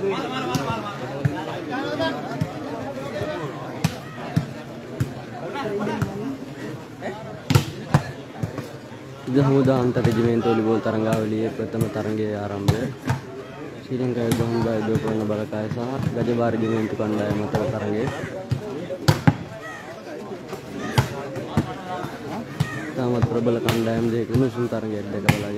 Jahmuda Anta Regimento Volleyball Tarangawali प्रथम तरंगे आरंभ श्रीलंका दोहंबा दोपन बलकायसा गजबा Regimento कंडाय मत तरंगे tamat प्रबल कंडाय देख नुसुन तरंगे देखा लगे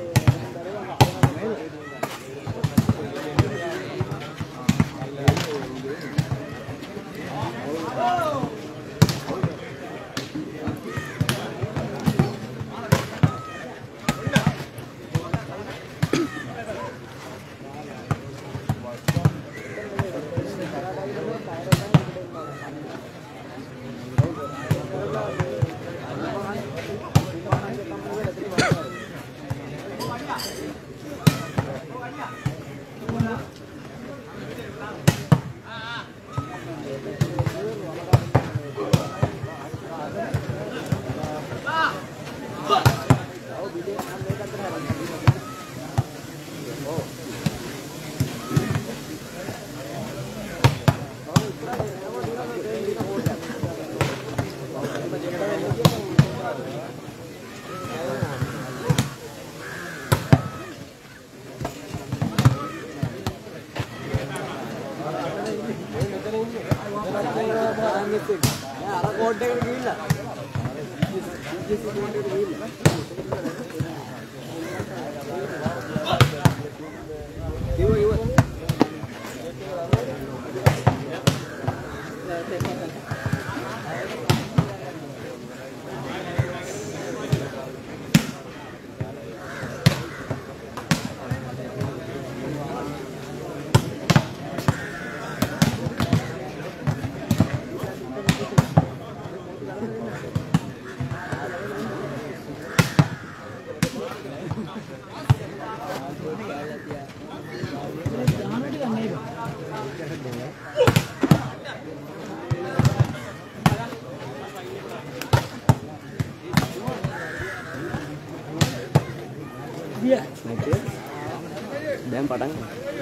Dan padang.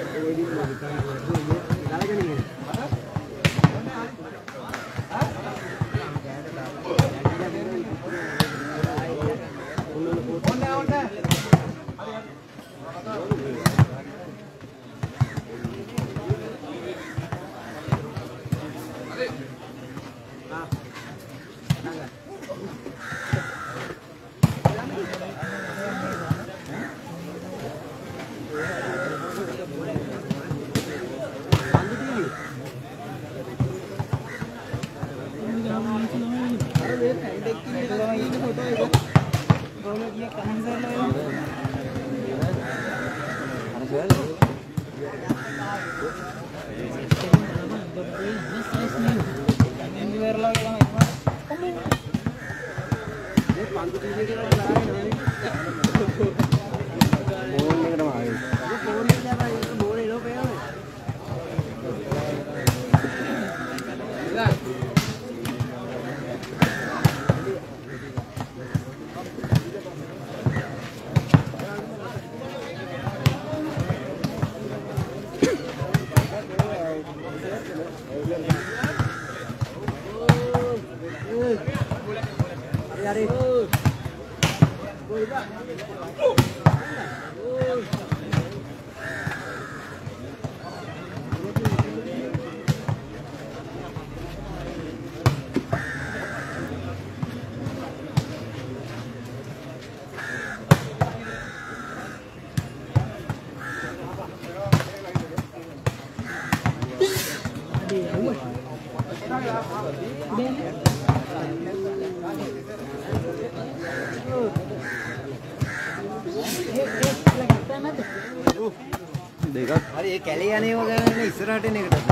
अरे ये कैले आने वगैरह नहीं इस तरह हटने का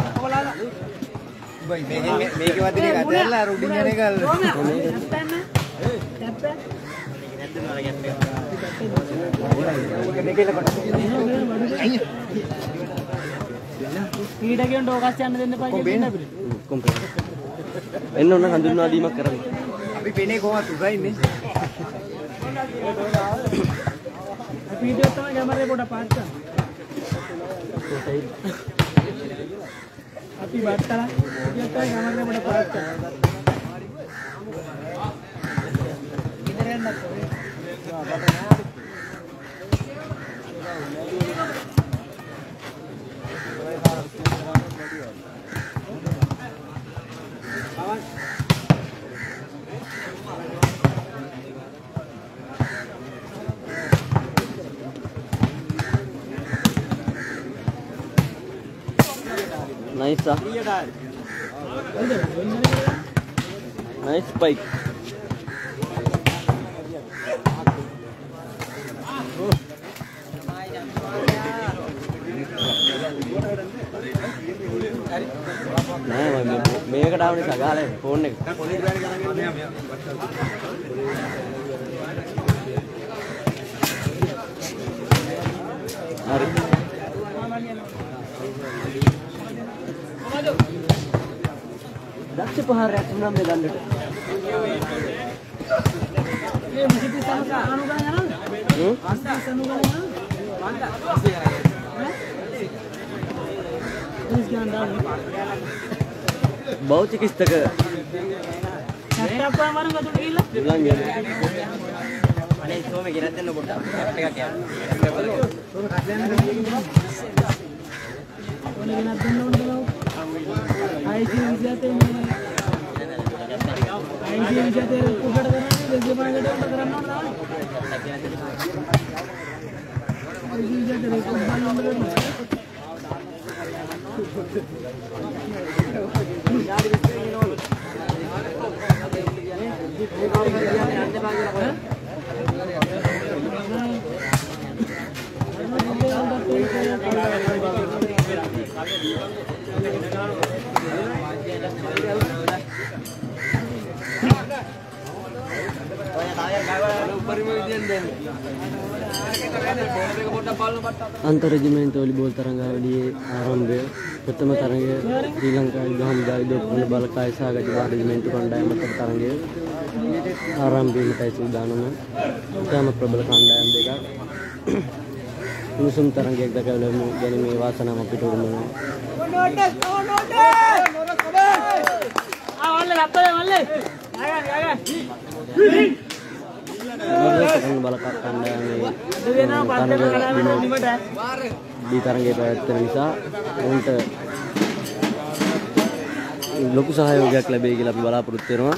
भाई मैं के बाद नहीं कहते हैं ला रोटी जाने का स्पीड के उनको कास्ट जाने देने पाएंगे इन्होंने ना हंदुना दी मत करें अभी पीने को आ तू भाई नहीं वीडियो तो हमारे बोड़ा पार्ट का අපි බත්තලා කියත් ගමරේ මඩ පාත් කරනවා. ඉතින් යන්නත් ඔය. Nice ah. Nice spike. Nah, මේකට ආවනේ සගාලේ ෆෝන් එක. හරි. දක්ෂ පහරයක් වුණා මේ දණ්ඩට. මේ මුසිති සමස අනුගමනය කරනවා. අස්ති සනුගමනය කරනවා. බෞද්ධිකස්තක සැට්ටක් වань වරන් ගතුට ගිහිල්ලා ඉලන් ගියනේ. අනේ සෝමේ ගෙනත් දෙන්න පොඩ්ඩක්. ටිකක් යන්න. සෝමේ කඩලා යන්න. ඕනේ ගෙනත් දෙන්න ඕනේ නෝ. ආයිසි විද්‍යාවේ මේ ආයිසි විද්‍යාවේ උකට කරන්නේ දෙවියන් පායකට කරන්න ඕන දාන්නේ. ආයිසි විද්‍යාවේ කුඩ බලන්න ඕනේ. अंतर रेजिमेंट वॉलीबॉल तरंगावली आरंभे प्रथम तरंगे श्रीलंका युद्धम युद्ध बलकाय सह गजवार रेजिमेंट कंडाय मत तरंगे आरंभे मिटाई सुदान में तम प्रबल कंडाय देगा मुसुम तरंगे एक दका यानी में वासना में पिटोर में आ वाले लपले वाले आगा बलका कंडाय में දෙවෙනා පන්දම කලාවෙන්න නිමට දී තරංගයේ පැවැත්වෙන නිසා උන්ට ලොකු සහයෝගයක් ලැබෙයි කියලා අපි බලාපොරොත්තු වෙනවා.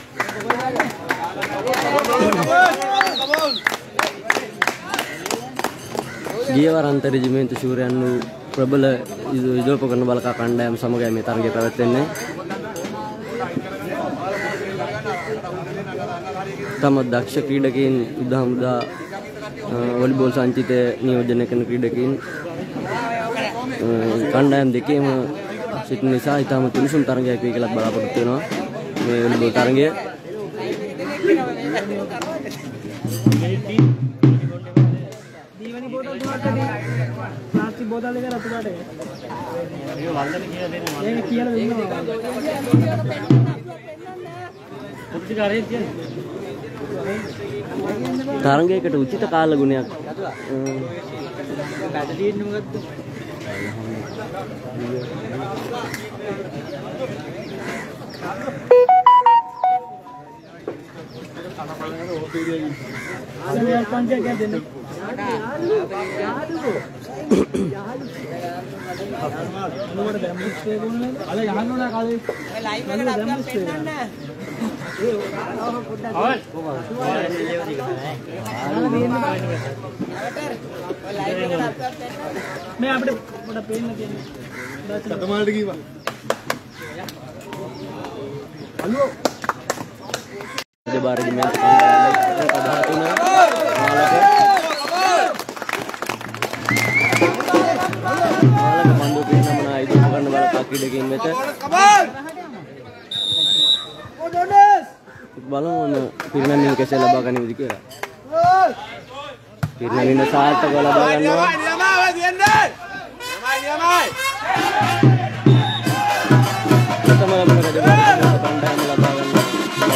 ගියවර අන්තර් රෙජිමෙන්තු ශූරයන් වූ ප්‍රබල යුදෝපකරණ බලකා කණ්ඩායම සමගයි මේ තරගය පැවැත්වෙන්නේ. තම දක්ෂ ක්‍රීඩකයන් යුද හමුදා वॉलीबॉल संचित नियोजन करන ක්‍රීඩකයන් කණ්ඩායම් දෙකේම සිටින නිසා ඊටම තුනිසුම් තරගයක් වේ කියලා බලාපොරොත්තු වෙනවා මේ වොලිබෝල් තරගය. දීවනි බෝතල් තුනක් අදී ප්ලාස්ටික් බෝතල් එක රතු පාට එක. ඒක වල්දන කියලා දෙන්නේ. ඒක කියලා දෙන්නවා. පුරුදු කරේ කියන්නේ. තරගයකට උචිත කාල ගුණයක් බැට තියෙන්නේ මොකද්ද? අනේ පන්තියක් දෙන්න. මොනවද දැම්මස් තේරුණා? අල යහන්න ඕන කාලේ. ලයිව් එකට අප්ලෝඩ් පෙන්නන්න. मैं अपने बड़ा पेन लगे तमाल की बात हेलो बार में धातु में मालक बंदू पे नमना इधर पकड़ने वाला पाकी डेकिंग में थे බලමු පිරිනැමීම කෙසේ ලබා ගන්නවද කියලා. පිරිනැමීම සාර්ථකව ලබා ගන්නවා. ප්‍රථම ලබන රජවරු කණ්ඩායම ලබා ගන්නවා.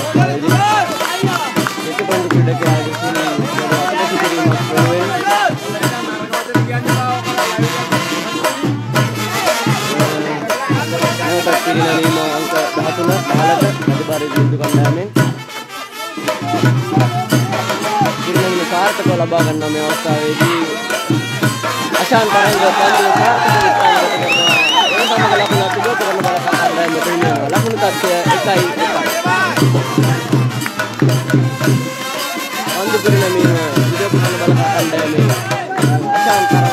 ඒක පොඩි ක්‍රීඩකයාගේ සිනහ බලක රජබාර රජිමෙන්තු කණ්ඩායමෙන් පිරිනැමීම සාර්ථකව ලබා ගන්නා මේ අවස්ථාවේදී අශාන් තරංග පන්දුව සාර්ථකව උත්සාහගත කරනවා. ඒ සමග ලකුණු අතිගත කරන බල කණ්ඩායම මෙතන ඉන්නවා. ලකුණු තත්ත්වය 1-1. පන්දු පිරිනැමීම විදේශ කරන බල කණ්ඩායමේ අශාන් තරංග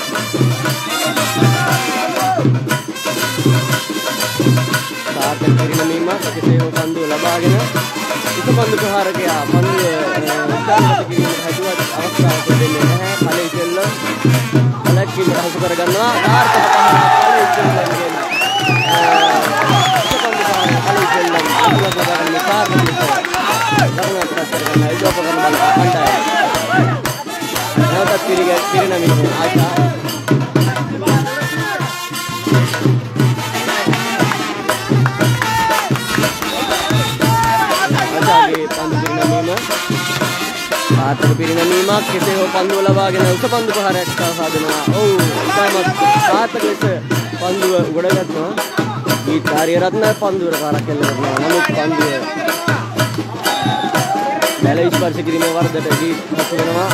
සාර්ථක පිරිනැමීමක් කෙසේ හෝ පන්දුව ලබාගෙන ඉසපන්දු ප්‍රහාරකයා පන්දුව උත්සාහගත කිරීමට හැදුවත් අවස්ථාවක් දෙන්නේ නැහැ. ඵලයේ සෙල්ලම් ලැක්කීමට හසු කරගන්නවා. සාර්ථක පහරක් ඵලයේ සෙල්ලම්ගෙන් ඉසපන්දු ප්‍රහාරක ඵලයේ සෙල්ලම් අනුගත කරගෙන සාර්ථක ලකුණක් කරගන්න ඉදෝප කරන බල කණ්ඩායම. නැවතත් පිරිනැමීම ආශා පන්දු පිරිනැමීම සාර්ථක පිරිනැමීමක් කෙසේ හෝ පන්දුව ලබාගෙන උස පන්දු ප්‍රහාරයක් සාදනවා. ඔව් ඉතාමත් සාර්ථක ලෙස පන්දුව උගඩගත්තා. ඊට ආර්යරත්න පන්දුවට පාරක් එල්ල කරනවා. නමුත් පන්දුව බැල ස්පර්ශ කිරීමේ වරදට දී හසු වෙනවා.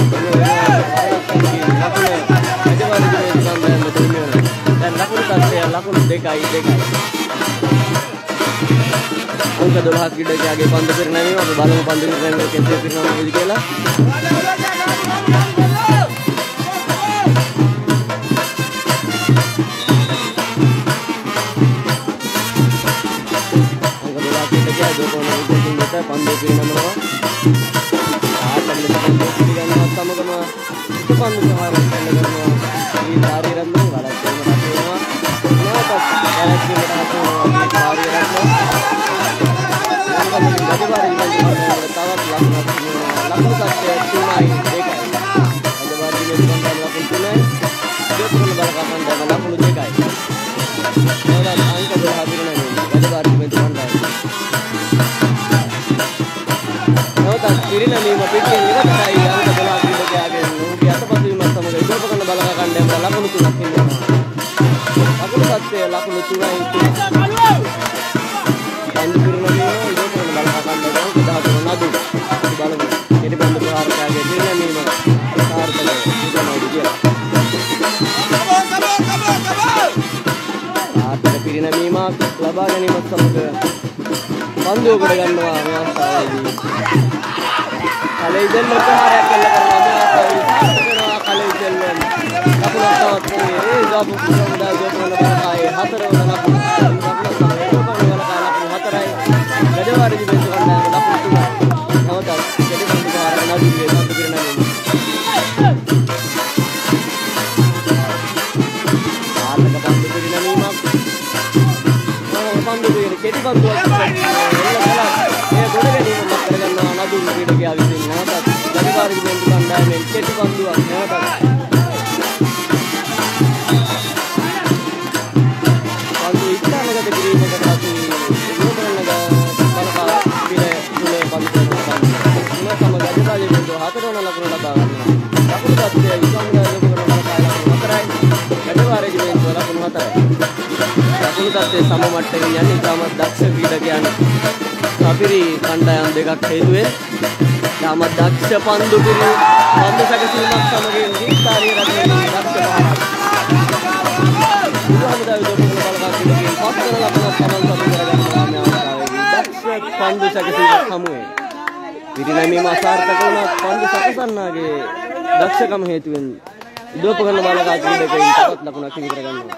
දැන් ලකුණු තත්ත්වය ලකුණු 2-2. अंक 12 ක්‍රීඩකයාගේ පන්දු පිරිනැමීම අපි බලමු පන්දු පිරිනැමීම කෙසේ පිරිනැමෙයිද කියලා. अंक 12 ක්‍රීඩකයා දෝපන විදිහකින් මෙත පන්දු පිරිනැමනවා. ආත්මලෙස පන්දු පිරිනැමීමත් සමගම පන්දු ප්‍රහාරයක් කරනවා. මේ ආරියරත්න වලක් වෙනවා. නැවතත් වලක් වෙනවා. ආරියරත්න රජබාර රජිමෙන්තු කණ්ඩායමට තවත් ලකුණක් තියෙනවා. ලකුණු තත්ත්වය 3-2. රජබාර රජිමෙන්තු කණ්ඩායම ලකුණු 3යි. විදේශ බල කණ්ඩායම ලකුණු 2යි. නැවතත් අංක 12 පිරිනැමීම රජබාර රජිමෙන්තු කණ්ඩායම. නැවතත් පිරිනැමීම පිටියෙන් ඉවතයි අංක 12 ක්‍රීඩකයාගෙන් ඔහුගේ අතපසුවීමත් සමග විදේශ බල කණ්ඩායමට ලකුණු 3ක් ඉන්නවා. ලකුණු තත්ත්වය ලකුණු 3යි. පන්දු පිරිනැමීම විදේශ බල කණ්ඩායම 14 නඩු බලමු. කෙටි පන්දු ප්‍රහාරකයාගේ පිරිනැමීම සාර්ථකව සිදුවනවාද කියලා. සාර්ථක පිරිනැමීමක් ලබා ගැනීමත් සමග පන්දුව කොට ගන්නවා මේ අවස්ථාවේදී. කලෙයි දෙන්න ප්‍රහාරයක් කළ කරනවා මේ අවස්ථාවේදී සාර්ථක වෙනවා කලෙයි දෙන්න. ලකුණක් තවත් ඒ ජාපු සමුදාය ජෝතවන බලකායේ 4 වන ලකුණ. රජබාර රජිමෙන්තු කණ්ඩායම ලකුණු 3යි. නැවතත් කෙටි පන්දු ප්‍රහාරක නඩුවේ පන්දු පිරිනැමීම. සාර්ථක පන්දු පිරිනැමීමක්. පන්දු කෙටි පන්දුවක් එල්ල කළා. මේ ගොඩ ගැනීම මත කරගන්නවා නඩු ක්‍රීඩකයා විසින්. නැවතත් රජබාර රජිමෙන්තු කණ්ඩායමෙන් කෙටි පන්දුවක් නැවතත් පන්දු ඉස්හානගත කිරීමකට අපි හතරවන ලකුණ ලබා ගන්නවා. ලකුණු තත්ත්වය විසම්දාය ලකුණු කරන ලකාය ලකුණු 4යි. රජබාර රජිමෙන්තු ලකුණු 4යි. ලකුණු තත්ත්වයේ සම මට්ටමින් යන්නේ ඉතාමත් දක්ෂ ක්‍රීඩකයන් සපිරි කණ්ඩායම් දෙකක් හේතුවෙන් ඉතාමත් දක්ෂ පන්දු සැකසීමක් සමගින් දීප්තාරිය රජයෙන් දක්ෂ පහරක්. සමුදාය දෝපන බලකා ක්‍රීඩකයන් 7 වන ලකුණක් තමන් සතු කරගන්නවා මේ අවස්ථාවේදී. දක්ෂ පන්දු සැකසීමක් හමුවේ. පිරිනැමීම අසාර්ථක වුණත් පන්දු සකසන්නාගේ දක්ෂකම හේතුවෙන් ඉදෝප කරන බලකා ක්‍රීඩකයන් තවත් ලකුණක් හිමි කරගන්නවා.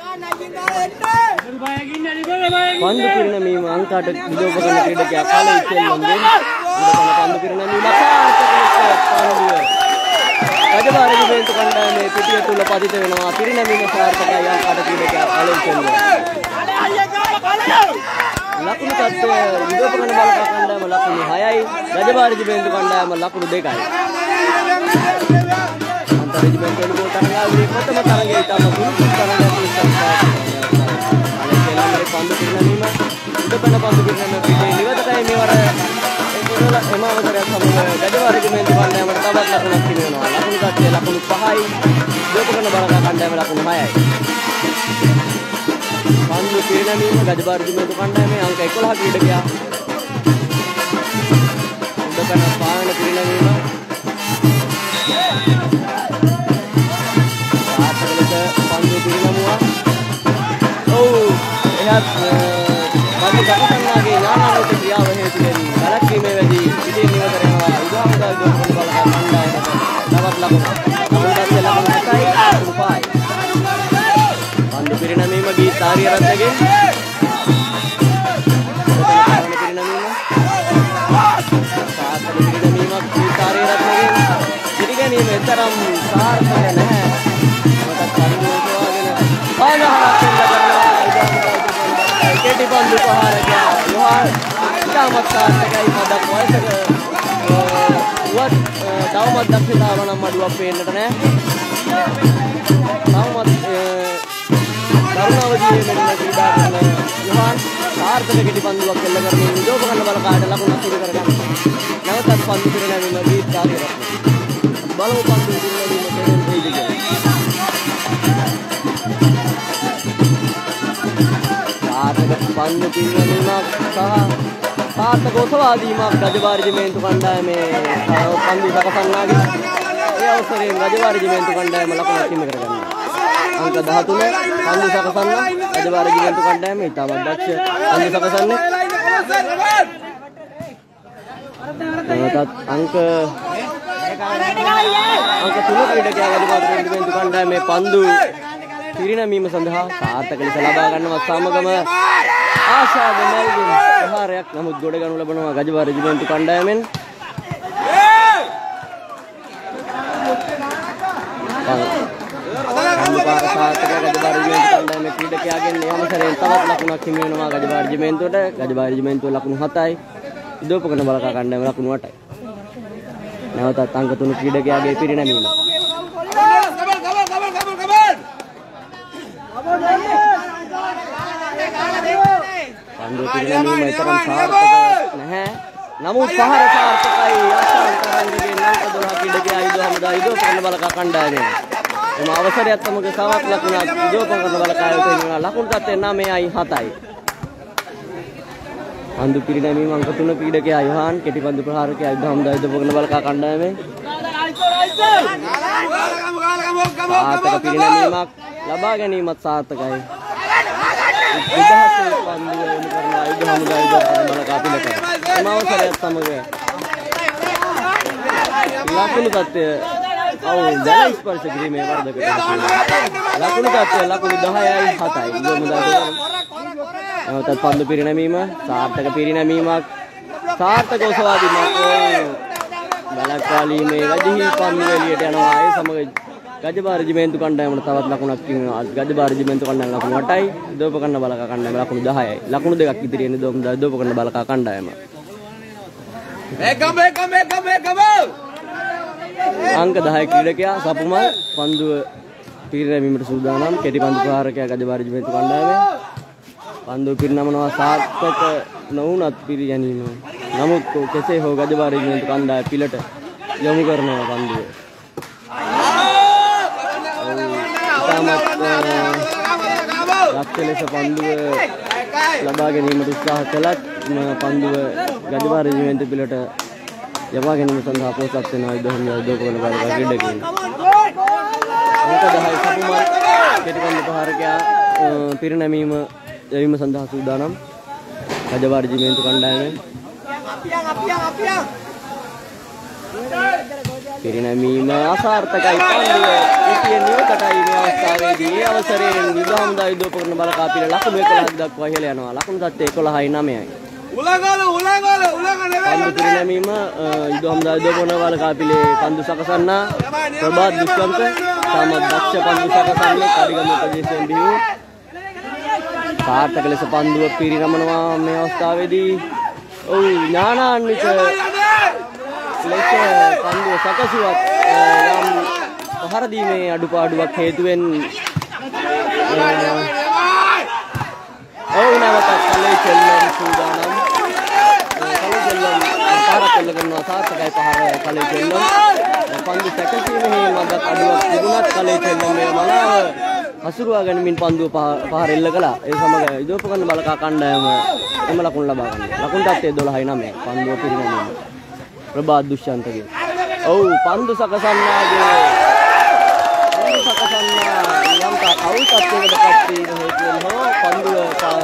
පන්දු පිරිනැමීම අංක 8 ඉදෝප කරන ක්‍රීඩකයා කලෙයි සෙල්ලම්ගෙන් පන්දු පිරිනැමීම අසාර්ථක ලෙස පන්දුව රජබාර රජිමෙන්තු කණ්ඩායමේ පිටිය තුල පතිත වෙනවා. පිරිනැමීම සාර්ථකයි අංක 8 ක්‍රීඩකයා කලෙයි සෙල්ලම්. ලකුණු තත්ත්වය විදෝප කරන බලකා කණ්ඩායම ලකුණු 6යි. රජබාර රජිමෙන්තු කණ්ඩායම ලකුණු 2යි. අන්තර් රජිමෙන්තු වල තරගාවලියේ ප්‍රථම තරගයේ ඉතාම දුරු තරගයක් ඉස්සරහට අලෙකෙලමේ පන්දු පිරිනැමීම උඩපැන පන්දු පිරිනැමීම පිටේ නිවතටයි මේවර එම අවසරයක් සමග රජබාර රජිමෙන්තු කණ්ඩායමට තවත් ලකුණක් හිමි වෙනවා. ලකුණු තත්ත්වය ලකුණු 5යි. විදෝප කරන බලකා කණ්ඩායම ලකුණු 6යි. පන්දු පිරිනැමීම ගජබාර රෙජිමෙන්තු කණ්ඩායමේ අංක 11 ක්‍රීඩකයා උඩකන පාවන පිරිනැමීම සාර්ථක ලෙස පන්දු පිරිනැමුවා. ඔව් එහත් පන්දු දකසන්නාගේ ඥානාලෝක ක්‍රියාව හේතුවෙන් වැළැක්වීමේ වැදී පිටින් නිවතර යනවා උදාහරණ දොස්තර බලක කණ්ඩායමට නවත් ලකුණු 7යි. පන්දු පිරිනැමීම ගීත් ආරිය රත්නගේ සාර්ථක පිරිනැමීමක් ගීත් ආරිය රත්නගේ පිළිගැනීම එතරම් සාර්ථක නැහැ. මතක් පරිවෝසවාගෙන ආනහරක් කරනවා කෙටි පන්දු ප්‍රහාරකයා යෝහාන් ඉතාමත් සාර්ථකයි. මදක් වයසක වත් තවමත් දක්ෂතාව නම් අඩුවක් පේන්නට නැහැ. තවමත් කරුණාවදී මෙන්න ක්‍රීඩා කරන යෝහාන් සාර්ථක කෙටි පන්දුවක් එල්ල කරමින් විදෝපකරන බලකාට ලකුණක් ඉදිරි කරගන්න. නැවතත් පන්දු පිරිනැමීම ගීත් ආරිය රත්න බලමු පන්දු පිරිනැමීම දෙවෙනි වෙයිද කියලා. සාර්ථක පන්දු පිරිනැමීමක් සහ සාර්ථක ඔසවාදීමක් ගජබාර රෙජිමෙන්තු කණ්ඩායමේ පන්දු සකසන්නාගේ ඒ අවසරයෙන් ගජබාර රෙජිමෙන්තු කණ්ඩායම ලකුණක් හිමි කරගන්නවා. අංක 13 පන්දු සකසන්න ගජබාර රෙජිමෙන්තු කණ්ඩායම ඉතාමත් දක්ෂ පන්දු සකසන්නේ. නැවතත් අංක 3 ක්‍රීඩකයා ගජබාර රෙජිමෙන්තු කණ්ඩායමේ පන්දු පිරිනැමීම සඳහා සාර්ථක ලෙස ලබා ගන්නවත් සමගම ආශා දෙමල්ගෙන් ප්‍රහාරයක් නමුත් ගොඩ ගනු ලබනවා ගජබාර රෙජිමෙන්තු කණ්ඩායමෙන්. සාර්ථක ගජබාර රෙජිමෙන්තු කණ්ඩායමේ ක්‍රීඩකයාගෙන් ඒ අවසරයෙන් තවත් ලකුණක් හිමි වෙනවා ගජබාර රෙජිමෙන්තුවට. ගජබාර රෙජිමෙන්තුව ලකුණු 7යි. විදෝපකරන බලකා කණ්ඩායම ලකුණු 8යි. නැවතත් අංක 3 ක්‍රීඩකයාගේ පිරිනැමීම. පන්දු පිරිනැමීම තරම් සාර්ථක නැහැ. නමුත් පහර සාර්ථකයි. ආශාන්තරංගගේ නාක 12 ක්‍රීඩකයා යුදහමදා විදෝපකරන බලකා කණ්ඩායමේ. එම අවසරයත් සමග සවත් ලකුණක් විදෝපකරන බලකායට එනවා. ලකුණු තත්ත්වය 9යි 7යි. පන්දු පිරිනැමීම අංක 3 ක්‍රීඩකයා යෝහාන් කෙටි පන්දු ප්‍රහාරකයා යුදහමදා විදෝපකරන බලකා කණ්ඩායමේ. සාර්ථක පිරිනැමීමක් ලබා ගැනීමත් සාර්ථකයි. විදහාසේ පන්දු යොමු කරනවා යුදහමදා විදෝපකරන බලකා පිළිකර. එම අවසරයත් සමග ලකුණු තත්ත්වය දැල ස්පර්ශ කිරීමේ වරදකට ලකුණු තත්ත්වය ලකුණු 10යි 7යි. නැවතත් පන්දු පිරිනැමීම සාර්ථක පිරිනැමීමක් සාර්ථක ඔසවාදීමක් බලක්වාලීමේ වැදිහි පන්දු එළියට යනවා. ඒ සමග ගජබාර රෙජිමෙන්තු කණ්ඩායමට තවත් ලකුණක් හිමිවෙනවා. ගජබාර රෙජිමෙන්තු කණ්ඩායම ලකුණු 8යි. විදෝපකරන බලකා කණ්ඩායම ලකුණු 10යි. ලකුණු දෙකක් ඉදිරියෙන් විදෝපකරන බලකා කණ්ඩායම. අංක 10 ක්‍රීඩකයා සපුම පන්දුව පිරිනැමීමට සූදානම්. කෙටි පන්දු ප්‍රහාරකයා ගජබාර රෙජිමෙන්තු කණ්ඩායමේ පන්දුව පිරිනමනවා. සාර්ථක නොවුනත් පිරිගැනීම. නමුත් කෙසේ හෝ ගජබාර රෙජිමෙන්තු කණ්ඩායම පිළට යොමු කරනවා පන්දුව. ලක්ෂ ලෙස පන්දුව ලබා ගැනීමට උත්සාහ කළත් පන්දුව ගජබාර රෙජිමෙන්තු පිළට යවා ගැනීම සඳහා පොසත් වෙනවා විදෝපකරන බලකා ක්‍රීඩකයන්. අංක 10 සපුමල් කෙටි පන්දු ප්‍රහාරකයා පිරිනැමීම යැවීම සඳහා සූදානම් ගජබාර රෙජිමෙන්තු කණ්ඩායමේ. පිරිනැමීම අසාර්ථකයි. පන්දුව පිටියෙන් නිවකටයි මේ අවස්ථාවේදී. ඒ අවසරයෙන් විදෝහමදා විදෝපකරන බලකා පිළ ලකුණු 11ක් දක්වා ඉහළ යනවා. ලකුණු තත්ත්වය 11යි 9යි. පන්දු පිරිනැමීම විදෝහමදා විදෝපකරන බලකා පිළේ පන්දු සකසන්නා ප්‍රභාත් දුෂ්කන්ත සමත් දක්ෂ පන්දු සකසන්නේ කඩිගම ප්‍රදේශයෙන් බිහි සාර්ථක ලෙස පන්දුව පිරිනමනවා මේ අවස්ථාවේදී. ඔව් ඥානාන්විත ලෙස පන්දුව සකසුවත් යම් පහර දීමේ අඩුපාඩුවක් හේතුවෙන් ඔව් නැවතත් කලේ කෙල්ලන් සූදානම්. කලේ කෙල්ලන් පාරක් එල්ල කරනවා. සාර්ථකයි පහර කලේ කෙල්ලන්. පන්දු සැකසීමේ මදක් අඩුවක් තිබුණත් කලේ කෙල්ලන් මේ මනාව හසුරුවා ගැනීමෙන් පන්දුව පහර එල්ල කළා. ඒ සමග යුදෝපකරණ බලකා කණ්ඩායම එම ලකුණු ලබා ගන්නවා. ලකුණු තත්ත්වය 12-9 පන්දුව පිරිනැමීම. ප්‍රභාත් දුෂ්යන්තගේ. ඔව් පන්දු සකසන්නාගේ ලංකා අවුල් තත්ත්වයකට පත් වීම හේතුවෙන් හෝ පන්දුව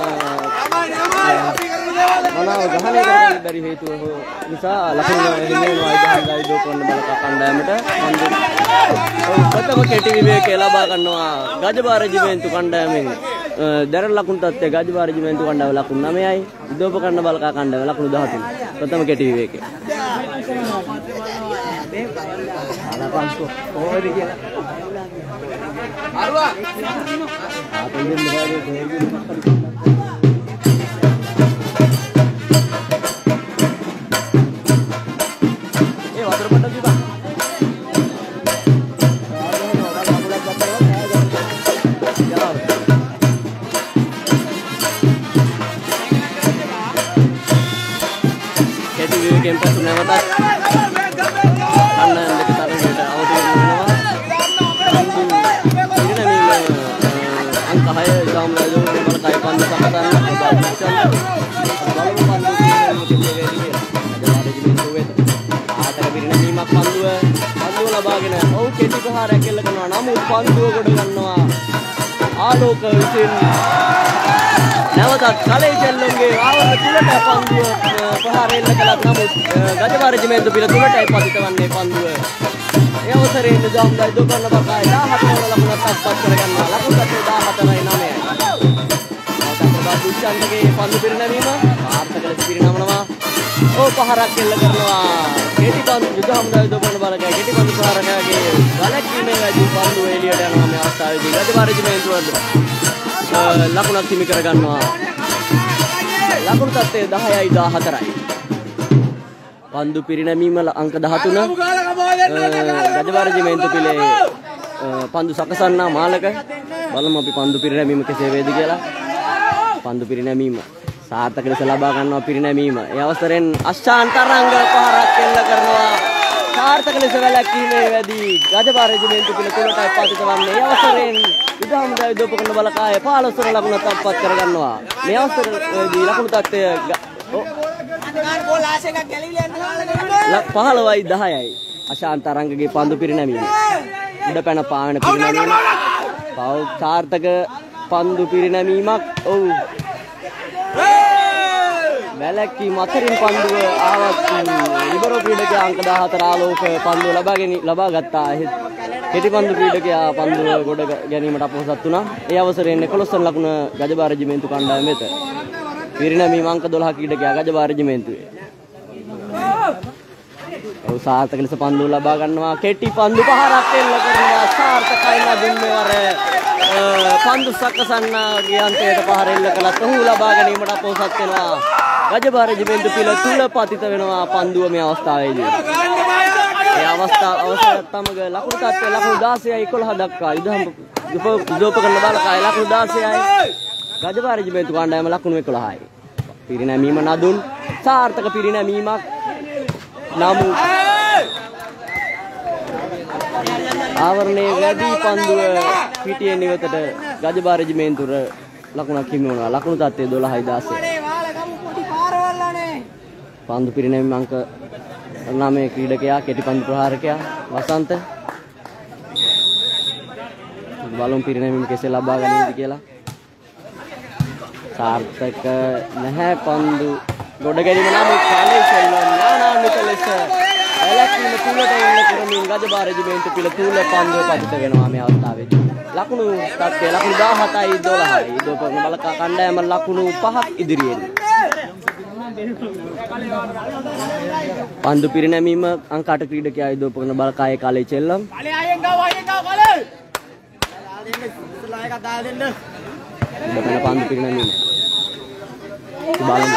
මනාව ග්‍රහණය කරගන්න බැරි හේතුව නිසා ලකුණු හිමිවෙනවා ඉදහංගා යුදෝපකරණ බලකා කණ්ඩායමට පන්දු ප්‍රථම කෙටි විවේකය ලබා ගන්නවා ගජබා රෙජිමෙන්තු කණ්ඩායමෙන්. දැරණ ලකුණු තත්ත්වය ගජබා රෙජිමෙන්තු කණ්ඩායම ලකුණු 9යි යුදෝපකරණ බලකා කණ්ඩායම ලකුණු 13. ප්‍රථම කෙටි විවේකය. Kempas Sunawata karena kita ada audio ini angka haya jam lalu berkait pandu sakatan lalu pandu mungkin jadi ada jadi duit ada birina nimak pandu labagina oh keti pahara kella kanwa namu pandu godu gannawa ආලෝක විසින් නැවතත් කලේ චෙල්ලුන්ගේ ආවරණ තුලට පන්දුව ප්‍රහාර එල්ල කළත් නමුත් ගජබා රෙජිමෙන්තු පිළ තුලටයි පතිත වන්නේ පන්දුව. ඒ අවසරයේ නිජාම්දා යුදෝපකරණ බලකා 17 වන ලකුණක් අත්පත් කරගන්නවා. ලකුණු 14-9යි. ප්‍රභාත් දුෂ්යන්තගේ පන්දු පිරිනැමීම සාර්ථක ලෙස පිරිනමනවා. ඕ පහරක් එල්ල කරනවා. කෙටි පන්දු නිජාම්දා යුදෝපකරණ බලකා කෙටි පන්දු ප්‍රහාරකයාගේ ගලක්ීමේ වැඩි පන්දු එළියට යනවා මේ අවස්ථාවේදී. ගජබා රෙජිමෙන්තුව ලකුණක් හිමි කරගන්නවා. ලකුණු තත්ත්වය 10-14යි. පන්දු පිරිනැමීම අංක 13. ගජබා රෙජිමෙන්තු පිළේ පන්දු සකසන්නා මාලක බලමු අපි පන්දු පිරිනැමීම කෙසේ වේද කියලා. පන්දු පිරිනැමීම සාර්ථක ලෙස ලබා ගන්නවා පිරිනැමීම. ඒ අවසරෙන් අෂ්ටාන්තරංග පහරක් එල්ල කරනවා. සාර්ථක ලෙස වැළැක්වීමේ වැඩි ගජබා රෙජිමෙන්තු පිළ තුලටයි පතිත වන්නේ. ඒ අවසරෙන් විධානමන්ත්‍රී යුදෝපකරණ බලකාය 15 වන ලකුණක් අත්පත් කරගන්නවා. මේ අවසරයේදී ලකුණු තත්ත්වය 15-10යි. අශාන්තරංගගේ පන්දු පිරිනැමීම. උඩ පැන පාවන පිරිනැමීම. පව සාර්ථක පන්දු පිරිනැමීමක්. ඔව්. වැලැක්කීම අතරින් පන්දුව ආවත් ලිබරෝ ක්‍රීඩකයා අංක 14 ආලෝක පන්දුව ලබා ගත්තා. කෙටි පන්දු ක්‍රීඩකයා පන්දුව ගොඩ ගැනීමට අපොහසත් වුණා. ඒ අවසරයෙන් 11 වන ලකුණ ගජබා රෙජිමෙන්තු කණ්ඩායම වෙත. පිරිනැමීම අංක 12 ක්‍රීඩකයා ගජබා රෙජිමෙන්තුවේ. ඔව් සාර්ථක ලෙස පන්දු ලබා ගන්නවා. කෙටි පන්දු පහරක් එල්ල කරනවා. සාර්ථකයි නදුන්නේ වර පන්දු සකසන්නාගේ අන්තයට පහර එල්ල කළත් ඔහු ලබා ගැනීමට අපොහසත් වෙනවා. ගජබා රෙජිමෙන්තු පිළ තුල පතිත වෙනවා පන්දුව මේ අවස්ථාවේදී. ඒ අවසරත් සමග ලකුණු තත්ත්වය ලකුණු 16-11 දක්වා යුදෝපකරණ බලකාය ලකුණු 16යි. ගජබා රෙජිමෙන්තු කණ්ඩායම ලකුණු 11යි. පිරිනැමීම නදුන් සාර්ථක පිරිනැමීමක්. නමුත් ආවරණයේ වැඩි පන්දුව පිටියෙන් ඉවතට ගජබා රෙජිමෙන්තුර ලකුණක් හිමි වුණා. ලකුණු තත්ත්වය 12-16. පන්දු පිරිනැමීම අංක 9 ක්‍රීඩකයා කෙටි පන්දු ප්‍රහාරකයා වසන්ත බලමු පිරිනැමීම කෙසේ ලබා ගන්නේද කියලා. සාර්ථක නැහැ පන්දු ගොඩ ගැනීම නමුත් කාලේ සෙල්ලම් ඥානාන්විත ලෙස වැලැක්වීම තුලට එල්ල කරමින් ගජබා රෙජිමෙන්තු පිළ තුල පන්දුව පතිත වෙනවා මේ අවස්ථාවේදී. ලකුණු තත්ත්වය ලකුණු 17-12යි. යුදෝපකරණ බලකා කණ්ඩායම ලකුණු 5ක් ඉදිරියෙන්. පන්දු පිරිනැමීම අංක 8 ක්‍රීඩකයා යුදෝපකරණ බලකායේ කාලේ චෙල්ලම්. දෙපළ පන්දු පිරිනැමීම. බලමු.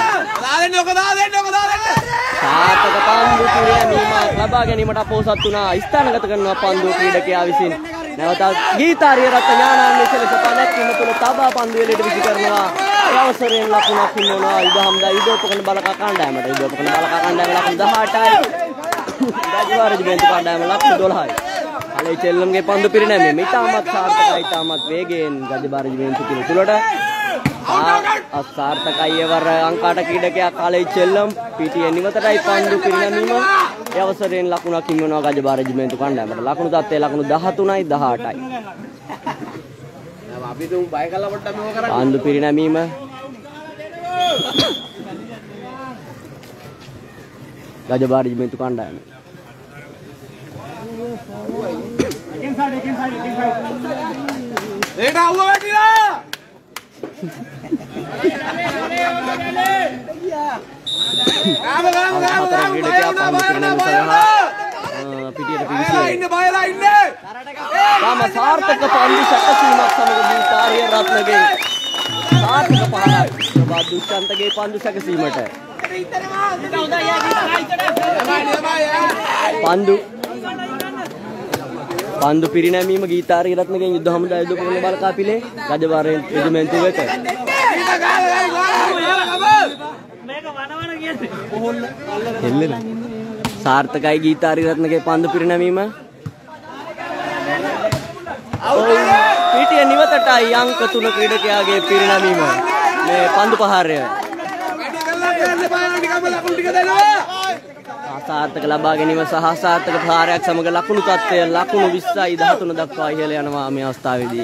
සාර්ථක පන්දු පිරිනැමීම ලබා ගැනීමට අපොහසත් වුණා. ස්ථානගත කරනවා පන්දු ක්‍රීඩකයා විසින්. නැවතත් ගීතාරිය රත්න ඥානාන්විත ලෙස පැනැක්වීම තුළ තබා පන්දු එළියට විසි කරනවා. ඒ අවසරයෙන් ලකුණක් හිමිවනවා ඉදහම්දා යුදෝපකරණ බලකා කණ්ඩායමට. යුදෝපකරණ බලකා කණ්ඩායම ලකුණු 18යි. ගජබා රෙජිමෙන්තු කණ්ඩායම ලකුණු 12යි. කලේ චෙල්ලම්ගේ පන්දු පිරිනැමීම ඉතාමත් සාර්ථකයි ඉතාමත් වේගයෙන් ගජබාර රෙජිමෙන්තු පිළිතුලට අසාර්ථකයි වර අංකාට ක්‍රීඩකයා කලේ චෙල්ලම් පිටියේ නිවතටයි පන්දු පිරිනැමීම ඒ අවසරයෙන් ලකුණක් හිමිවනවා ගජබාර රෙජිමෙන්තු කණ්ඩායමට ලකුණු තත්ත්වය ලකුණු 13යි 18යි අපි තුන් බය කළා පොඩ්ඩක් මේක කරන්න පන්දු පිරිනැමීම ගජබාර රෙජිමෙන්තු කණ්ඩායම ඒක අවුව වැටිලා පිටියට පිවිසිලා තාම සාර්ථක පන්දු සැකසීමක් සමග දීතාරිය රත්නගේ සාර්ථක පහරක් ප්‍රභා දුෂ්යන්තගේ පන්දු සැකසීමට පන්දු පිරිනැමීම ගීතාරිය රත්නගෙන් යුද්ධ හමුදා යුද කරන බලකාපිලේ ගජබාර රෙජිමෙන්තු වෙත සාර්ථකයි ගීතාරිය රත්නගේ පන්දු පිරිනැමීම පිටිය නිවතටයි අංක 3 ක්‍රීඩකයාගේ පිරිනැමීම මේ පන්දු පහරය අසාර්ථක ලබා ගැනීම සහ අසාර්ථක ප්‍රහාරයක් සමග ලකුණු තත්ත්වය ලකුණු 20යි 13 දක්වා ඉහළ යනවා මේ අවස්ථාවේදී.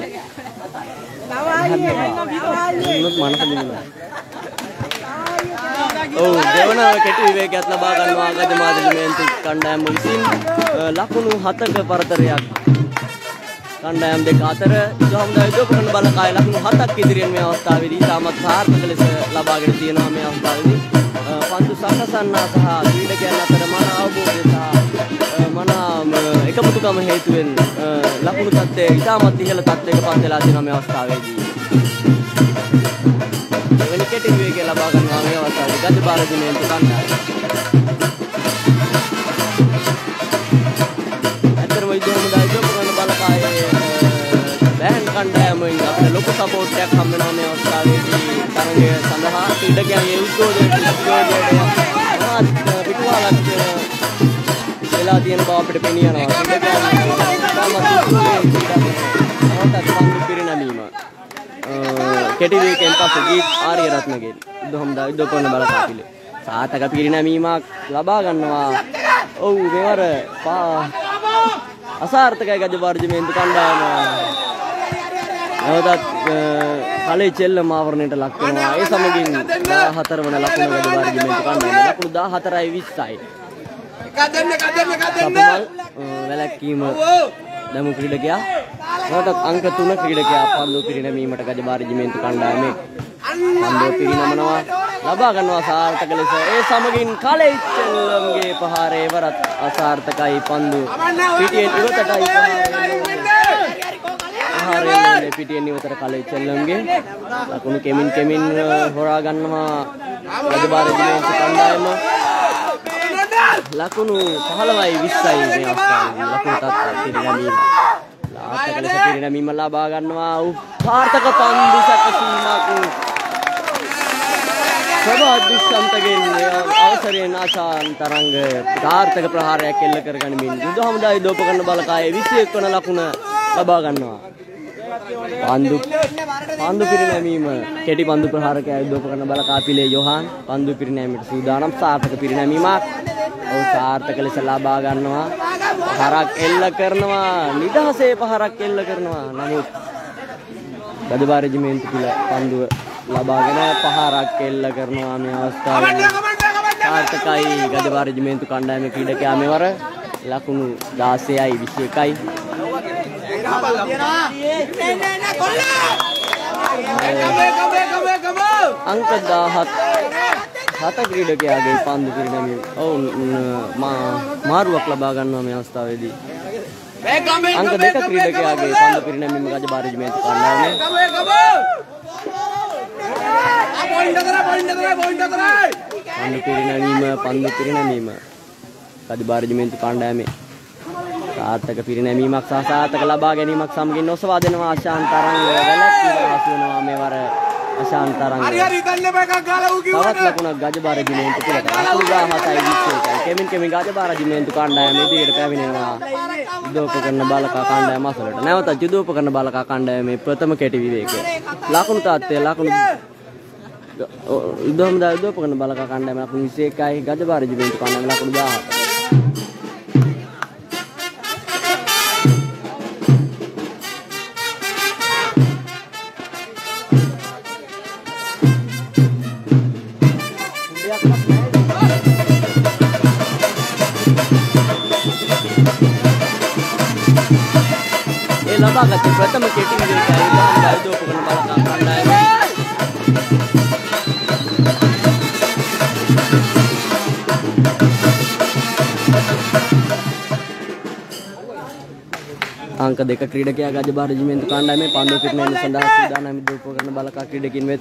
දෙවන කෙටි විවේකයක් ලබා ගන්නවා ගජබාර රෙජිමෙන්තු කණ්ඩායම විසින් ලකුණු 7ක පරතරයක් කණ්ඩායම් දෙක අතර යොමුදා යුද කරන බලකාය ලකුණු 7ක් ඉදිරියෙන් මේ අවස්ථාවේදී තාමත් සාර්ථක ලෙස ලබාගෙන තියෙනවා මේ අවස්ථාවේදී පන්දු සකසන්නා සහ ක්‍රීඩකයන් අතර මන අවබෝධය සහ මන එකමුතුකම හේතුවෙන් ලකුණු තත්ත්වය ඉතාමත් ඉහළ තත්ත්වයක පත් වෙලා තියෙනවා මේ අවස්ථාවේදී. එවැනි කෙටි විවේකයක් ලබා ගන්නවා මේ අවස්ථාවේදී ගජබාර රෙජිමෙන්තු කණ්ඩායම. අතරම යුද හමුදා යුද කරන බලකායේ බෑන් කණ්ඩායමෙන් අපිට ලොකු සපෝට් එකක් හම්බ වෙනවා මේ අවස්ථාවේදී තරගය සඳහා ක්‍රීඩකයන්ගේ උද්ඝෝෂණයට පිටුවාලක් වෙලා තියෙන බව අපිට පෙනී යනවා. පන්දු පිරිනැමීම කෙටි විවේකයෙන් පසු ගීත් ආර්ය රත්නගේ යුද හමුදා යුද කරන බලකාපිලේ සාර්ථක පිරිනැමීමක් ලබා ගන්නවා. ඔව් මෙවර අසාර්ථකයි ගජබාර රෙජිමෙන්තු කණ්ඩායම නැවතත් කලේ චෙල්ලම් ආවරණයට ලක් වෙනවා. ඒ සමගින් 14 වන ලකුණ ගජබාර රෙජිමෙන්තු කණ්ඩායම ලකුණු 14යි 20යි. වැලැක්කීම දමු ක්‍රීඩකයා නැවතත් අංක 3 ක්‍රීඩකයා පන්දු පිරිනැමීමට ගජබාර රෙජිමෙන්තු කණ්ඩායමේ පන්දු පිරිනමනවා ලබා ගන්නවා සාර්ථක ලෙස. ඒ සමගින් කලේ චෙල්ලම්ගේ පහරේ වරත් අසාර්ථකයි පන්දු පිටියෙන් ඉවතටයි පහරේ පිටියෙන් ඉවතට කලේ චෙල්ලම්ගේ ලකුණු කෙමින් හොරා ගන්නවා ගජබාර රෙජිමෙන්තු කණ්ඩායම ලකුණු 15යි 20යි මේ අවස්ථාවේ ලකුණු තත්ත්වය පිරිනැමීම සාර්ථක ලෙස පිරිනැමීම ලබා ගන්නවා සාර්ථක පන්දු සැකසීමක් ප්‍රභා දුෂ්යන්තගෙන් අවසරයෙන් ආශාන් තරංග සාර්ථක ප්‍රහාරයක් එල්ල කර ගනිමින් යුද හමුදා යුද උපකරණ බලකායේ 21 වන ලකුණ ලබා ගන්නවා. පන්දු පිරිනැමීම කෙටි පන්දු ප්‍රහාරකයා යුද උපකරණ බලකාපිලේ යොහාන් පන්දු පිරිනැමීමට සූදානම් සාර්ථක පිරිනැමීමක් ඔව් සාර්ථක ලෙස ලබා ගන්නවා. පහරක් එල්ල කරනවා නිදහසේ පහරක් එල්ල කරනවා. නමුත් ගජබාර රෙජිමෙන්තු පිළ පන්දුව ලබාගෙන පහරක් එල්ල කරනවා මේ අවස්ථාවේ සාර්ථකයි ගජබාර රෙජිමෙන්තු කණ්ඩායමේ ක්‍රීඩකයා මෙවර ලකුණු 16යි 21යි අංක 17 ක්‍රීඩකයාගේ පන්දු පිරිනැමීම මාරුවක් ලබා ගන්නවා මේ අවස්ථාවේදී අංක 2 ක්‍රීඩකයාගේ පන්දු පිරිනැමීම ගජබාර රෙජිමෙන්තු කණ්ඩායමේ පන්දු පිරිනැමීම ගජබාර රෙජිමෙන්තු කණ්ඩායමේ සාර්ථක පිරිනැමීමක් සහ සාර්ථක ලබා ගැනීමක් සමගින් ඔසවා දෙනවා ආශාන් තරංග වැලැක්වීම හසු වෙනවා මෙවර අශාන්ත තරංග. තවත් ලකුණක් ගජබා රෙජිමේන්තු පිටට. ලකුණු 17යි 21යි. කෙමින් ගජබා රෙජිමේන්තු කණ්ඩායම ඉදිරියට පැමිණෙනවා. යුදෝපකරණ බාලකා කණ්ඩායම අසලට. නැවතත් යුදෝපකරණ බාලකා කණ්ඩායමේ ප්‍රථම කෙටි විවේකය. ලකුණු තාත්තය ලකුණු යුදෝපකරණ බාලකා කණ්ඩායම ලකුණු 21යි. ගජබා රෙජිමේන්තු කණ්ඩායම ලකුණු 17යි. ලබාගත් ප්‍රථම කෙටි විවේකය යුදෝපකරණ බාලකා කණ්ඩායම अंक 2 ක්‍රීඩකයා ගජබා රෙජිමේන්තු කණ්ඩායමේ පන්දුව පිරිනැමීම සඳහා සූදානම් යුදෝපකරණ බාලකා ක්‍රීඩකින් වෙත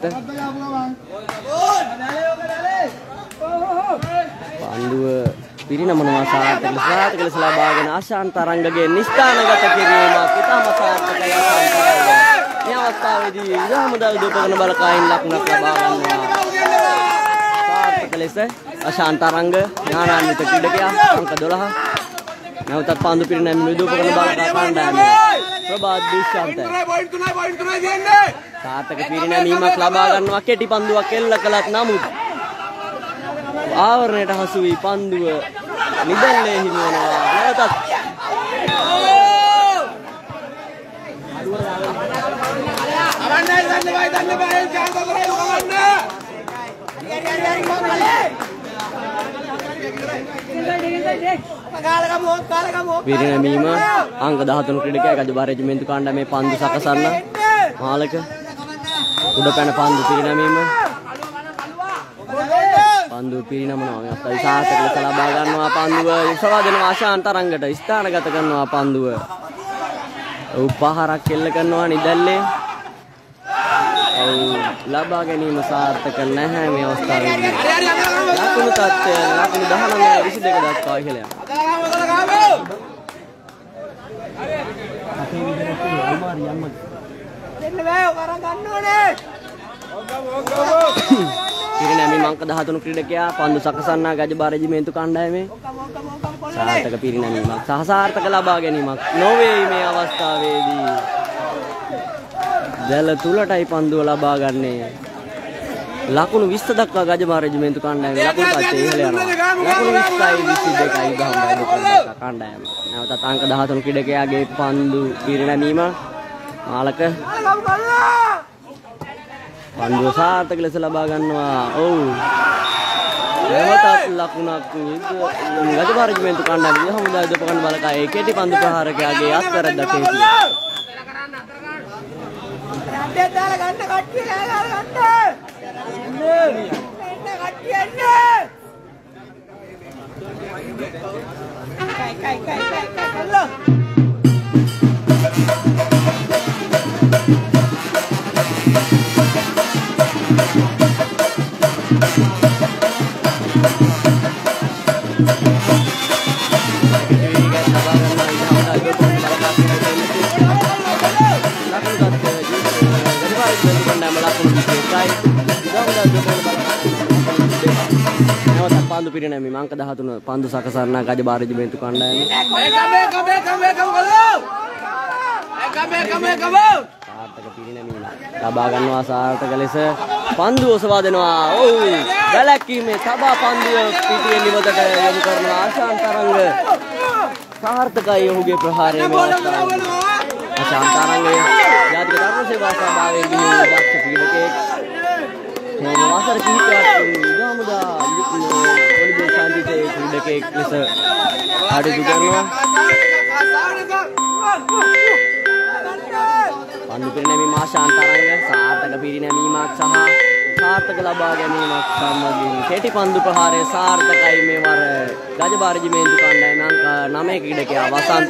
පන්දුව පිරිනමනවා සාර්ථක ලෙස ලබාගෙන අශාන්ත තරංගගේ නිස්ථානගත කිරීමක් ඉතාම සාර්ථකයි අශාන්ත තරංග. මේ අවස්ථාවේදී යහමුදා යුදෝපකරණ බාලකායින් ලකුණක් ලබා ගන්නවා. සාර්ථක ලෙස අශාන්ත තරංග ඥානාන්විත ක්‍රීඩකයා අංක 12. නැවතත් පන්දු පිරිනැමීම යුදෝපකරණ බාලකා කණ්ඩායමේ ප්‍රභාත් දුෂ්‍යන්ත සාර්ථක පිරිනැමීමක් ලබා ගන්නවා. කෙටි පන්දුවක් එල්ල කළත් නමුත් ආවරණයට හසු වී පන්දුව නිදැල්ලේ හිමි වෙනවා. නැවතත් පිරිනැමීම අංක 13 ක්‍රීඩකයා ගජබා රෙජිමේන්තු කණ්ඩායමේ පන්දු සකසන්න මාලක උඩ පැන පන්දු පිරිනැමීම පන්දුව පිරිනමනවා. මේ අස්තයි සාර්ථක ලෙස ලබා ගන්නවා. පන්දුව ඉස්සවා දෙනවා අශාන්ත තරංගට ස්ථානගත කරනවා. පන්දුව උපහාරක් එල්ල කරනවා නිදැල්ලේ. ලබා ගැනීම සාර්ථක නැහැ මේ අවස්ථාවේදී. ලකුණු තත්ත්වය ලකුණු 19 22 දක්වා ඉහළ යනවා. පිරිනැමීම අංක 13 ක්‍රීඩකයා පන්දු සකසන්නා ගජබා රෙජිමේන්තු කණ්ඩායමේ සාර්ථක පිරිනැමීමක් සහ සාර්ථක ලබා ගැනීමක් නොවේ මේ අවස්ථාවේදී. දැල තුලටයි පන්දුව ලබා ගන්නේ. ලකුණු 20 දක්වා ගජබා රෙජිමේන්තු කණ්ඩායමේ ලකුණු තත්ත්වය ඉහළ යනවා. ලකුණු 20යි 22යි ගහම්බා කණ්ඩායම. නැවතත් අංක 13 ක්‍රීඩකයාගේ පන්දු පිරිනැමීම මාලක පන්දුව සාර්ථක ලෙස ලබා ගන්නවා. ඔව්. නැවතත් ලකුණක් ගජබා රෙජිමේන්තු කණ්ඩායමේ යහමුදා යුදෝපකරණ බාලකායේ කෙටි පන්දු ප්‍රහාරකයාගේ අත්වැරද්දක් හේතුව. පන්දු පිරිනැමීම අංක 13 පන්දු සකසන්නා ගජබා රෙජිමේන්තු කණ්ඩායම සාර්ථක පිරිනැමීම ලබා ගන්නවා. සාර්ථක ලෙස පන්දුව ඔසවා දෙනවා. ඔව් වැලැක්වීමේ තබා පන්දුව පිටියෙන් නිවතට යොමු කරනවා. අශාන්ත තරංග සාර්ථකයි ඔහුගේ ප්‍රහාරය මේ අවස්ථාවේ. අශාන්ත තරංගය ජාතික තරුණ සේවා සභාවේ ගිහින් දක්ෂ ක්‍රීඩකයෙක්. මේ වසර කිහිපයක් යමුදා වොලිබෝල් සංගීතයේ ක්‍රීඩකයෙක් ලෙස කටයුතු කරනවා. පන්දු පිරිනැමීම අශාන්ත තරංග සාර්ථක පිරිනැමීමක් සහ සාර්ථක ලබා ගැනීමක් සමගින් කෙටි පන්දු ප්‍රහාරය සාර්ථකයි. මේවර ගජබා රෙජිමේන්තු කණ්ඩායම අංක 9 ක්‍රීඩකයා වසන්ත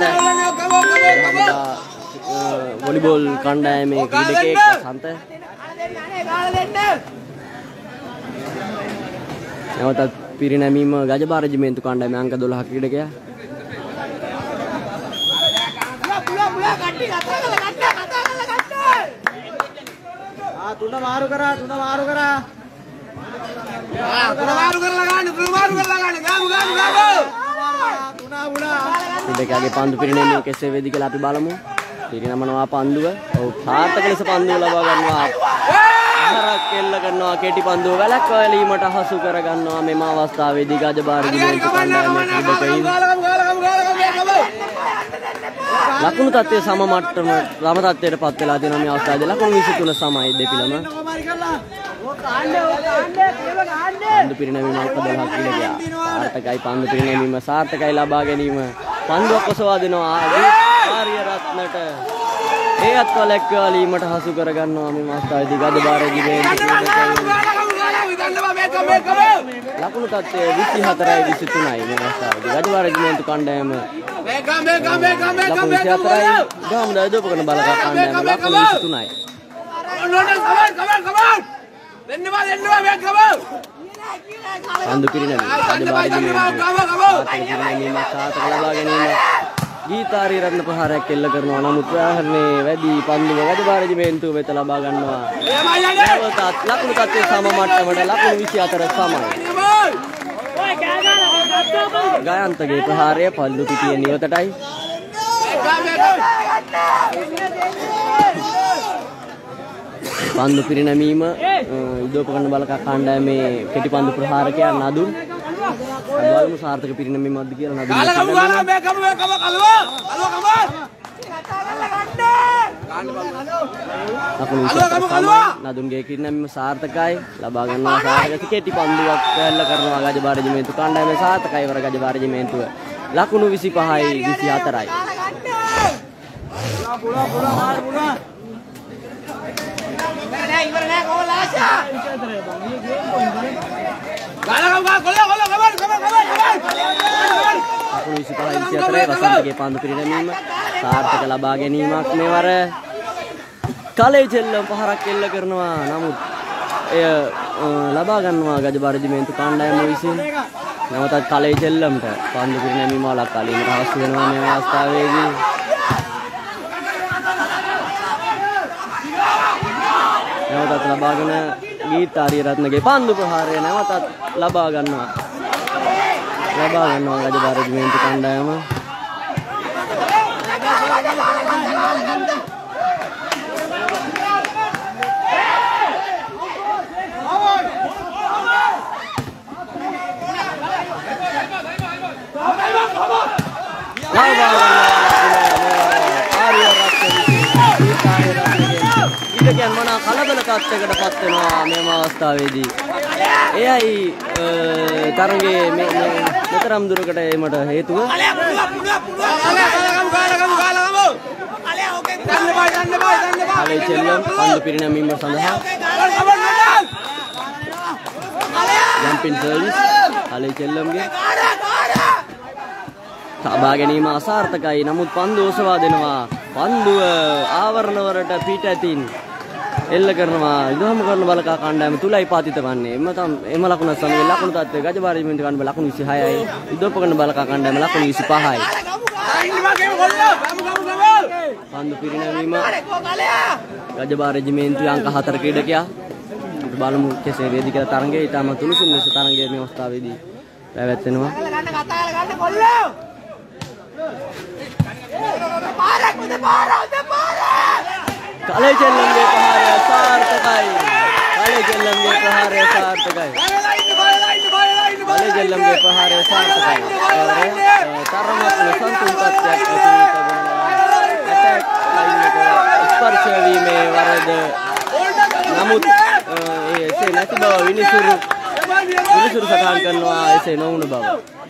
වොලිබෝල් කණ්ඩායමේ ක්‍රීඩකයෙක් වසන්ත නැවතත් පිරිනැමීම ගජබා රෙජිමේන්තු කණ්ඩායමේ අංක 12 ක්‍රීඩකයා තුන මාරු කරා ගාමු තුනා වුණා දෙකගේ පන්දු පිරිනැමීම කෙසේ වේද කියලා අපි බලමු. පිරිනමනවා පන්දුව. ඔව් සාර්ථක ලෙස පන්දුව ලබා ගන්නවා. හරක් කෙල්ල කරනවා කෙටි පන්දුව වැළැක්වීමට හසු කර ගන්නවා. මෙම අවස්ථාවේදී ගජබාර දිවෙන්තු කණ්ඩායමේ ක්‍රීඩකයින් ලකුණු තත්ත්වය සම මට්ටම සම තත්ත්වයට පත් වෙලා තියෙනවා. මේ අවස්ථාවේදී ලකුණු 23 සමයි දෙපිලම. පන්දු පිරිනැමීම අල්ප 12ක් ඉලකියා. සාර්ථකයි පන්දු පිරිනැමීම සාර්ථකයි ලබා ගැනීම. පන්දුවක් ඔසවා දෙනවා ආර්ය රත්නට. ඒ අත්වලැක්වීමට හසු කර ගන්නවා මේ අවස්ථාවේදී ගජබාර දිවෙන්තු ලකුණු තත්ත්වය 24යි 23යි මේ අවස්ථාවේදී ගජබාර දිවෙන්තු කණ්ඩායම ලකුණු 24යි ගාමුදා දෝපකන බලක කණ්ඩායම ලකුණු 23යි. පන්දු පිරිනැමීම ගජබාර දිවෙන්තු සාර්ථක ලබා ගැනීම. ගීතාරී රත්න ප්‍රහාරයක් එල්ල කරනවා. නමුත් ප්‍රහාරණේ වැඩි පන්දුව ගජබාර දිවෙන්තු වෙත ලබා ගන්නවා. නැවතත් ලකුණු තත්ත්වය සම මට්ටමට ලකුණු 24 සමයි. ගායන්තගේ ප්‍රහාරය පන්දු පිටිය නියතටයි. පන්දු පිරිනැමීම යුදෝපකරණ බලක කණ්ඩායමේ කෙටි පන්දු ප්‍රහාරකයා නදුන් බලමු සාර්ථක පිරිනැමීමක්ද කියලා නදුන් නදුන්ගේ පිරිනැමීම සාර්ථකයි ලබා ගන්නවා. සාර්ථක කෙටි පන්දුවක් පැල්ල කරනවා ගජබාර දිවෙන්තු කණ්ඩායමේ සාර්ථකයි වර ගජබාර දිවෙන්තුව ලකුණු 25යි 24යි. වසන්තගේ පන්දු පිරිනැමීම සාර්ථක ලබා ගැනීමක් මෙවර. කලේ චෙල්ලම් පහරක් එල්ල කරනවා. නමුත් එය ලබා ගන්නවා ගජබාර දිවෙන්තු කණ්ඩායම විසින්. නැවතත් කලේ චෙල්ලම්ට පන්දු පිරිනැමීම වලක් කලින්ට හසු වෙනවා මේ අවස්ථාවේදී. නැවතත් ලබාගෙන ගීතාරී රත්නගේ පන්දු ප්‍රහාරය නැවතත් ලබා ගන්නවා ගජබාර දිවෙන්තු කණ්ඩායම. ඊටකයන් මන කලබල තත්ත්වයකට පත් වෙනවා මේ අවස්ථාවේදී. එයයි තරඟයේ මෙතරම් දුරකට එීමට හේතුව. කලේ චෙල්ලම් පන්දු පිරිනැමීම සඳහා ජම්පින් සර්විස් කලේ චෙල්ලම්ගේ තබා ගැනීම අසාර්ථකයි. නමුත් පන්දු ඔසවා දෙනවා. පන්දුව ආවරණවලට පිටතින් එල්ල කරනවා. ඉදහම කරන බලකා කණ්ඩායම තුලයි පාතිත වන්නේ. එම ලකුණ සමග ලකුණු තත්ත්වය ගජබාර දිවෙන්තු කණ්ඩායම ලකුණු 26යි. ඉදෝපකරණ බලකා කණ්ඩායම ලකුණු 25යි. පන්දු පිරිනැමීම ගජබාර රෙජිමේන්තු අංක 4 ක්‍රීඩකයා. අපි බලමු කෙසේ වේද කියලා තරඟයේ ඊටම තුනුසුන් ලෙස තරඟයේ මේ අවස්ථාවේදී පැවැත්වෙනවා. කලේ චෙල්ලම්ගේ ප්‍රහාරය සාර්ථකයි. කලේ චෙල්ලම්ගේ ප්‍රහාරය සාර්ථකයි. කලේ චෙල්ලම්ගේ ප්‍රහාරය සාර්ථකයි. තරමක් සන්තුලිත තත්ත්වයක් ඇති තිබෙනවා. ඇටැක් ලයින් එක ස්පර්ශ වීමේ වරද. නමුත් එසේ නැති බව විනිසුරු සටහන් කරනවා. එසේ නොවුණු බව.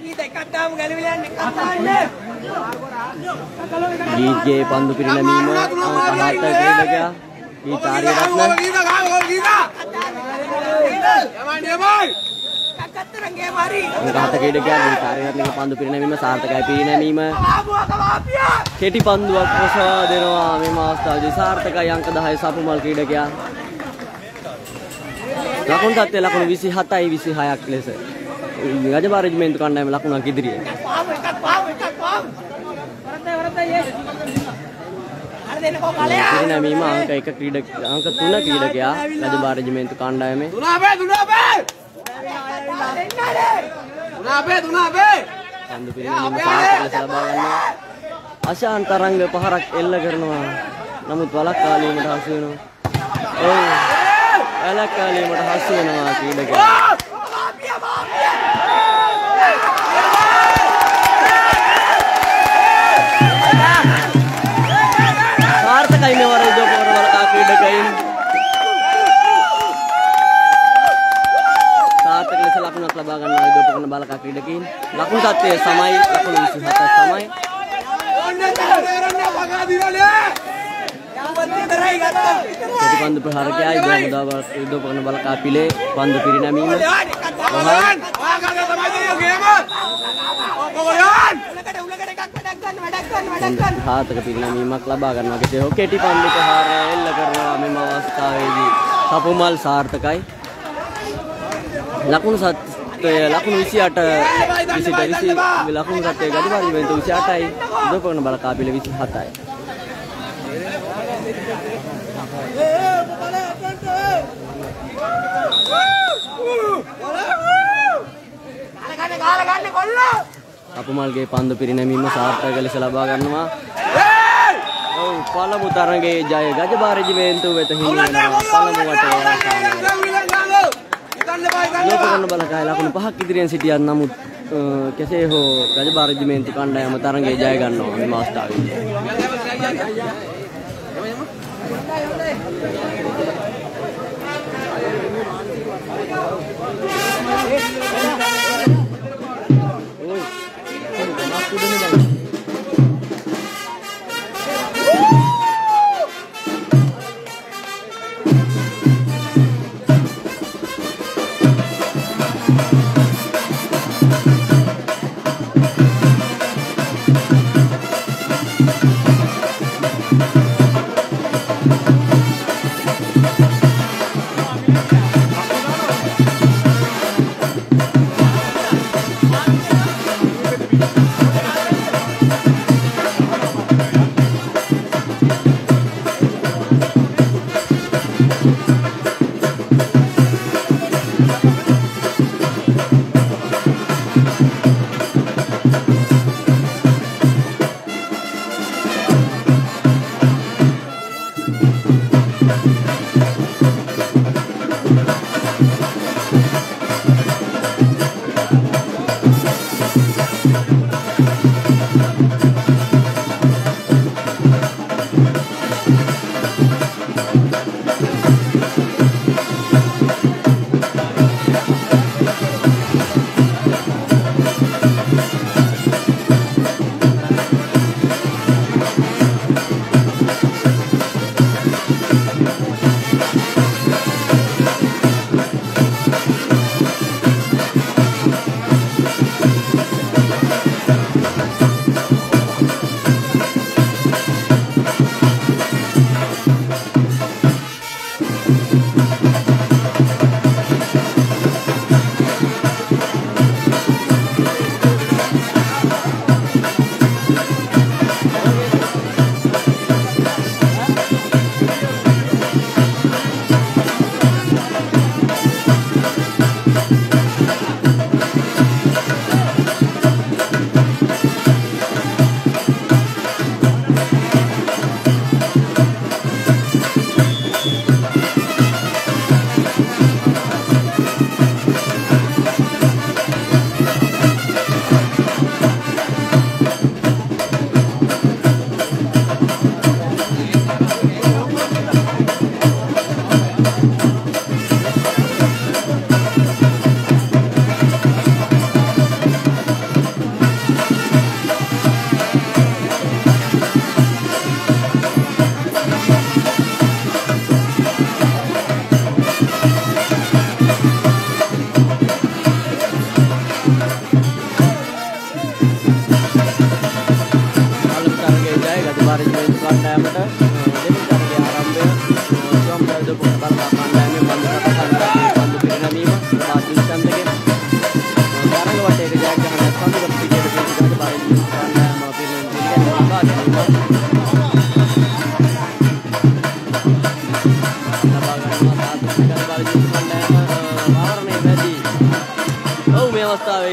ගීගේ පන්දු පිරිනැමීම අංක 7 ක්‍රීඩකයා ගීතාරී රත්න අංක 7 ක්‍රීඩකයා ගීතාරී රත්නගේ පන්දු පිරිනැමීම සාර්ථකයි. පිරිනැමීම කෙටි පන්දුවක් ඔසවා දෙනවා මේ අවස්ථාවේදී සාර්ථකයි. අංක 10 සපුමල් ක්‍රීඩකයා ලකුණු තත්ත්වය ලකුණු 27යි 26ක් ලෙස ගජබාර රෙජිමේන්තු කණ්ඩායම ලකුණක් ඉදිරියේ. පිරිනැමීම අංක 1 ක්‍රීඩක අංක 3 ක්‍රීඩකයා රජබා රෙජිමෙන්තු කණ්ඩායමේ පන්දු පිරිනැමීම සාර්ථක ලෙස ලබා ගන්නවා. අශාන් තරංග පහරක් එල්ල කරනවා. නමුත් වළක්වාලීමට හසු වෙනවා. වළක්වාලීමට හසු වෙනවා ක්‍රීඩකයා. සාර්ථකයි මේ වර යුදෝපකරණ වලකා ක්‍රීඩකයින්. සාර්ථක ලෙස ලකුණක් ලබා ගන්නවා යුදෝපකරණ බලකා ක්‍රීඩකයින්. ලකුණු තත්ත්වය සමයි. ලකුණු 27ක් සමයි. පන්දු ප්‍රහාරකයා යුදෝපකරණ බලකා පිලේ පන්දු පිරිනැමීම. හාතක පිරිනැමීමක් ලබා ගන්නවා. කෙසේ හෝ කෙටි පන්දු ප්‍රහාර එල්ල කරනවා මෙම අවස්ථාවේදී. සපුමල් සාර්ථකයි. ලකුණු සත්ත්වය ලකුණු 28 ලකුණු සත්ත්වය ගඩිබා රෙජිමෙන්තු 28යි. යුදෝපකරණ බලකා පිල 27යි. අපමල්ගේ පන්දු පිරිනැමීම සාර්ථක ලෙස ලබා ගන්නවා. ඔව් පළමු තරගයේ ජය ගජබා රෙජිමෙන්තුව වෙත හිමි වෙනවා. පළමු වටේ යුදෝපකරණ බලකාය ලකුණු 5ක් ඉදිරියෙන් සිටියත් නමුත් කෙසේ හෝ ගජබා රෙජිමෙන්තු කණ්ඩායම තරගයේ ජය ගන්නවා මේ අවස්ථාවේදී.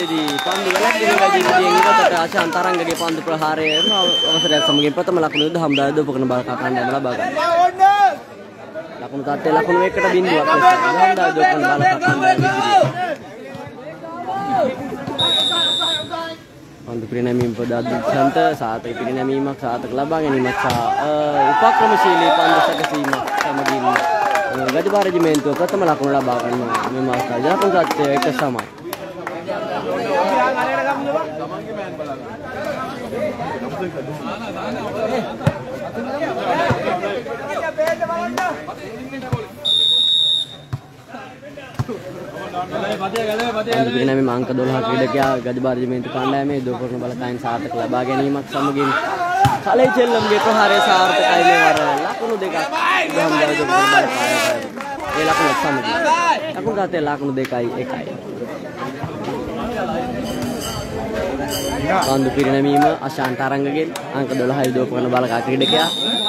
අවස්ථාවේදී පන්දු වැළැක්වීමේදී ඉවතට ආශාන් තරංගගේ පන්දු ප්‍රහාරය අවසරයක් සමගින් ප්‍රථම ලකුණු යුද හමුදා දොපකන බලකා කණ්ඩායම ලබා ගන්නවා. ලකුණු තත්ත්වයේ ලකුණු 1කට බිඳුවක් ලෙස හමුදා දොපකන බලකා කණ්ඩායම පන්දු පිරිනැමීම පොදාදුච්ඡන්ත සාතක පිරිනැමීමක් සාතක ලබා ගැනීමක් සහ උපක්‍රමශීලී පන්දු සැකසීමක් සමගින් ගජබා රෙජිමෙන්තුව ප්‍රථම ලකුණු ලබා ගන්නවා. මෙම අවස්ථාවේ ලකුණු තත්ත්වය 1 සමයි. පිරිනැමීම අංක 12 ක්‍රීඩකයා ගජබා රෙජිමෙන්තු කණ්ඩායමේ දොපකන බලකායෙන් සාර්ථක ලබා ගැනීමක් සමගින් කලේ චෙල්ලම්ගේ ප්‍රහාරය සාර්ථකයි මේ වර ලකුණු දෙකක් ගම්දා දොපකන බලකාය. ඒ ලකුණු සමගින් ලකුණු ගතේ ලකුණු 2යි 1යි. පන්දු පිරිනැමීම අශාන් තරංගගෙන් අංක 12යි දොපකන බලකා ක්‍රීඩකයා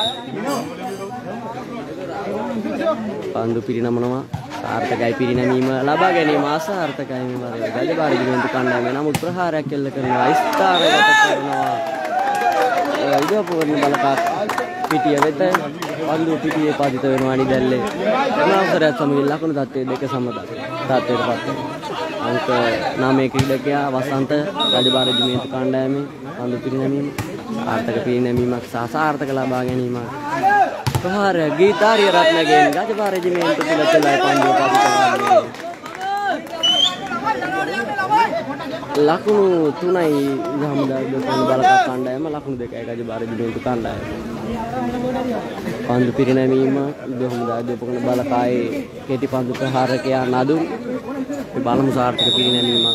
පන්දු පිරිනමනවා. සාර්ථකයි පිරිනැමීම ලබා ගැනීම අසාර්ථකයි මේ වර ගජබා රෙජිමෙන්තු කණ්ඩායම නමුත් ප්‍රහාරයක් එල්ල කරනවා ස්ථාරගත කරනවා ඉදපුවන බලකා පිටිය වෙත පන්දු පිටියේ පතිත වෙනවා නිදැල්ලේ අනවසරයක් සමගින් ලකුණු තත්ත්වයේ 2 සමත තත්ත්වයට පත් අංක 9 ක්‍රීඩකයා වසන්ත ගජබා රෙජිමෙන්තු කණ්ඩායමේ පන්දු පිරිනැමීම සාර්ථක පිරිනැමීමක් සහ සාර්ථක ලබා ගැනීමක් ප්‍රහාරය ගීතාරිය රත්නගෙන් ගජබා රෙජිමෙන්තු තුල තුලයි පන්දුව පතිත වන්නේ ලකුණු 3යි හමුදා දොපකන බලකා කණ්ඩායම ලකුණු 2යි ගජබා රෙජිමෙන්තු කණ්ඩායම පන්දු පිරිනැමීම හමුදා දොපකන බලකායේ කෙටි පන්දු ප්‍රහාරකයා නදුන් බලමු සාර්ථක පිරිනැමීමක්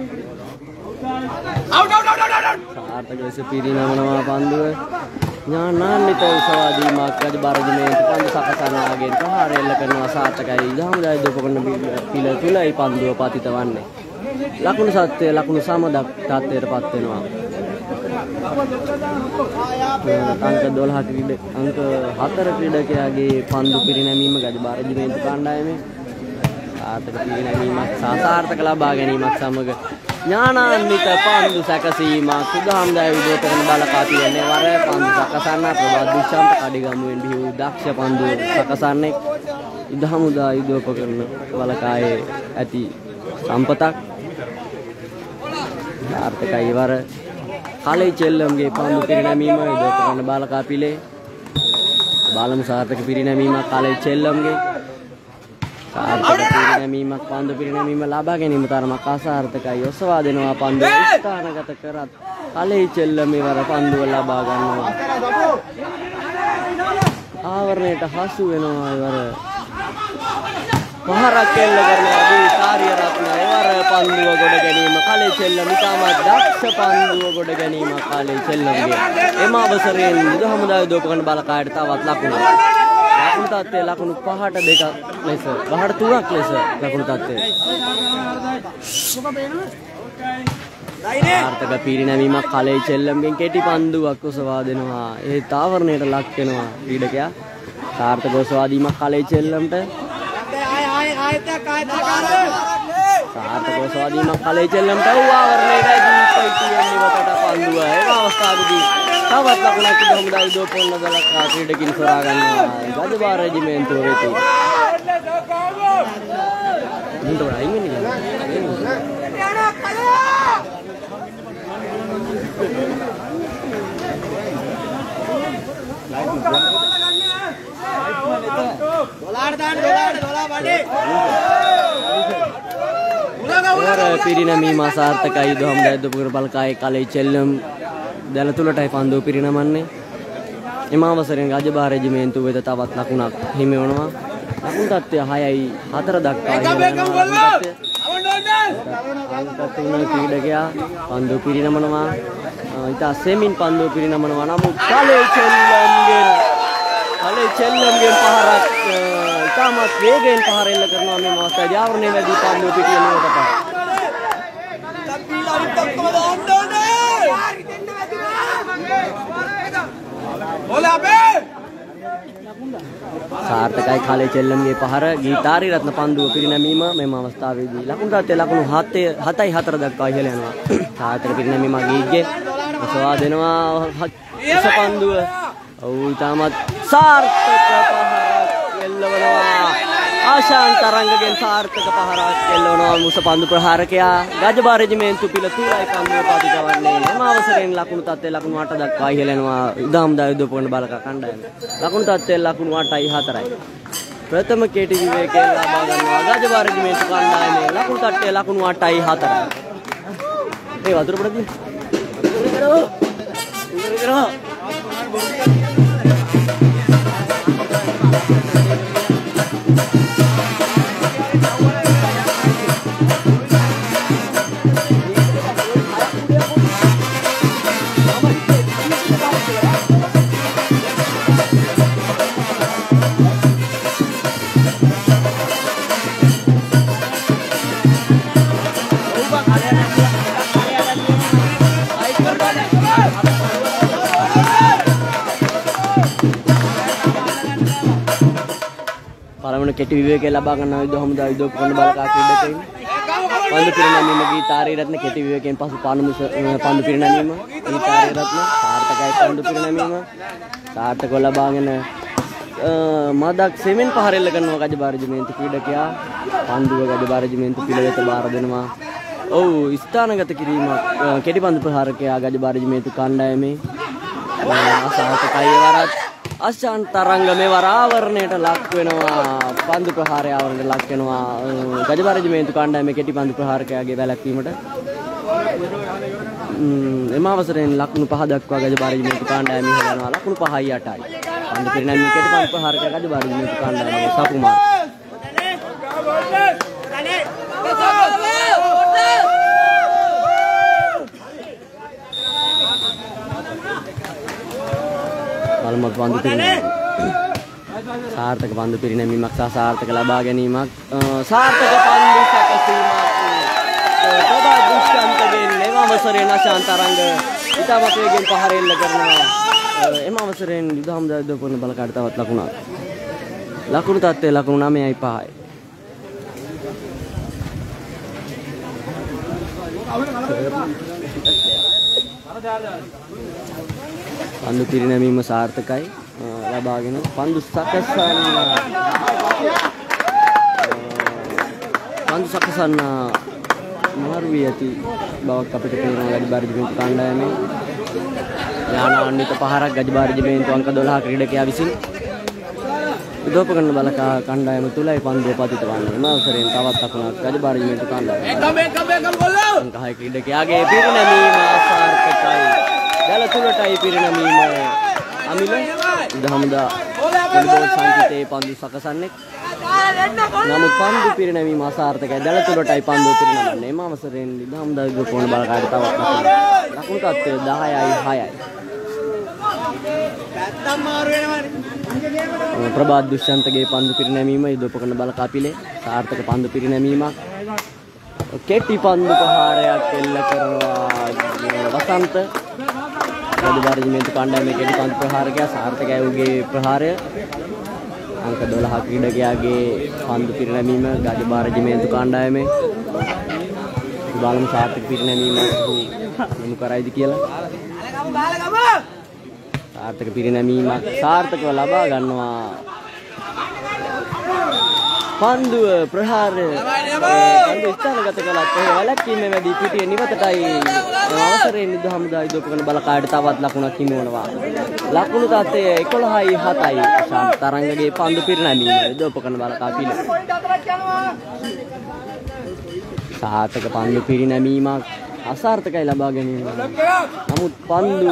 සාර්ථක ලෙස පිරිනමනවා පන්දුව ඥානාන්විත උසවාදීමක් ගජබා රෙජිමෙන්තු පන්දු සකසනාගෙන් ප්‍රහාරය එල්ල කරනවා සාර්ථකයි හමුදා දොපකන පිළ තුලයි පන්දුව පතිත වන්නේ ලකුණු සත්‍ය ලකුණු සමදක් තත්ත්වයට පත් වෙනවා අංක 12 අංක 4 ක්‍රීඩකයාගේ පන්දු පිරිනැමීම ගජබා රෙජිමෙන්තු කණ්ඩායමේ සාර්ථක පිරිනැමීමක් සාර්ථක ලබා ගැනීමක් සමග ඥානාන්විත පන්දු සැකසීමක් සුදාම්දාය විදෝතකන බලකා තියන්නේ වර පන්දු සකසන්න ප්‍රබෝධුෂාන්ත කඩිගමුවෙන් බිහි වූ දක්ෂ පන්දු සකසන්නේ ඉදහමුදා යුදෝපකරන බලකායේ ඇති සම්පතක් සාර්ථකයි වර කලේ චෙල්ලම්ගේ පන්දු පිරිනැමීම යුදෝපකරන බලකා පිළේ බලමු සාර්ථක පිරිනැමීමක් කලේ චෙල්ලම්ගේ සාර්ථක පිරිනැමීමක් පන්දු පිරිනැමීම ලබා ගැනීම තරමක් අසාර්ථකයි ඔසවා දෙනවා පන්දු ස්ථානගත කරත් කලේ චෙල්ලමේ වර පන්දුව ලබා ගන්නවා ආවරණයට හසු වෙනවා වර පහරක් එල්ල කරනවා ගීතාරිය රත්න එවර පන්දුව ගොඩ ගැනීම කලේ චෙල්ලම ඉතාමත් දක්ෂ පන්දුව ගොඩ ගැනීම කලේ චෙල්ලමගේ එම අවසරයෙන් යුද හමුදාය දොපකන බලකායට තවත් ලකුණක් ලකුණු තත්ත්වයේ ලකුණු 5ට 2ක් ලෙස 5ට 3ක් ලෙස ලකුණු තත්ත්වයේ සාර්ථක පිරිනැමීමක් කලේ චෙල්ලම්ගෙන් කෙටි පන්දුවක් ඔසවා දෙනවා ඒ තාවරණයට ලක් වෙනවා ක්‍රීඩකයා සාර්ථක ඔසවා දීමක් කලේ චෙල්ලම්ට සාර්ථක ඔසවා දීමක් කලේ චෙල්ලම්ට ආවරණයටයි දීපයි කියන්නේ වටට පන්දුව ඒ අවස්ථාවේදී තවත් ලකුණක් හමුදා යුදෝපකරන බලකා ක්‍රීඩකින් සොරා ගන්නවා ගජබා රෙජිමෙන්තුව වෙතින් මුන්ට අයින් වෙන්නේ පිරිනැමීම අසාර්ථකයි දොහම්දා යුදෝපකරන බලකායේ කලේ චෙල්ලම් දැල තුලටයි පන්දුව පිරිනමන්නේ එම අවසරයෙන් ගජබා රෙජිමෙන්තුව වෙත තවත් ලකුණක් හිමි වෙනවා ලකුණු තත්ත්වය 6යි 4 දක්වා හිමි වෙනවා අංක 3 ක්‍රීඩකයා පන්දුව පිරිනමනවා ඉතා සෙමින් පන්දුව පිරිනමනවා නමුත් කලේ චෙල්ලම්ගෙන් පහරක් ඉතාමත් වේගයෙන් පහර එල්ල කරනවා මේ අවස්ථාවේ ආවරණය වැඩි පන්දුව පිටිය නුවරට සාර්ථකයි කාලේ චෙල්ලම්ගේ පහර ගීතාරි රත්න පන්දුව පිරිනැමීම මෙම අවස්ථාවේදී ලකුණු තත්ත්වය ලකුණු 7-4 දක්වා ඉහළ යනවා. සාර්ථක පිරිනැමීම ගීගේ ඔසවා දෙනවා උස පන්දුව. ඔව් ඊටමත් සාර්ථක පහරක් එල්ලවනවා. ආශාන් තරංගගෙන් සාර්ථක පහරක් එල්ලවනවා මුස පන්දු ප්‍රහාරකයා. ගජබා රෙජිමේන්තු පිළ තුරයි පන්දුව පාතිකවන්නේ. එම අවසරයෙන් ලකුණු තත්ත්වය ලකුණු 8 දක්වා ඉහළ යනවා. ඉදාම් දායුද උපකරණ බලක කණ්ඩායම. ලකුණු තත්ත්වය ලකුණු 8-4යි. ප්‍රථම කෙටි විවේකයෙන් ලබා ගන්නවා ගජබා රෙජිමේන්තු කණ්ඩායමේ ලකුණු තත්ත්වය ලකුණු 8-4යි. ඒ වතුර පොඩ දී. පළවෙනි කෙටි විවේකයේ ලබා ගන්නා යුද හමුදා යුද උපකරණ බලකා ක්‍රීඩකයින් පන්දු පිරිනැමීම ගීතාරි රත්න කෙටි විවේකයෙන් පසු පන්දු පිරිනැමීම ගීතාරි රත්න සාර්ථකයි පන්දු පිරිනැමීම සාර්ථකව ලබාගෙන මදක් සෙමෙන් පහර එල්ල කරනවා ගජබා රෙජිමේන්තු ක්‍රීඩකයා පන්දුව ගජබා රෙජිමේන්තු පිළිවෙත බාර දෙනවා. ඔව් ස්ථානගත කිරීම කෙටි පන්දු ප්‍රහාරකයා ගජබා රෙජිමේන්තු කණ්ඩායමේ අසාර්ථකයි වරත් අශාන් තරංග මෙවර ආවරණයට ලක් වෙනවා. පන්දු ප්‍රහාරය ආවරණයට ලක් වෙනවා ගජබා රෙජිමේන්තු කණ්ඩායමේ කෙටි පන්දු ප්‍රහාරකයාගේ වැළැක්වීමට. එම අවසරයෙන් ලකුණු 5 දක්වා ගජබා රෙජිමේන්තු කණ්ඩායම ඉහළ යනවා. ලකුණු 5-8යි. පන්දු පිරිනැමීම කෙටි පන්දු ප්‍රහාරකයා ගජබා රෙජිමේන්තු කණ්ඩායමේ සපුමාර. පළමුව පන්දු පිරිනැමීම සාර්ථක පන්දු පිරිනැමීමක් සහ සාර්ථක ලබා ගැනීමක් සාර්ථක පන්දු සැකසීමක් ප්‍රබා දුෂ්කන්තගෙන් එම අවසරයෙන් අශාන් තරංග ඉතාමත් වේගෙන් පහර එල්ල කරනවා. එම අවසරයෙන් යුද හමුදා යුද උපකරණ බලකාට තවත් ලකුණක්. ලකුණු තත්ත්වය ලකුණු 9-5යි. පන්දු පිරිනැමීම සාර්ථකයි ලබාගෙන පන්දු සකසන්න මාරු වී ඇති බවක් අපිට පේනවා ගජබා රෙජිමේන්තු කණ්ඩායමේ. ඥානාන්විත පහරක් ගජබා රෙජිමේන්තු අංක 12 ක්‍රීඩකයා විසින් උපකරණ බලකා කණ්ඩායම තුලයි පන්දුව පතිත වන්නේ. එම අවසරයෙන් තවත් ලකුණක් ගජබා රෙජිමේන්තු කණ්ඩායම. අංක 6 ක්‍රීඩකයාගේ පිරිනැමීම අසාර්ථකයි. දැල තුලටයි පිරිනැමීම අමිල දහමුදා පිළිබෝල් සංකේතයේ පන්දු සකසන්නේ. නමුත් පන්දු පිරිනැමීම අසාර්ථකයි. දැල තුලටයි පන්දු පිරිනමන්නේ. එම අවසරයෙන් දහමුදා උපකරණ බලකාට තවත් ලකුණු තත්ත්වය 10-6යි. ප්‍රබාත් දුෂ්යන්තගේ පන්දු පිරිනැමීම යුද උපකරණ බලකා පිළේ සාර්ථක පන්දු පිරිනැමීමක්. කෙටි පන්දු ප්‍රහාරයක් එල්ල කරනවා වසන්ත ගජබා රෙජිමේන්තු කණ්ඩායමේ කෙටි පන්දු ප්‍රහාරකයා සාර්ථකයි ඔහුගේ ප්‍රහාරය. අංක 12 ක්‍රීඩකයාගේ පන්දු පිරිනැමීම ගජබා රෙජිමේන්තු කණ්ඩායමේ බලමු සාර්ථක පිරිනැමීම මොනු කරයිද කියලා. සාර්ථක පිරිනැමීමක් සාර්ථකව ලබා ගන්නවා. පන්දුව ප්‍රහාරය පන්දු ස්ථානගත කළත් ඒ වැළැක්වීමේ වැඩි පිටියේ නිවතටයි අවසරයෙන් යුද හමුදා යුද උපකරණ බලකායට තවත් ලකුණක් හිමිවනවා. ලකුණු තත්ත්වය 11-7යි. ශාන්ත තරංගගේ පන්දු පිරිනැමීම යුද උපකරණ බලකා පිළ සාර්ථක පන්දු පිරිනැමීමක් අසාර්ථකයි ලබා ගැනීම. නමුත් පන්දුව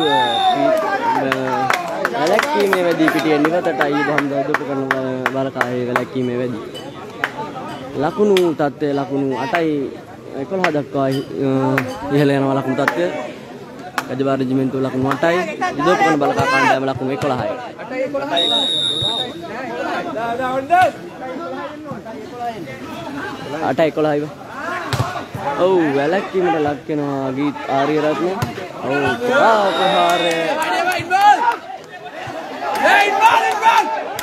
වැළැක්වීමේ වැඩි පිටියේ නිවතටයි යුද හමුදා යුද උපකරණ බලකායේ වැළැක්වීමේ වැඩි. ලකුණු තත්ත්වය ලකුණු 8-11 දක්වා ඉහළ යනවා. ලකුණු තත්ත්වය ගජබා රෙජිමේන්තුව ලකුණු 8යි. යුද උපකරණ බලකා කණ්ඩායම ලකුණු 11යි. 8-11යි. ඔව් වැළැක්වීමට ලක් වෙනවා ගීත් ආරියරත්න. ඔව් ප්‍රහාරය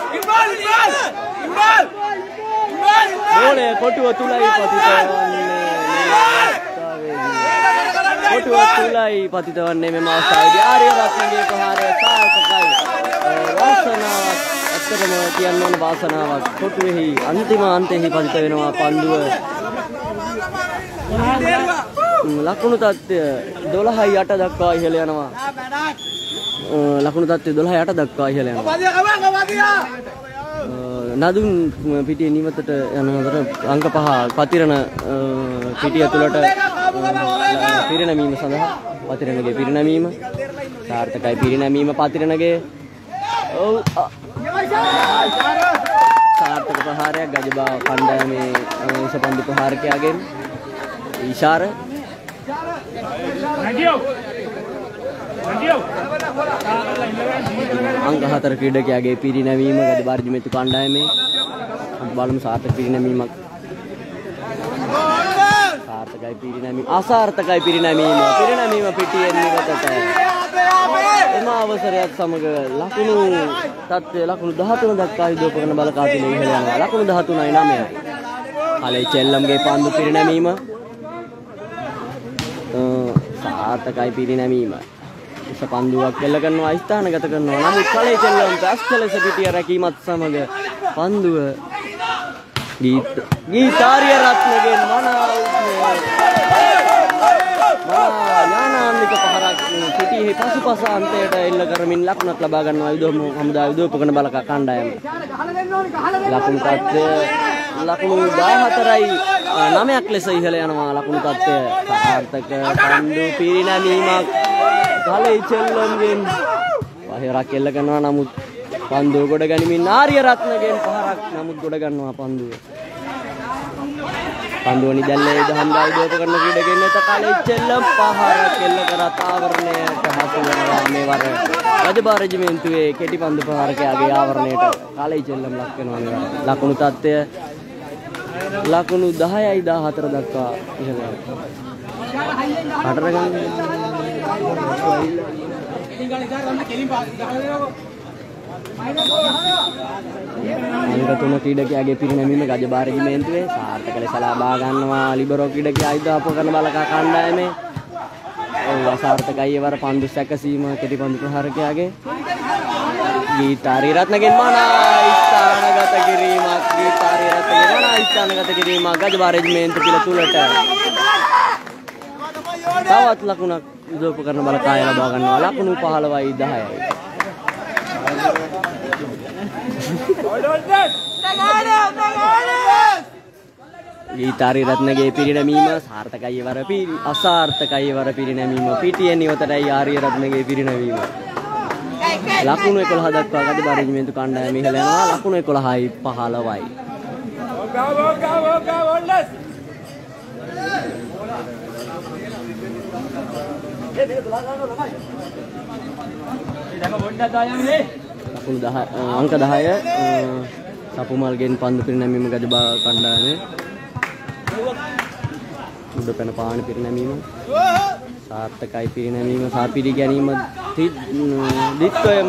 කොටුව තුලයි පතිත වන්නේ කොටුව තුලයි පතිත වන්නේ මෙම අවස්ථාවේදී ආර්යරත්නගේ ප්‍රහාරය සාර්ථකයි වාසනාවක් ඇත්තටම කියන්න ඕන වාසනාවක් කොටුවේහි අන්තිම අන්තෙහි පතිත වෙනවා පන්දුව ලකුණු තත්ත්වය 12-8 දක්වා ඉහළ යනවා ලකුණු තත්ත්වය 12-8 දක්වා ඉහළ යනවා නදුන් පිටිය නිවතට යන අතර අංක 5 පතිරණ පිටිය තුලට පිරිනැමීම සඳහා පතිරණගේ පිරිනැමීම සාර්ථකයි පිරිනැමීම පතිරණගේ ඔව් සාර්ථක ප්‍රහාරයක් ගජබා කණ්ඩායමේ උසපන්දු ප්‍රහාරකයාගෙන් ඉෂාර අංක 4 ක්‍රීඩකයාගේ පිරිනැමීම ගජබා රජමෙතු කණ්ඩායමේ බලමු සාර්ථක පිරිනැමීමක් සාර්ථකයි පිරිනැමීම අසාර්ථකයි පිරිනැමීම පිටියෙන් නිවතට එම අවසරයත් සමග ලකුණු තත්ත්වය ලකුණු 13 දක්වා යුදෝපකරණ බලකාපිල ඉහළ යනවා ලකුණු 13යි 9යි කලේ චෙල්ලම්ගේ පන්දු පිරිනැමීම සාර්ථකයි පිරිනැමීම උස පන්දුවක් එල්ල කරනවා ස්ථානගත කරනවා නමුත් කලේ චෙල්ලම්ට අස්කලස පිටිය රැකීමත් සමග පන්දුව ගීතාරිය රත්නගෙන් ඥානාන්විත පහරක් පිටියෙහි පසුපස අන්තයට එල්ල කරමින් ලකුණක් ලබා ගන්නවා හමුදා යුදෝපකරණ බලක කණ්ඩායම ලකුණු තත්ත්වය ලකුණු 14යි 9ක් ලෙස ඉහළ යනවා ලකුණු තත්ත්වය සාර්ථක පන්දු පිරිනැමීමක් කලේ චෙල්ලම්ගෙන් පහරක් එල්ල කරනවා නමුත් පන්දුව ගොඩ ගනිමින් ආර්ය රත්නගෙන් පහරක් නමුත් ගොඩ ගන්නවා පන්දුව නිදැල්ලේ දහම්දා යුදෝපකරණ ක්‍රීඩකයන් වෙත කලේ චෙල්ලම් පහරක් එල්ල කරත් ආවරණයට හසු වෙනවා මේ වර රජබා රෙජිමෙන්තුවේ කෙටි පන්දු ප්‍රහාරකයාගේ ආවරණයට කලේ චෙල්ලම් ලක් වෙනවා මේ වර ලකුණු තත්ත්වය ලකුණු 10යි 14 දක්වා ඉහළ යනවා අංක 3 ක්‍රීඩකයාගේ පිරිනැමීම ගජබා රෙජිමෙන්තුවේ සාර්ථක ලෙස ලබා ගන්නවා ලිබරෝ ක්‍රීඩකයා යුදෝපකරණ බලක කණ්ඩායමේ අසාර්ථකයි වර පන්දු සැකසීම කෙටි පන්දු ප්‍රහාරකයාගේ ගීතාරිය රත්නගෙන් ස්ථානගත කිරීමක් ගජබා රෙජිමෙන්තු පිළ තුලට තවත් ලකුණක් යුදෝපකරණ බලකාය ලබා ගන්නවා ලකුණු 15යි 10යි ගීතාරිය රත්නගේ පිරිනැමීම සාර්ථකයි වර අසාර්ථකයි වර පිරිනැමීම පිටියෙන් නිවතටයි ආර්ය රත්නගේ පිරිනැමීම ලකුණු 11 දක්වා ගජබා රෙජිමෙන්තු කණ්ඩායම ඉහළ යනවා ලකුණු 11යි 15යි ලකුණු 10 අංක 10 සපුමල්ගෙන් පන්දු පිරිනැමීම ගජබා කණ්ඩායමේ උඩ පැන පාන පිරිනැමීම සාර්ථකයි පිරිනැමීම සාපිරි ගැනීම දිත්වයම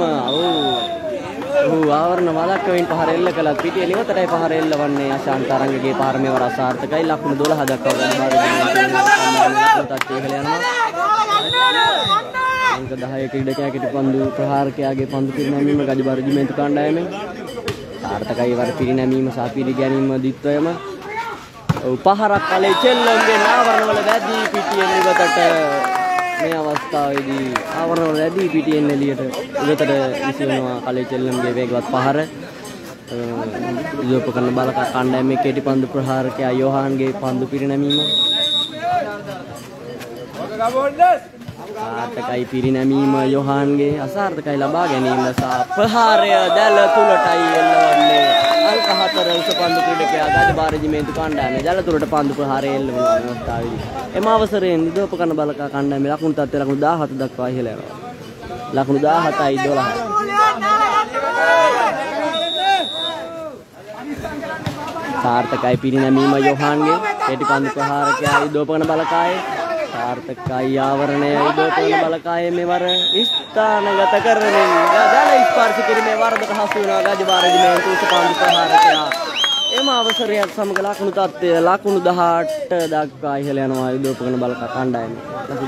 ආවරණ වලක්කමින් පහර එල්ල කළත් පිටිය නිවතටයි පහර එල්ලවන්නේ අශාන්ත තරංගගේ පාර මෙවර අසාර්ථකයි ලකුණු 12 දක්වා ගජබා රෙජිමෙන්තුවේ තත්ත්වය ඉහළ යනවා අංක 10 ක්‍රීඩකයා කෙටි පන්දු ප්‍රහාරකයාගේ පන්දු පිරිනැමීම ගජබා රෙජිමෙන්තු කණ්ඩායමේ සාර්ථකයි වර පිරිනැමීම සාපිරි ගැනීම දිත්වයම පහරක් කලේ චෙල්ලම්ගේ ආවරණවල වැදී පිටියෙන් ඉවතට මේ අවස්ථාවේදී ආවරණවල වැදී පිටියෙන් එළියට ඉවතට විසිනවා කලේ චෙල්ලම්ගේ වේගවත් පහර යුදෝපකරණ බලක කණ්ඩායමේ කෙටි පන්දු ප්‍රහාරකයා යෝහාන්ගේ පන්දු පිරිනැමීම සාර්ථකයි පිරිනැමීම යෝහාන්ගේ අසාර්ථකයි ලබා ගැනීම සහ ප්‍රහාරය දැල තුලටයි එල්ලවන්නේ අංක 4 උසපන්දු ක්‍රීඩකයා ගජබා රෙජිමෙන්තු කණ්ඩායමේ දැල තුලට පන්දු ප්‍රහාරය එල්ලවන අවස්ථාවේදී එම අවසරයෙන් යුදෝපකරණ බලක කණ්ඩායමේ ලකුණු තත්ත්වය ලකුණු 17 දක්වා ඉහළ යනවා ලකුණු 17යි 12යි සාර්ථකයි පිරිනැමීම යෝහාන්ගේ කෙටි පන්දු ප්‍රහාරකයා යුදෝපකරණ බලකායේ සාර්ථකයි ආවරණය යුදෝපකරණ බලකායේ මෙවර ස්ථානගත කරමින් දැල ස්පර්ශ කිරීමේ වරදට හසු වෙනවා ගජබා රෙජිමෙන්තු උසපන්දු ප්‍රහාරකයා එම අවසරයත් සමග ලකුණු තත්ත්වය ලකුණු 18 දක්වා ඉහළ යනවා යුදෝපකරණ බලක කණ්ඩායම. ලකුණු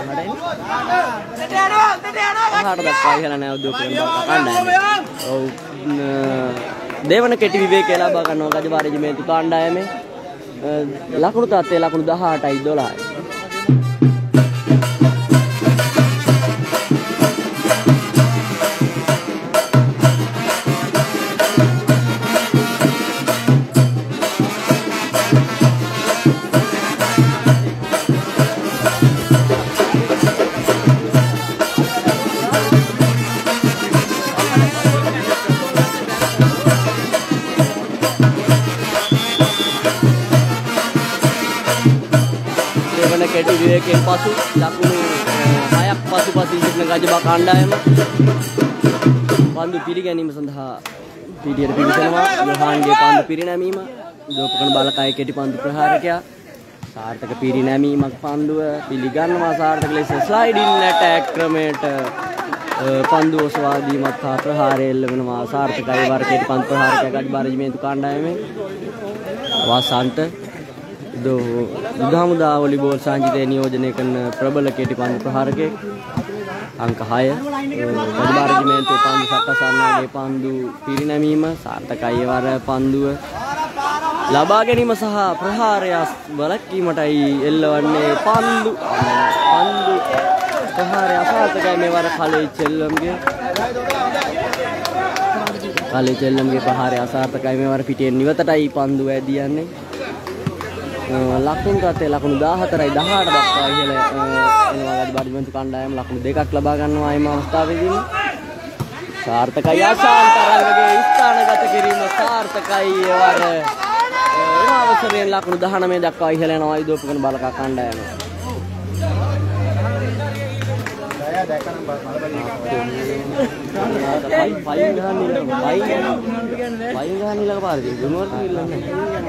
18 දක්වා ඉහළ යන යුදෝපකරණ බලක කණ්ඩායම. ඔව් දෙවන කෙටි විවේකය ලබා ගන්නවා ගජබා රෙජිමේන්තු කණ්ඩායමේ. ලකුණු තත්ත්වය ලකුණු 18යි 12යි. කෙටි විවේකයෙන් පසු ලකුණු 6ක් පසුපසින් සිටින ගජබා කණ්ඩායම පන්දු පිළිගැනීම සඳහා පිටියට පිවිසෙනවා. යොහාන්ගේ පන්දු පිරිනැමීම යුදෝපකරණ බලකයේ කෙටි පන්දු ප්‍රහාරකයා සාර්ථක පිරිනැමීමක් පන්දුව පිළිගන්නවා. සාර්ථක ලෙස ස්ලයිඩින් ඇටැක් ක්‍රමයට පන්දු ඔසවා දීමත් හා ප්‍රහාරය එල්ලවෙනවා. සාර්ථකයි වර කෙටි පන්දු ප්‍රහාරකයා ගජබා රෙජිමේන්තු කණ්ඩායමේ වසන්ත යුදහමුදා වොලිබෝල් සංජිතය නියෝජනය කරන ප්‍රබල කෙටි පන්දු ප්‍රහාරකයෙක්. අංක 6 ගජබා රෙජිමේන්තුවේ පන්දු සකසන්නාගේ පන්දු පිරිනැමීම සාර්ථකයි වර පන්දුව ලබා ගැනීම සහ ප්‍රහාරය වළක්වීමටයි එල්ලවන්නේ. පන්දු ප්‍රහාරය අසාර්ථකයි මෙවර කලේ චෙල්ලම්ගේ ප්‍රහාරය අසාර්ථකයි මෙවර පිටියෙන් නිවතටයි පන්දු ඇදී යන්නේ. ලකුණු තත්ත්වය ලකුණු 14යි 18 දක්වා ඉහළ එනවා ගජබා රෙජිමේන්තු කණ්ඩායම ලකුණු 2ක් ලබා ගන්නවා මේ අවස්ථාවේදී. සාර්ථකයි ආශාන් තරංගගේ ස්ථානගත කිරීම සාර්ථකයි වර එම අවසරයෙන් ලකුණු 19 දක්වා ඉහළ යනවා යුදෝපකරණ බලක කණ්ඩායම. පයින් ගහන්න ඊළඟ පාරදී දුනුවට ඉල්ලන්නේ.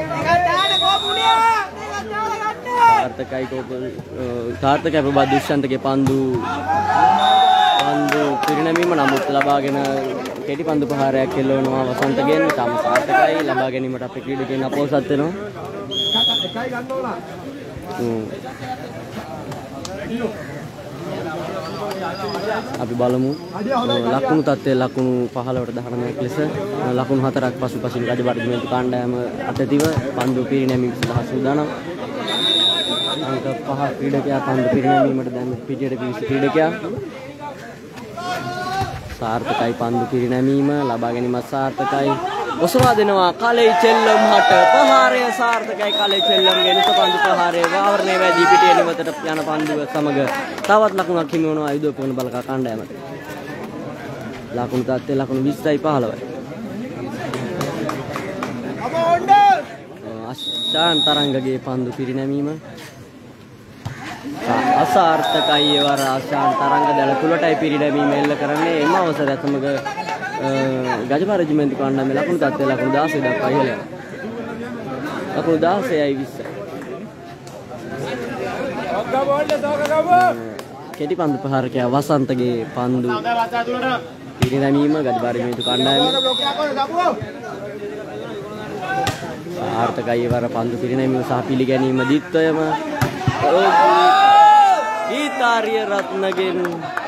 සාර්ථකයි ප්‍රබා දුෂ්‍යන්තගේ පන්දු පිරිනැමීම නමුත් ලබාගෙන කෙටි පන්දු ප්‍රහාරයක් එල්ලවනවා වසන්තගෙන්. තම සාර්ථකයි ලබා ගැනීමට අපේ ක්‍රීඩකයන් අපොහොසත් වෙනවා. අපි බලමු ලකුණු තත්ත්වය ලකුණු 15ට 19ක් ලෙස ලකුණු 4ක් පසුපසින් ගජබා රෙජිමේන්තු කණ්ඩායම අතතිව පන්දු පිරිනැමීම සඳහා සූදානම්. අංක 5 ක්‍රීඩකයා පන්දු පිරිනැමීමට දැන් පිටියට පිවිසි ක්‍රීඩකයා සාර්ථකයි පන්දු පිරිනැමීම ලබා ගැනීමත් සාර්ථකයි. ඔසවා දෙනවා කලේ චෙල්ලම් හට ප්‍රහාරය සාර්ථකයි. කලේ චෙල්ලම්ගේ නිස පන්දු ප්‍රහාරය ආවරණය වැඩි පිටිය නිවතට යන පන්දුව සමග තවත් ලකුණක් හිමි වෙනවා යුදෝපකරණ බලක කණ්ඩායමට. ලකුණු තත්ත්වය ලකුණු 20යි 15යි. ආශාන් තරංගගේ පන්දු පිරිනැමීම අසාර්ථකයි වර ආශාන් තරංග දැල තුලටයි පිරිනැමීම එල්ල කරන්නේ. එම අවසරය සමග ගජබා රෙජිමේන්තු කණ්ඩායමේ ලකුණු තත්ත්වය ලකුණු 16 දක්වා ඉහළ යනවා. ලකුණු 16යි 20යි. කෙටි පන්දු ප්‍රහාරකයා වසන්තගේ පන්දු පිරිනැමීම ගජබා රෙජිමේන්තු කණ්ඩායමේ සාර්ථකයි වර පන්දු පිරිනැමීම සහ පිළිගැනීම දිත්වයම ගීතාරිය රත්නගෙන්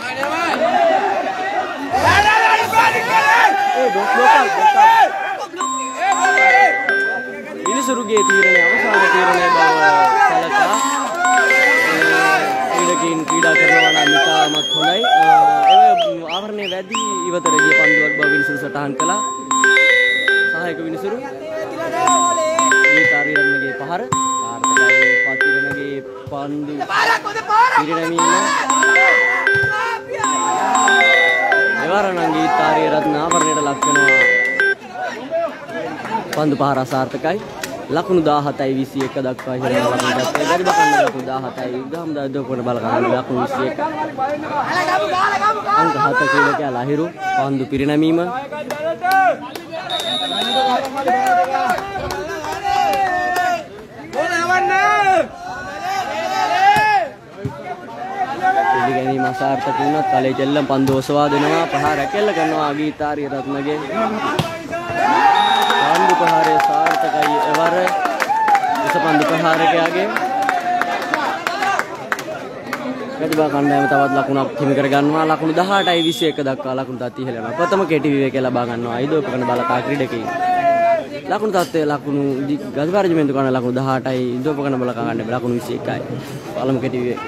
ඉනිසුරුගේ තීරණය අවසාන තීරණය බව සලකා ක්‍රීඩකයන් ක්‍රීඩා කරනවා නම් ඉතාමත් හොඳයි. ආවරණය වැඩි ඉවතට ගිය පන්දුවක් බව විනිසුරු සටහන් කළා. සහායක විනිසුරු ගීතාරිය රත්නගේ පහර සාර්ථකයි. පතිරණගේ පන්දු පිරිනැමීම එවරනම් ගීතාරිය රත්න ආවරණයට ලක් වෙනවා. පන්දු පහර අසාර්ථකයි. ලකුණු 17යි 21 දක්වා ඉහළ යන ලකුණු තත්ත්වය. ගජබා කණ්ඩායම ලකුණු 17යි යුදහමුදා යුදෝපකරණ බලක ලකුණු 21. අංක 7 ක්‍රීඩකයා ලහිරු පන්දු පිරිනැමීම පිළිගැනීම අසාර්ථක වුණත් කලේ චෙල්ලම් පන්දු ඔසවා දෙනවා. ප්‍රහාරයක් එල්ල කරනවා ගීතාරිය රත්නගේ. පන්දු ප්‍රහාරය සාර්ථකයි. එවර ප්‍රහාරකයාගේ ගජබා කණ්ඩායම තවත් ලකුණක් හිමි කර ගන්නවා. ලකුණු 18යි 21 දක්වා ලකුණු තත් ඉහළ යනවා. ප්‍රථම කෙටි විවේකය ලබා ගන්නවා අයිදෝපකරණ බලකා ක්‍රීඩකයින්. ලකුණු තත්ත්වයේ ලකුණු ගජබා රජමෙන්තු කරන ලකුණු 18යි ඉදෝපකරණ බලකා ගන්න ලකුණු 21යි. පළමු කෙටි විවේකය.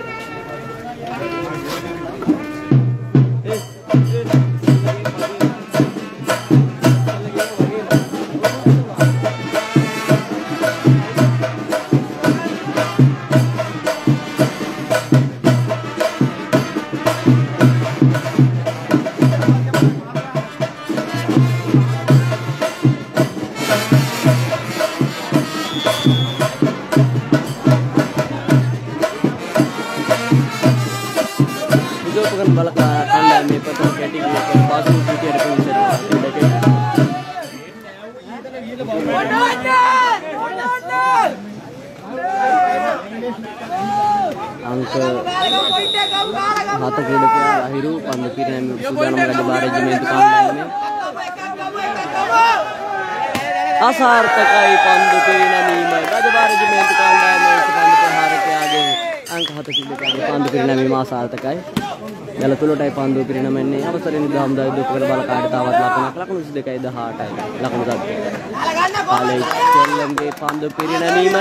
अंक हाथ क्रीडकයා ලහිරු පන්දු පිරිනැමීමට සූදානම් ගජබා රෙජිමෙන්තු කණ්ඩායමේ අසාර්ථකයි පන්දු පිරිනැමීම ගජබා රෙජිමෙන්තු කණ්ඩායමේ පන්දු ප්‍රහාරකයාගේ අංක 7 ක්‍රීඩකයාගේ පන්දු පිරිනැමීම අසාර්ථකයි. යල තුලටයි පන්දු පිරිනැමෙන්නේ අවසරින් දහම්දා දුක්කර බලකාට තවත් ලකුණු 22යි 18යි ලකුණු තත්ත්වය. කාලේ චෙල්ලම්ගේ පන්දු පිරිනැමීම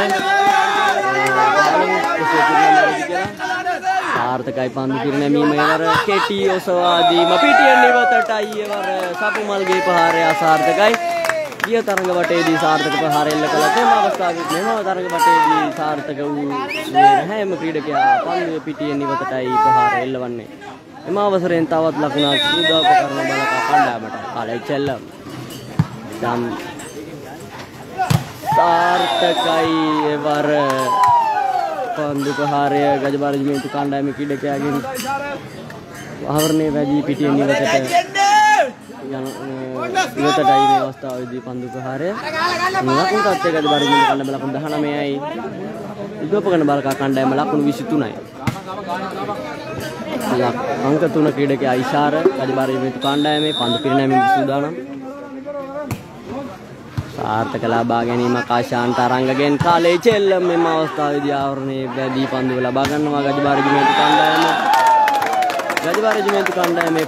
සාර්ථකයි පන්දු පිරිනැමීම එවර කෙටි ඔසවා දීම පිටියෙන් ඉවතටයි එවර සපුමල්ගේ ප්‍රහාරය අසාර්ථකයි. ගිය තරඟ වටේදී සාර්ථක ප්‍රහාර එල්ල කළා. තේම අවස්ථාවේ මෙම තරඟ වටේදී සාර්ථක වූ හැම ක්‍රීඩකයා පන්දුව පිටියෙන් ඉවතටයි ප්‍රහාර එල්ලවන්නේ. එම අවසරයෙන් තවත් ලකුණක් සූදාපකරන බලකා කණ්ඩායමට කාලේ චෙල්ලම් දම් සාර්ථකයි එවර පන්දු ප්‍රහාරය ගජබා රෙජිමෙන්තු කණ්ඩායමේ ක්‍රීඩකයාගෙන් ආවරණයේ වැදී පිටියෙන් ඉවතට ඉවතටයි මේ අවස්ථාවේදී පන්දු ප්‍රහාරය ලකුණු තත්ත්වය ගජබා රෙජිමෙන්තු කණ්ඩායම ලකුණු 19යි ඉදෝපකරණ බලකා කණ්ඩායම ලකුණු 23යි. अंक 3 ක්‍රීඩකයා ඉෂාර ගජබා රෙජිමෙන්තු කණ්ඩායමේ පන්දු පිරිනැමීමට සූදානම්. සාර්ථක ලබා ගැනීම ආකාශාන්ත තරංගගෙන් කාලේ චෙල්ලම් මෙම අවස්ථාවේදී ආවරණයේ වැදී පන්දුව ලබා ගන්නවා ගජබා රෙජිමෙන්තු කණ්ඩායම. ගජබා රෙජිමෙන්තු කණ්ඩායමේ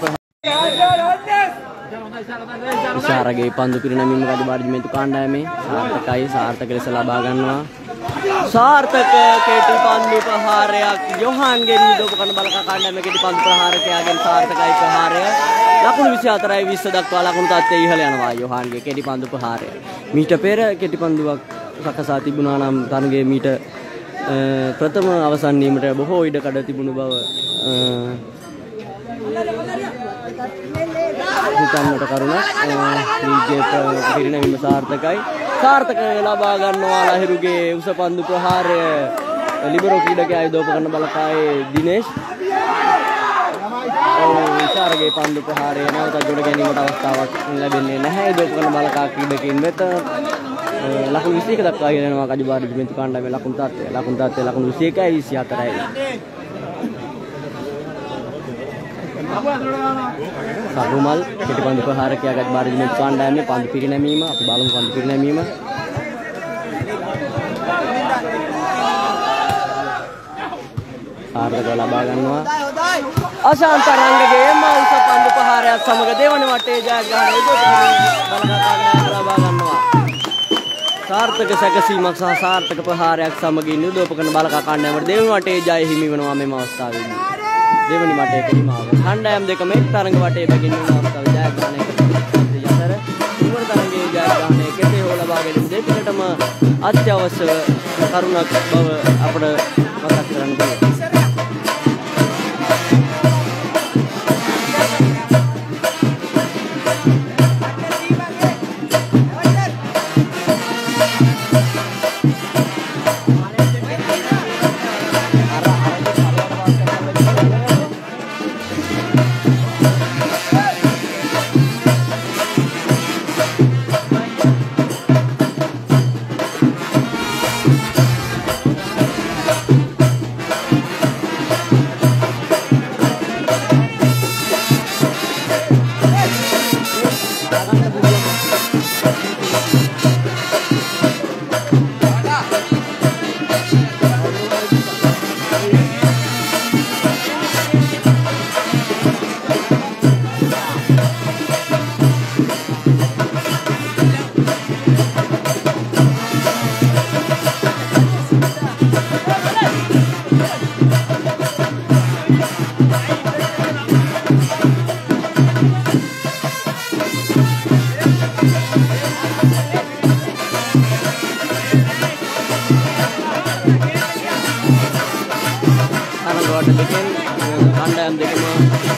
ඉෂාරගේ පන්දු පිරිනැමීම ගජබා රෙජිමෙන්තු කණ්ඩායමේ සාර්ථකයි සාර්ථක ලෙස ලබා ගන්නවා. සාර්ථක කෙටි පන්දු ප්‍රහාරයක් යොහන්ගෙන් ඉදෝපකරණ බලකා කණ්ඩායමේ කෙටි පන්දු ප්‍රහාරකයාගෙන් සාර්ථකයි ප්‍රහාරය. ලකුණු 24යි 20 දක්වා ලකුණු තත්ත්වයේ ඉහළ යනවා යොහන්ගේ කෙටි පන්දු ප්‍රහාරය. මීට පෙර කෙටි පන්දුවක් සකසා තිබුණා නම් තරගයේ මීට ප්‍රථම අවසන් වීමට බොහෝ ඉඩකඩ තිබුණු බව හිතන්නට කරුණක්. නීජේ පිරිනැමීම සාර්ථකයි. සාර්ථක ලබා ගන්නවා ලහිරුගේ උස පන්දු ප්‍රහාරය. ලිබරෝ ක්‍රීඩකයා ඉදෝපකරණ බලකායේ දිනේෂ් ඉෂාරගේ පන්දු ප්‍රහාරය නැවත ජොඩ ගැනීමට අවස්ථාවක් ලැබෙන්නේ නැහැ. ඉදෝපකරණ බලකා ක්‍රීඩකයින් වෙත ලකුණු 21 දක්වා ගෙන යනවා ගජබා රෙජිමෙන්තු කණ්ඩායමේ ලකුණු තත්ත්වය. ලකුණු 21යි 24යි. සරුමල් කෙටි පන්දු ප්‍රහාරකයා ගජබා රෙජිමෙන්තු කණ්ඩායමේ පන්දු පිරිනැමීම අපි බලමු පන්දු පිරිනැමීම. සාර්ථක ලබා ගන්නවා. අශාන්ත තරංගගේ මෞස පන්දු ප්‍රහාරයක් සමග දෙවන වටේ ජයග්‍රහණය ලබා ගන්නවා. සාර්ථක සැකසීමක් සහ සාර්ථක ප්‍රහාරයක් සමගින් ඉදෝපකරණ බලකා කණ්ඩායමට දෙවන වටේ ජය හිමි වෙනවා මෙම අවස්ථාවේදී. දෙවනි වටේ කීමාව. කණ්ඩායම් දෙකම එක් තරඟ වටේ බැගින් වන අවස්ථාවේ ජයග්‍රහණය කරනවා. යතර තුන්වන තරඟයේ ජයග්‍රහණය කෙසේ හෝ ලබා ගැනීම දෙපළටම අත්‍යවශ්‍ය කරුණක් බව අපට මතක් කරගන්න ඕනේ.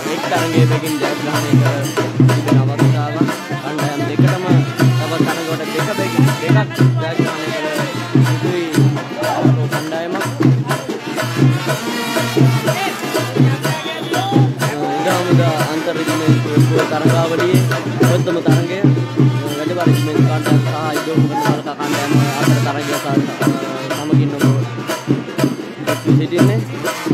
එක් තරගයකින් ජයග්‍රහණය කර තිබෙන අවස්ථාවක්. කණ්ඩායම් දෙකටම තවත් තරගවල දෙකක් ජයග්‍රහණය කළ යුතුයි කණ්ඩායමක්. ඉදාමුදා අන්තර් රෙජිමෙන්තුවේ තරගාවලියේ ප්‍රථම තරගය වැඩිවර රෙජිමෙන්තු කණ්ඩායම සහ ඉදෝපකරණ බළකා කණ්ඩායම අතර තරගය සමගින් ඔබ සිටින්නේ.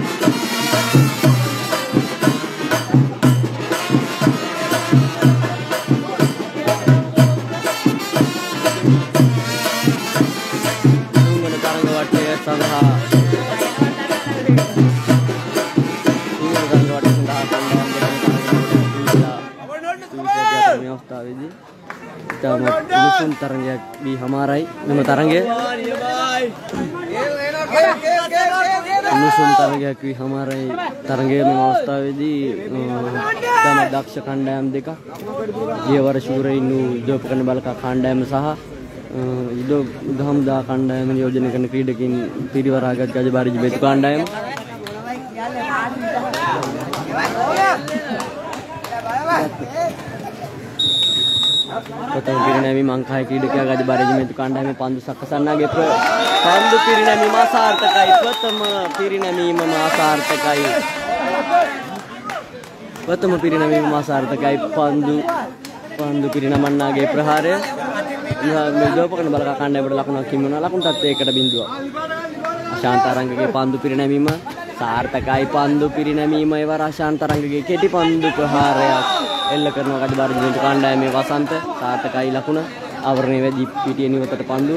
Usun tarangnya di Hamarai, nama tarangnya. Usun tarangnya di Hamarai, tarangnya memang ustawi di Dama Daksha Khandayam deka. Dia waras surai nu job kan balaka Khandayam saha. Itu Dhamda Khandayam yojana kan kridakin piriwaragat Gajabari Jibetu Khandayam. प्रथम पिरिनॅमी मांखाय क्रीडकයා Gajabari Jibetu කණ්ඩායමේ පන්දු සකසන්නාගේ පන්දු පිරිනැමීම අසාර්ථකයි. ප්‍රථම පිරිනැමීම අසාර්ථකයි. ප්‍රථම පිරිනැමීම අසාර්ථකයි. පන්දු පිරිනමන්නාගේ ප්‍රහාරය මෙදෝපකන බලක කණ්ඩායමට ලකුණක් හිමිවනවා. ලකුණු තත්ත්වයකට 0. අශාන්තරංගගේ පන්දු පිරිනැමීම සාර්ථකයි. පන්දු පිරිනැමීම ඒවර අශාන්තරංගගේ කෙටි පන්දු ප්‍රහාරයක් එල්ල කරනවා Gajabari Jibetu කණ්ඩායමේ වසන්ත සාර්ථකයි ලකුණ. ආවරණය වෙදී පිටියේ නිවතට පන්දුව.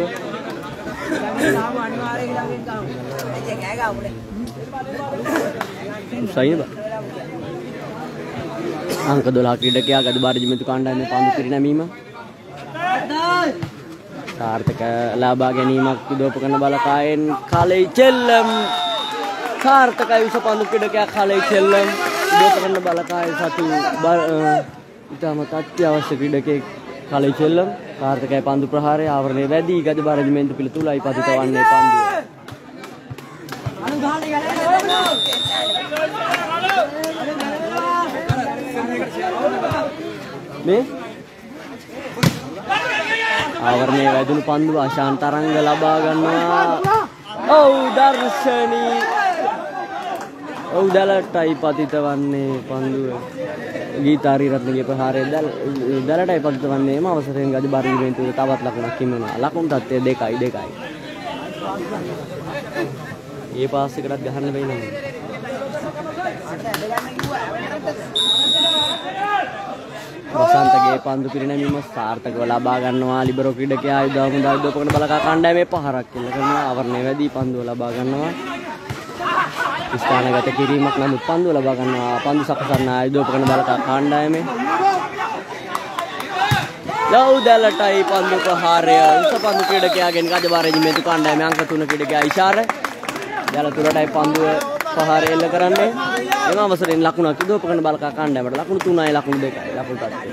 සයිද අංක 12 ක්‍රීඩකයා Gajabari Jibetu කණ්ඩායමේ පන්දු පිරිනැමීම සාර්ථක ලබා ගැනීමක් ඉදෝපකරණ බලකායෙන් කලෙයි චෙල්ලම් සාර්ථකයි. උස පන්දු ක්‍රීඩකයා කලෙයි චෙල්ලම් ඉදෝපකරණ බලකාය සතු ඉතාමත් අත්‍යවශ්‍ය ක්‍රීඩකයෙක් කලෙයි චෙල්ලම් සාර්ථකයි. පන්දු ප්‍රහාරය ආවරණය වැඩි Gajabari Jibetu පිළ තුලයි පතිත වන්නේ පන්දුව. මේ ආවරණය වැදුණු පන්දුව අශාන්තරංග ලබා ගන්නවා. ඔව් දර්ශනී ඔව් දලටයි පතිත වන්නේ පන්දුව. ගීතාරි රත්නගේ ප්‍රහාරය දලටයි පතිත වන්නේ. එම අවසරයෙන් Gajabari Jibetuට තවත් ලකුණක් හිමිවනවා. ලකුණු තත්ත්වය 2-2. ඒ පාස් එකටත් ගහන්න බැයි නේද? වසන්තගේ පන්දු පිරිනැමීම සාර්ථකව ලබා ගන්නවා. ලිබරෝ ක්‍රීඩකයා ඉදෝපකරණ බලකා කණ්ඩායමේ පහරක් එල්ල කරනවා. ආවරණය වැඩි පන්දුව ලබා ගන්නවා. ස්ථානගත කිරීමක් නමුත් පන්දුව ලබා ගන්නවා. පන්දු සකසන්න ඉදෝපකරණ බලකා කණ්ඩායමේ ලව්දලටයි පන්දු ප්‍රහාරය. උස පන්දු ක්‍රීඩකයාගෙන් Gajabari Jibetu කණ්ඩායමේ අංක 3 ක්‍රීඩකයා ඉෂාර. දල තුරටයි පන්දුව ප්‍රහාරය එල්ල කරන්නේ. එම අවසරයෙන් ලකුණක් ඉදෝපකරණ බලකා කණ්ඩායමට ලකුණු 3යි ලකුණු 2යි ලකුණු තත්ත්වය.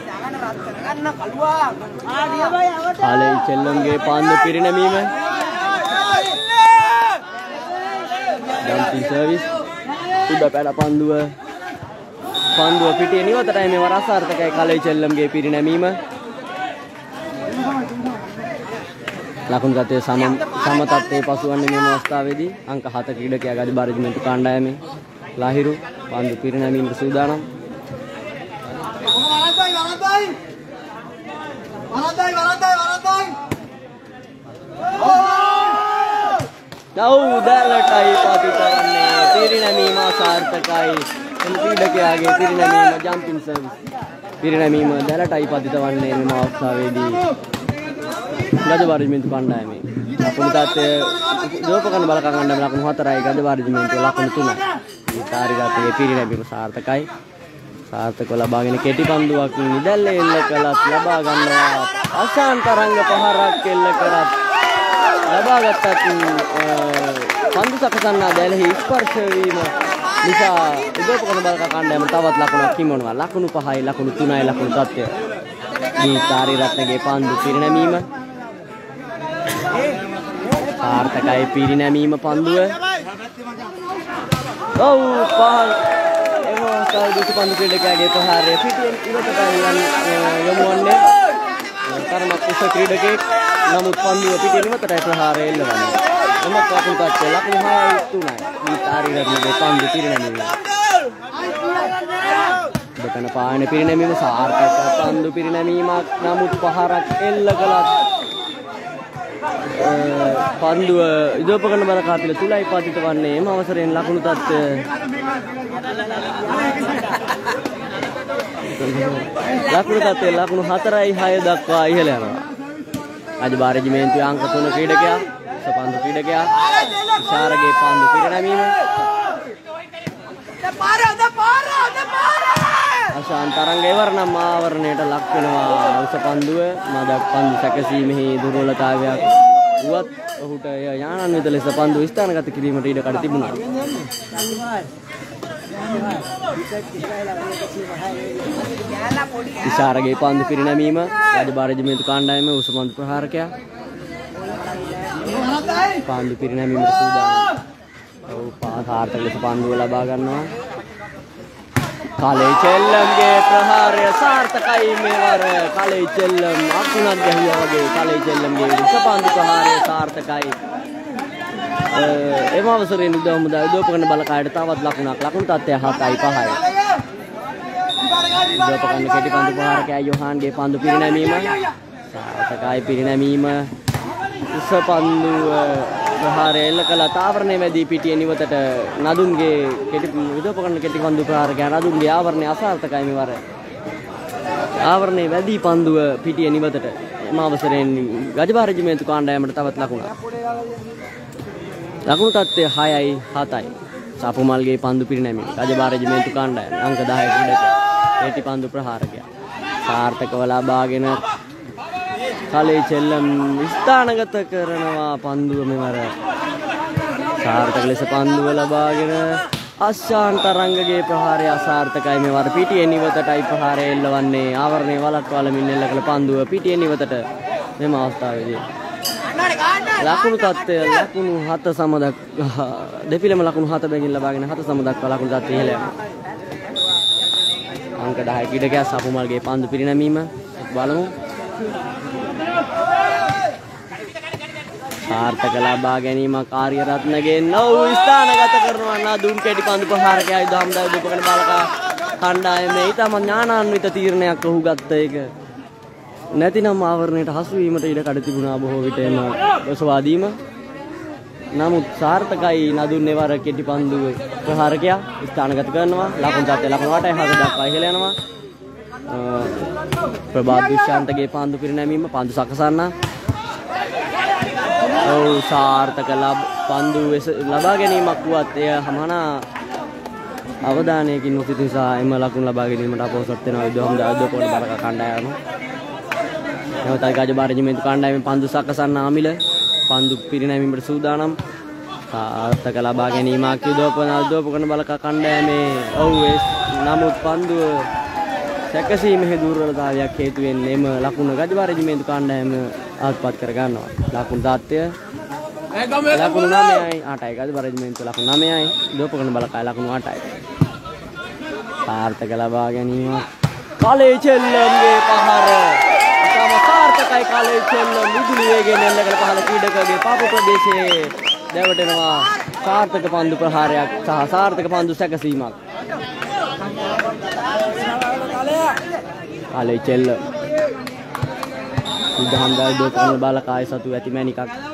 කලෙයි චෙල්ලම්ගේ පන්දු පිරිනැමීම ජම්පින් සර්විස් උඩ පැන පන්දුව පිටියේ නිවතටයි මේ වර අසාර්ථකයි. කලෙයි චෙල්ලම්ගේ පිරිනැමීම ලකුණු තත්ත්වයේ සම තත්ත්වයේ පසුවන්නේ මේ අවස්ථාවේදී අංක 7 ක්‍රීඩකයා Gajabari Jibetu කණ්ඩායමේ ලහිරු පන්දු පිරිනැමීමට සූදානම්. දලටයි පතිත වන්නේ. පිරිනැමීම අසාර්ථකයි. එම ක්‍රීඩකයාගේ පිරිනැමීම ජම්පින් සර්විස් පිරිනැමීම දලටයි පතිත වන්නේ මේ අවස්ථාවේදී Gajabari Jibetu කණ්ඩායමේ. ලකුණු තත්ත්වය ඉදෝපකරණ බලකා කණ්ඩායම ලකුණු 4යි Gajabari Jibetu ලකුණු 3යි. ඊතාරිගතයේ පිරිනැමීම සාර්ථකයි. සාර්ථකව ලබාගෙන කෙටි පන්දුවක් නිදැල්ල එල්ල කළත් ලබා ගන්නවා. අශාන්තරංග පහරක් එල්ල කරත් ලබාගත්තත් පන්දු සකසන්නා දැලෙහි ස්පර්ශ වීම නිසා ඉදෝපකරණ බලකා කණ්ඩායම තවත් ලකුණක් හිමිවනවා. ලකුණු 5යි ලකුණු 3යි ලකුණු තත්ත්වය. ගීතාරි රත්නගේ පන්දු පිරිනැමීම සාර්ථකයි. පිරිනැමීම පන්දුව ඔව් පහල් එම අවස්ථාවේදී උසපන්දු ක්‍රීඩකයාගේ ප්‍රහාරය පිටියෙන් ඉවතට යොමු වන්නේ තරමක් උස ක්‍රීඩකයෙක්. නමුත් පන්දුව පිටියෙන් ඉවතට ප්‍රහාරය එල්ලවන්නේ. එම ලකුණු තත්ත්වය ලකුණු 6-3යි. ගීතාරි රත්නගේ පන්දු පිරිනැමීම. දෙකන පායන පිරිනැමීම සාර්ථක පන්දු පිරිනැමීමක්. නමුත් පහරක් එල්ල කළත් පන්දුව ඉදෝපකරන බලකාපිල තුලයි පතිත වන්නේ. එම අවසරයෙන් ලකුණු තත්ත්වය ලකුණු 4-6 දක්වා ඉහළ යනවා. රජබාර රෙජිමේන්තුවේ අංක 3 ක්‍රීඩකයා උසපන්දු ක්‍රීඩකයා ඉෂාරගේ පන්දු පිරිනැමීම. අශාන්ත තරංග එවරනම් ආවරණයට ලක් වෙනවා උසපන්දුව. මදක් පන්දු සැකසීමෙහි දුර්වලතාවයක් වුවත් ඔහුට යානන්විත ලෙස පන්දු ස්ථානගත කිරීමට ඉඩ කඩ තිබුණා. ඉෂාරගේ පන්දු පිරිනැමීම රජබාර රෙජිමේන්තු කාණ්ඩායමේ උසපන්දු ප්‍රහාරකයා පන්දු පිරිනැමීමට සූදානම්. ඔව් සාර්ථක ලෙස පන්දුව ලබා ගන්නවා. කලේ චෙල්ලම්ගේ ප්‍රහාරය සාර්ථකයි මේවර. කලේ චෙල්ලම් අකුණක් ගැහුවා වගේ කලේ චෙල්ලම්ගේ උසපන්දු ප්‍රහාරය සාර්ථකයි. එම අවසරයෙන් උදෝපකරන බලකායට තවත් ලකුණක්. ලකුණු තත්ත්වය 7-5යි. උදෝපකරන කෙටි පන්දු ප්‍රහාරකයා යොහාන්ගේ පන්දු පිරිනැමීම සාර්ථකයි. පිරිනැමීම උසපන්දු ප්‍රහාරය එල්ල කළ තාවරණය මැදී පිටියෙන් ඉවතට නදුන්ගේ කෙටි උදෝපකරන කෙටි පන්දු ප්‍රහාරකයා නදුන්ගේ ආවරණය අසාර්ථකයි මෙවර. ආවරණය වැඩි පන්දුව පිටියෙන් ඉවතට. එම අවසරයෙන් රජබාර රෙජිමේන්තු කාණ්ඩායමට තවත් ලකුණක්. ලකුණු තත්ත්වය 6-7යි. සපුමල්ගේ පන්දු පිරිනැමීම රජබාර රෙජිමේන්තු කාණ්ඩායම අංක 10 ක්‍රීඩකයා කෙටි පන්දු ප්‍රහාරකයා සාර්ථකව ලබාගෙන කලේ චෙල්ලම් ස්ථානගත කරනවා පන්දුව මෙවර. සාර්ථක ලෙස පන්දුව ලබාගෙන අශාන්ත තරංගගේ ප්‍රහාරය අසාර්ථකයි මෙවර. පිටියෙන් ඉවතටයි ප්‍රහාරය එල්ලවන්නේ. ආවරණය වළක්වාලමින් එල්ල කළ පන්දුව පිටියෙන් ඉවතට මෙම අවස්ථාවේදී ලකුණු තත්ත්වය ලකුණු 7 සම දක්වා දෙපිළම ලකුණු 7 බැගින් ලබාගෙන 7 සම දක්වා ලකුණු තත්ත්වය ඉහළ යනවා. අංක 10 ක්‍රීඩකයා සපුමල්ගේ පන්දු පිරිනැමීම බලමු. සාර්ථක ලබා ගැනීමක් ආර්යරත්නගේ නව ස්ථානගත කරනවා. නදුන් කෙටි පන්දු ප්‍රහාරකයා දහම්දා උදෝපකරන බලකා කණ්ඩායමේ ඊටම ඥානාන්විත තීරණයක් ඔහු ගත්ත එක. නැතිනම් ආවරණයට හසු වීමට ඉඩ කඩ තිබුණා බොහෝ විට එම ඔසවාදීම. නමුත් සාර්ථකයි නදුන් එවර කෙටි පන්දු ප්‍රහාරකයා ස්ථානගත කරනවා. ලකුණු තත්ත්වය ලකුණු 8-7 දක්වා ඉහළ යනවා. ප්‍රභාත් දුෂ්‍යන්තගේ පන්දු පිරිනැමීම පන්දු සකසන්න. ඔව් සාර්ථක පන්දු ලබා ගැනීමක් වුවත් එය හමනා අවධානයකින් නොසිට නිසා එම ලකුණු ලබා ගැනීමට අපොහොසත් වෙනවා උදෝපකරන බලක කණ්ඩායම. නැවතයි රජබාර රෙජිමේන්තු කාණ්ඩායමේ පන්දු සකසන්න ආමිල පන්දු පිරිනැමීමට සූදානම්. සාර්ථක ලබා ගැනීමක් උදෝපකරන බලක කණ්ඩායමේ. ඔව් නමුත් පන්දුව සැකසීමේ දුර්වලතාවයක් හේතුවෙන් එම ලකුණු රජබාර රෙජිමේන්තු කාණ්ඩායම අත්පත් කර ගන්නවා. ලකුණු තත්ත්වය ලකුණු 9-8යි. රජබාර රෙජිමේන්තුව ලකුණු 9යි. උදෝපකරන බලකාය ලකුණු 8යි. සාර්ථක ලබා ගැනීම කලේ චෙල්ලම්ගේ පහර ඉතාම සාර්ථකයි. කලේ චෙල්ලම් විදුලි වේගයෙන් එල්ල කළ පහළ ක්‍රීඩකගේ පාප ප්‍රදේශයේ දැවටෙනවා සාර්ථක පන්දු ප්‍රහාරයක් සහ සාර්ථක පන්දු සැකසීමක්. කලේ චෙල්ලම් දහම්දා උදෝපකරන බලකාය සතු ඇතිමැණිකක්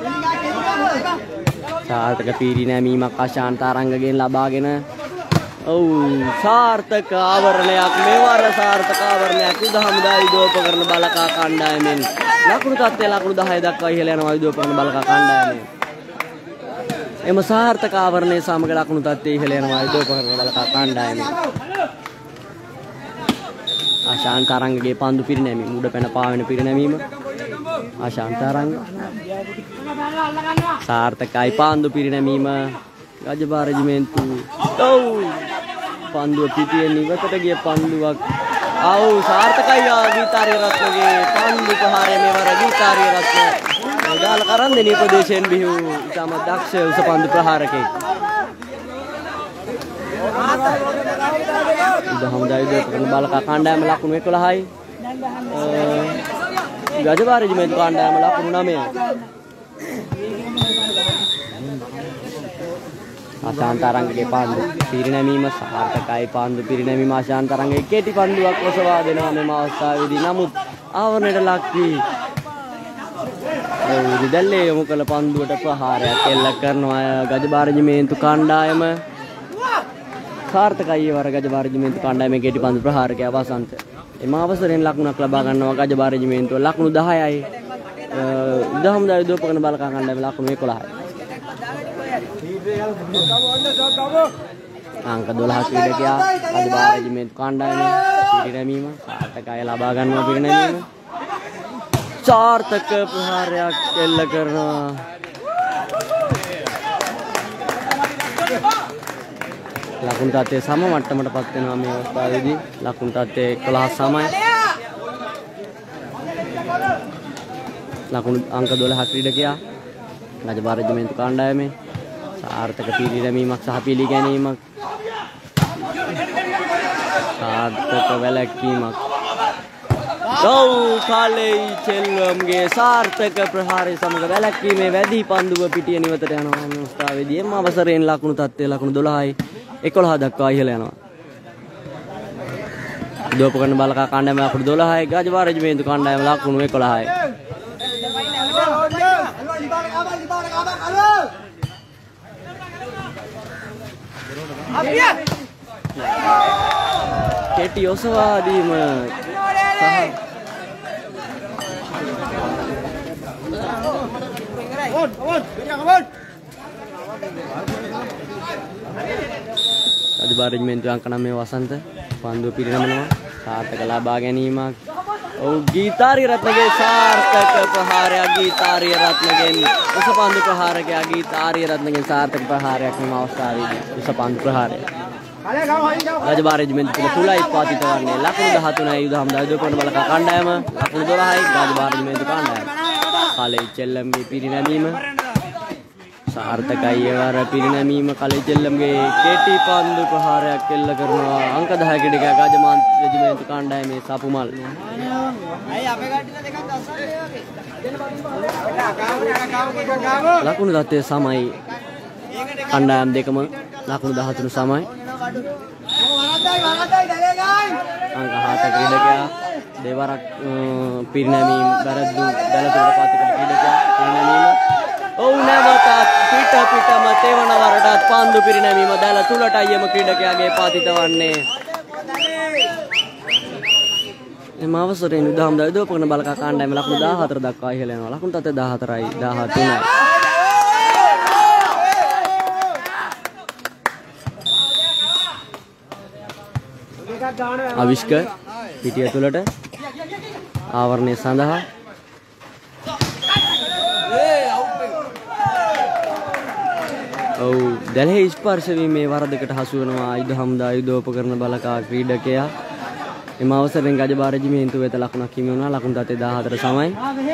සාර්ථක පිරිනැමීමක් අශාන්ත තරංගගෙන් ලබාගෙන ඔව් සාර්ථක ආවරණයක් මෙවර සාර්ථක ආවරණයක් උදහම්දා උදෝපකරන බලකා කණ්ඩායමෙන් ලකුණු තත්ත්වය ලකුණු 10 දක්වා ඉහළ යනවා උදෝපකරන බලකා කණ්ඩායමෙන්. එම සාර්ථක ආවරණයේ සමග ලකුණු තත්ත්වය ඉහළ යනවා උදෝපකරන බලකා කණ්ඩායමෙන්. අශාන්ත තරංගගේ පන්දු පිරිනැමීම උඩ පැන පාවෙන පිරිනැමීම අශාන්ත තරංග සාර්ථකයි පන්දු පිරිනැමීම රජබාර රෙජිමේන්තු. ඔව් පන්දුව පිටියෙන් ඉවතට ගිය පන්දුවක්. ඔව් සාර්ථකයි ගීතාරි රත්නගේ පන්දු ප්‍රහාරය මෙවර ගීතාරි රත්න ගාල කරන්දෙනී ප්‍රදේශයෙන් බිහි වූ ඉතාම දක්ෂ උස පන්දු ප්‍රහාරකෙක්. යුද හමුදා යුදෝපකරණ බාලකා කණ්ඩායම ලකුණු 11යි. ගජබා රෙජිමෙන්තු කණ්ඩායම ලකුණු 9යි. ආශාන්තරංගගේ පාන්දු පිරිනැමීම සාර්ථකයි. පාන්දු පිරිනැමීම ආශාන්තරංගගේ කෙටි පන්දුවක් ඔසවා දෙනවා මෙම අවස්ථාවේදී. නමුත් ආවරණයට ලක් වී විදල්ලේ යොමු කළ පන්දුවට ප්‍රහාරයක් එල්ල කරනවා ගජබා රෙජිමෙන්තු කණ්ඩායම. සාර්ථකයි වර ගජබා රෙජිමෙන්තු කණ්ඩායමේ කෙටි පන්දු ප්‍රහාරකයා වසන්ත. එම අවසරයෙන් ලකුණක් ලබා ගන්නවා ගජබා රෙජිමෙන්තුව. ලකුණු 10යි. යුද හමුදා යුදෝපකරණ බාලකා කණ්ඩායම ලකුණු 11යි. අංක 12 ක්‍රීඩකයා ගජබා රෙජිමෙන්තු කණ්ඩායමේ පිරිනැමීම සාර්ථකයි ලබා ගන්නවා. පිරිනැමීම සාර්ථක ප්‍රහාරයක් එල්ල කරනවා. ලකුණු තත්ත්වය සම මට්ටමට පත් වෙනවා මේ අවස්ථාවේදී. ලකුණු තත්ත්වය 11 සමයි. ලකුණු අංක 12 ක්‍රීඩකයා ගජබා රෙජිමෙන්තු කණ්ඩායමේ සාර්ථක පිරිනැමීමක් සහ පිළිගැනීමක් සාර්ථක වැළැක්වීමක්. කාලේ චෙල්වම්ගේ සාර්ථක ප්‍රහාරය සමග වැළැක්වීමේ වැඩි පන්දුව පිටිය නිවතට යනවා මේ අවස්ථාවේදී. එම අවසරයෙන් ලකුණු තත්ත්වය ලකුණු 12යි 11 දක්වා ඉහළ යනවා. යුදෝපකරණ බාලකා කණ්ඩායම ලකුණු 12යි. ගජබා රෙජිමෙන්තු කණ්ඩායම ලකුණු 11යි. කෙටි ඔසවා දීම ගජබා රෙජිමෙන්තු අංක 9 වසන්ත පන්දුව පිරිනමනවා. සාර්ථක ලබා ගැනීමක්. ගීතාරිය රත්නගේ සාර්ථක ප්‍රහාරයක්. ගීතාරිය රත්නගෙන් උසපන්දු ප්‍රහාරකයා ගීතාරිය රත්නගෙන් සාර්ථක ප්‍රහාරයක් මෙම අවස්ථාවේදී. උසපන්දු ප්‍රහාරය ගජබා රෙජිමෙන්තු තුලයි පාතිත වන්නේ. ලකුණු 13යි යුද හමුදා යුදෝපකරණ බාලකා කණ්ඩායම. ලකුණු 12යි ගජබා රෙජිමෙන්තු කණ්ඩායම. කාලේ චෙල්ලම්ගේ පිරිනැමීම සාර්ථකයි වර පිරිනැමීම. කාලේ චෙල්ලම්ගේ කෙටි පන්දු ප්‍රහාරයක් එල්ල කරනවා. අංක 10 ක්‍රීඩකයා ගජමාන් රෙජිමෙන්තු කණ්ඩායමේ සපුමල්. ලකුණු තත්ත්වය සමයි. කණ්ඩායම් දෙකම ලකුණු 13 සමයි. අංක 7 ක්‍රීඩකයා දෙවරක් පිරිනැමීම වැරද්දු දලතුරට පාතික ක්‍රීඩකයා පිරිනැමීම. නැවතත් පිටම තෙවන වරටත් පන්දු පිරිනැමීම දල තුලටයි යම ක්‍රීඩකයාගේ පාතිත වන්නේ. එම අවසරයෙන් යුද හමුදා යුදෝපකරණ බාලකා කණ්ඩායම ලකුණු 14 දක්වා ඉහළ යනවා. ලකුණු තත්ත්වය 14යි 13යි. අවිෂ්ක පිටිය තුලට ආවරණය සඳහා දැලෙහි ස්පර්ශ වීමේ වරදකට හසු වෙනවා යුද හමුදා යුදෝපකරණ බාලකා ක්‍රීඩකයා. එම අවසරයෙන් ගජබා රෙජිමෙන්තුව වෙත ලකුණක් හිමි වුණා. ලකුණු තත්ත්වය 14 සමයි.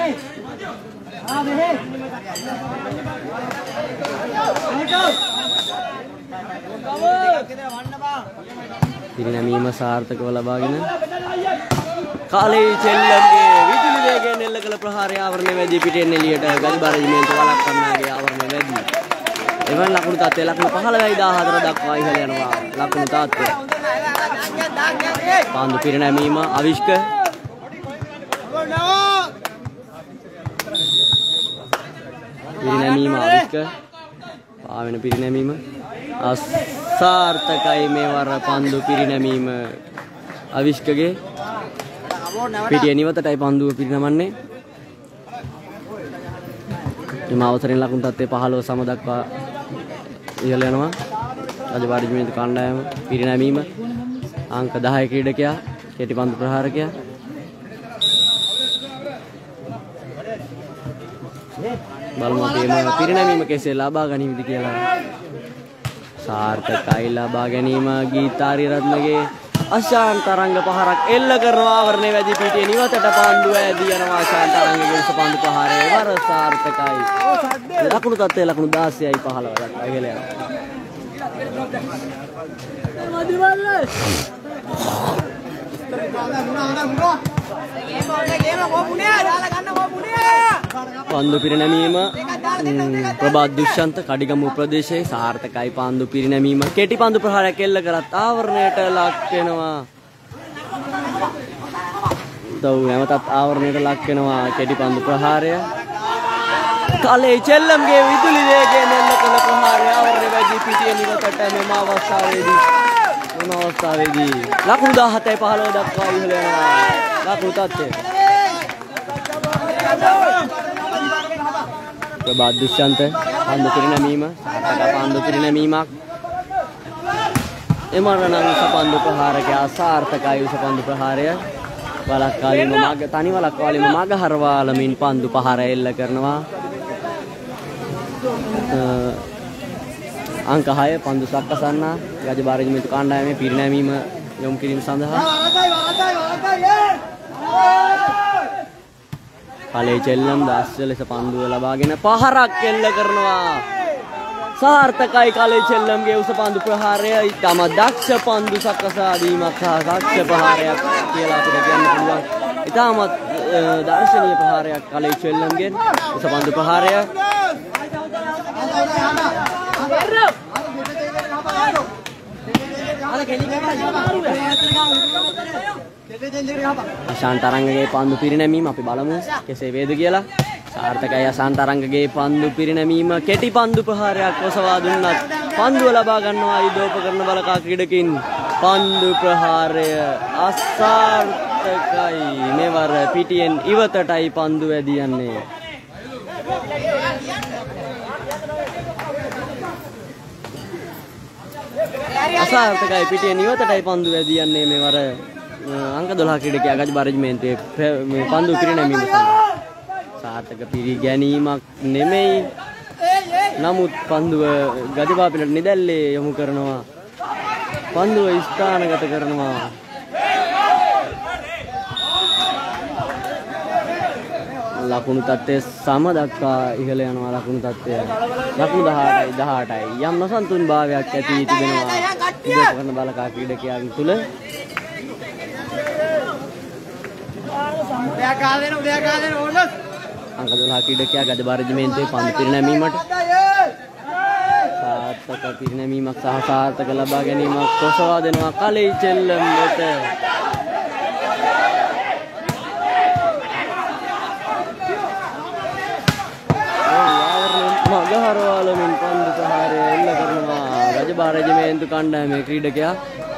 පිරිනැමීම සාර්ථකව ලබාගෙන කාලේ චෙල්ලම්ගේ විදුලි වේගයෙන් එල්ල කළ ප්‍රහාරය ආවරණය වැඩි පිටෙන් එළියට ගජබා රෙජිමෙන්තුව වළක්වන්නගේ ආවරණය වැඩි. එවන් ලකුණු තත්ත්වය ලකුණු 15යි 14 දක්වා ඉහළ යනවා. ලකුණු තත්ත්වය පන්දු පිරිනැමීම අවිෂ්ක පිරිනැමීම අවිෂ්ක පාවෙන පිරිනැමීම අසාර්ථකයි. මේවර පන්දු පිරිනැමීම අවිෂ්කගේ පිටිය නිවතටයි පන්දුව පිරිනමන්නේ. එම අවසරයෙන් ලකුණු තත්ත්වය 15 සම දක්වා ඉහළ යනවා. ගජබා රෙජිමෙන්තු කණ්ඩායම පිරිනැමීම අංක 10 ක්‍රීඩකයා කෙටි පන්දු ප්‍රහාරකයා. බලමු අපි මේ පිරිනැමීම කෙසේ ලබා ගනිමුද කියලා. සාර්ථකයි ලබා ගැනීම. ගීතාරිය රත්නගේ අශාන්තරංග පහරක් එල්ල කරනවා. ආවරණය වැඩි පිටියේ නිවතට පන්දුව ඇදී යනවා. අශාන්තරංගගේ උසපන්දු ප්‍රහාරය වර සාර්ථකයි. ලකුණු තත්ත්වය ලකුණු 16යි 15 දක්වා ඉහළ යනවා. පන්දු පිරිනැමීම ප්‍රභාත් දුෂ්‍යන්ත කඩිගමුව ප්‍රදේශයේ සාර්ථකයි පන්දු පිරිනැමීම කෙටි පන්දු ප්‍රහාරයක් එල්ල කරත් ආවරණයට ලක් වෙනවා. නැවතත් ආවරණයට ලක් වෙනවා කෙටි පන්දු ප්‍රහාරය. කලේ චෙල්ලම්ගේ විදුලි වේගයෙන් එල්ල කළ ප්‍රහාරය ආවරණය වැඩි පිටිය නිවතට මෙම අවස්ථාවේදී ලකුණු 17යි 15 දක්වා ඉහළ යනවා. ලකුණු තත්ත්වය ප්‍රභාත් දුෂ්‍යන්ත පන්දු පිරිනැමීම සාර්ථක පන්දු පිරිනැමීමක්. එමරණං සපන්දු ප්‍රහාරකයා අසාර්ථකයි උසපන්දු ප්‍රහාරය. වලක්කාලීම මාග තනි වලක්කාලීම මාග හරවාලමින් පන්දු පහර එල්ල කරනවා. අංක 6 පන්දු සක්කසන්න ගජබාර රෙජිමෙන්තු කණ්ඩායමේ පිරිනැමීම යොමු කිරීම සඳහා කලේ චෙල්ලම් දාස්ය ලෙස පන්දුව ලබාගෙන පහරක් එල්ල කරනවා. සාර්ථකයි කලේ චෙල්ලම්ගේ උස පන්දු ප්‍රහාරය. ඊටම දක්ෂ පන්දු සකසා දීමක් සහ දක්ෂ ප්‍රහාරයක් කියලා අපිට කියන්න පුළුවන්. ඊටම දර්ශනීය ප්‍රහාරයක් කලේ චෙල්ලම්ගෙන් උස පන්දු ප්‍රහාරය. අශාන්තරංගගේ පන්දු පිරිනැමීම අපි බලමු කෙසේ වේද කියලා. සාර්ථකයි අශාන්තරංගගේ පන්දු පිරිනැමීම. කෙටි පන්දු ප්‍රහාරයක් ඔසවා දුන්නත් පන්දුව ලබා ගන්නවා යුදෝපකරණ බලකා ක්‍රීඩකින්. පන්දු ප්‍රහාරය අසාර්ථකයි. මෙවර පිටියෙන් ඉවතටයි පන්දු වැදී යන්නේ. අසාර්ථකයි පිටියෙන් ඉවතටයි පන්දු වැදී යන්නේ. මෙවර අංක 12 ක්‍රීඩකයා ගජබාර රෙජිමෙන්තුවේ මේ පන්දු පිරිනැමීම සඳහා සාර්ථක පිරිගැනීමක් නෙමෙයි. නමුත් පන්දුව ගජබා පිටට නිදැල්ලේ යොමු කරනවා. පන්දුව ස්ථානගත කරනවා. ලකුණු තත්ත්වය සම දක්වා ඉහළ යනවා. ලකුණු තත්ත්වය ලකුණු 18යි. යම් නොසන්තුන් භාවයක් ඇති තිබෙනවා යුදෝපකරණ බලකා ක්‍රීඩකයන් තුළ. අංක 12 ක්‍රීඩකයා ගජබාර රෙජිමෙන්තුවේ පන්දු පිරිනැමීමට සාර්ථක පිරිනැමීමක් සහ සාර්ථක ලබා ගැනීමක් කොසවා දෙනවා කලේ චෙල්ලම් වෙත. මගහරවාලමින් පන්දු ප්‍රහාරය එල්ල කරනවා ගජබාර රෙජිමෙන්තු කණ්ඩායමේ ක්‍රීඩකයා.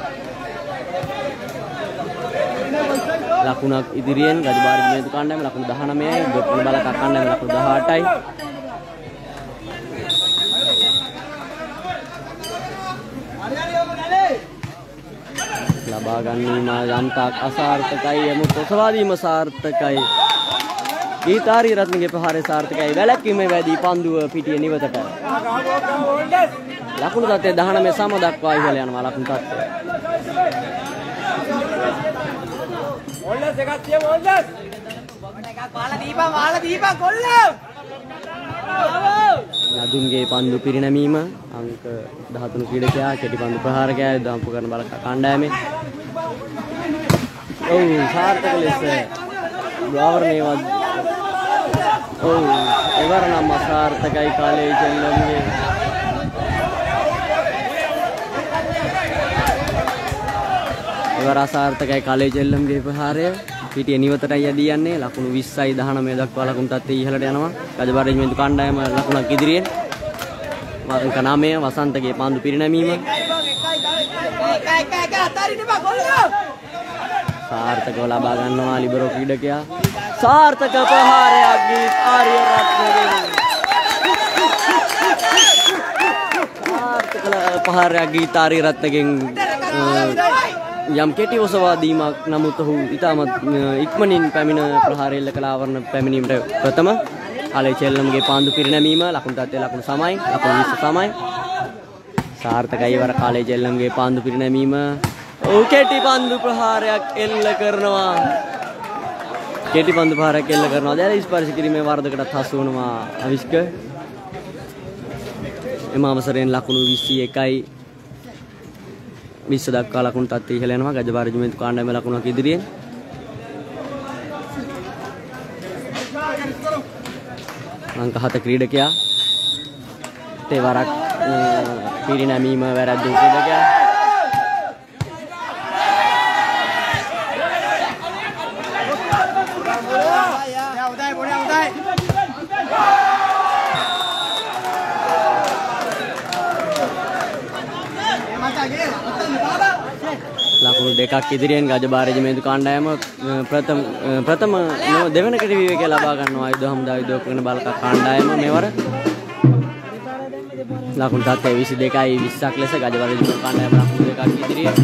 ලකුණක් ඉදිරියෙන් ගජබාර රෙජිමෙන්තු කණ්ඩායම ලකුණු 19යි. යුදෝපකරණ බලකා කණ්ඩායම ලකුණු 18යි. ලබා ගැනීම යම්තාක් අසාර්ථකයි. එමුත් ඔසවා දීම සාර්ථකයි. ගීතාරි රත්නගේ ප්‍රහාරය සාර්ථකයි. වැලැක්වීමේ වැඩි පන්දුව පිටිය නිවතට. ලකුණු තත්ත්වය 19 සම දක්වා ඉහළ යනවා. ලකුණු තත්ත්වය නදුන්ගේ පන්දු පිරිනැමීම අංක 13 ක්‍රීඩකයා කෙටි පන්දු ප්‍රහාරකයා යුදෝපකරණ බලකා කණ්ඩායමේ. සාර්ථක ලෙස ආවරණයවත් එවර නම් අසාර්ථකයි කාලේ චෙල්ලම්ගේ. එවර අසාර්ථකයි කාලේ චෙල්ලම්ගේ ප්‍රහාරය. පිටිය නිවතටයි යදී යන්නේ. ලකුණු 20යි 19 දක්වා ලකුණු තත්ත්වය ඉහළට යනවා. ගජබාර රෙජිමෙන්තු කණ්ඩායම ලකුණක් ඉදිරියෙන්. අංක 9 වසන්තගේ පන්දු පිරිනැමීම. සාර්ථකව ලබා ගන්නවා ලිබරෝ ක්‍රීඩකයා. සාර්ථක ප්‍රහාරයක් ගීත් ආර්ය රත්නගෙන්. සාර්ථක ප්‍රහාරයක් ගීත් ආර්ය රත්නගෙන් යම් කෙටි ඔසවා දීමක්. නමුත් ඔහු ඉතාමත් ඉක්මනින් පැමිණ ප්‍රහාරය එල්ල කළ ආවරණ පැමිණීමට ප්‍රථම. කලේ චෙල්ලම්ගේ පන්දු පිරිනැමීම ලකුණු තත්ත්වය ලකුණු සමයි. ලකුණු 20 සමයි. සාර්ථකයි වර කලේ චෙල්ලම්ගේ පන්දු පිරිනැමීම. කෙටි පන්දු ප්‍රහාරයක් එල්ල කරනවා. කෙටි පන්දු ප්‍රහාරයක් එල්ල කරනවා. දැල ස්පර්ශ කිරීමේ වරදකටත් හසු වෙනවා අවිෂ්ක. එම අවසරයෙන් ලකුණු 21යි 20 දක්වා ලකුණු තත්ත්වය ඉහළ යනවා ගජබා රෙජිමෙන්තු කාණ්ඩායම ලකුණක් ඉදිරියෙන්. අංක 7 ක්‍රීඩකයා තෙවරක් පිරිනැමීම වැරද්දු ක්‍රීඩකයා ලකුණු දෙකක් ඉදිරියෙන් ගජබා රෙජිමෙන්තු කාණ්ඩායම ප්‍රථම දෙවන කෙටි විවේකය ලබා ගන්නවා ආයුධ හමුදා යුද්ධෝපකරණ බලක කාණ්ඩායම මෙවර ලකුණු තත්ත්වය 22යි 20ක් ලෙස ගජබා රෙජිමෙන්තු කාණ්ඩායම ලකුණු දෙකක් ඉදිරියෙන්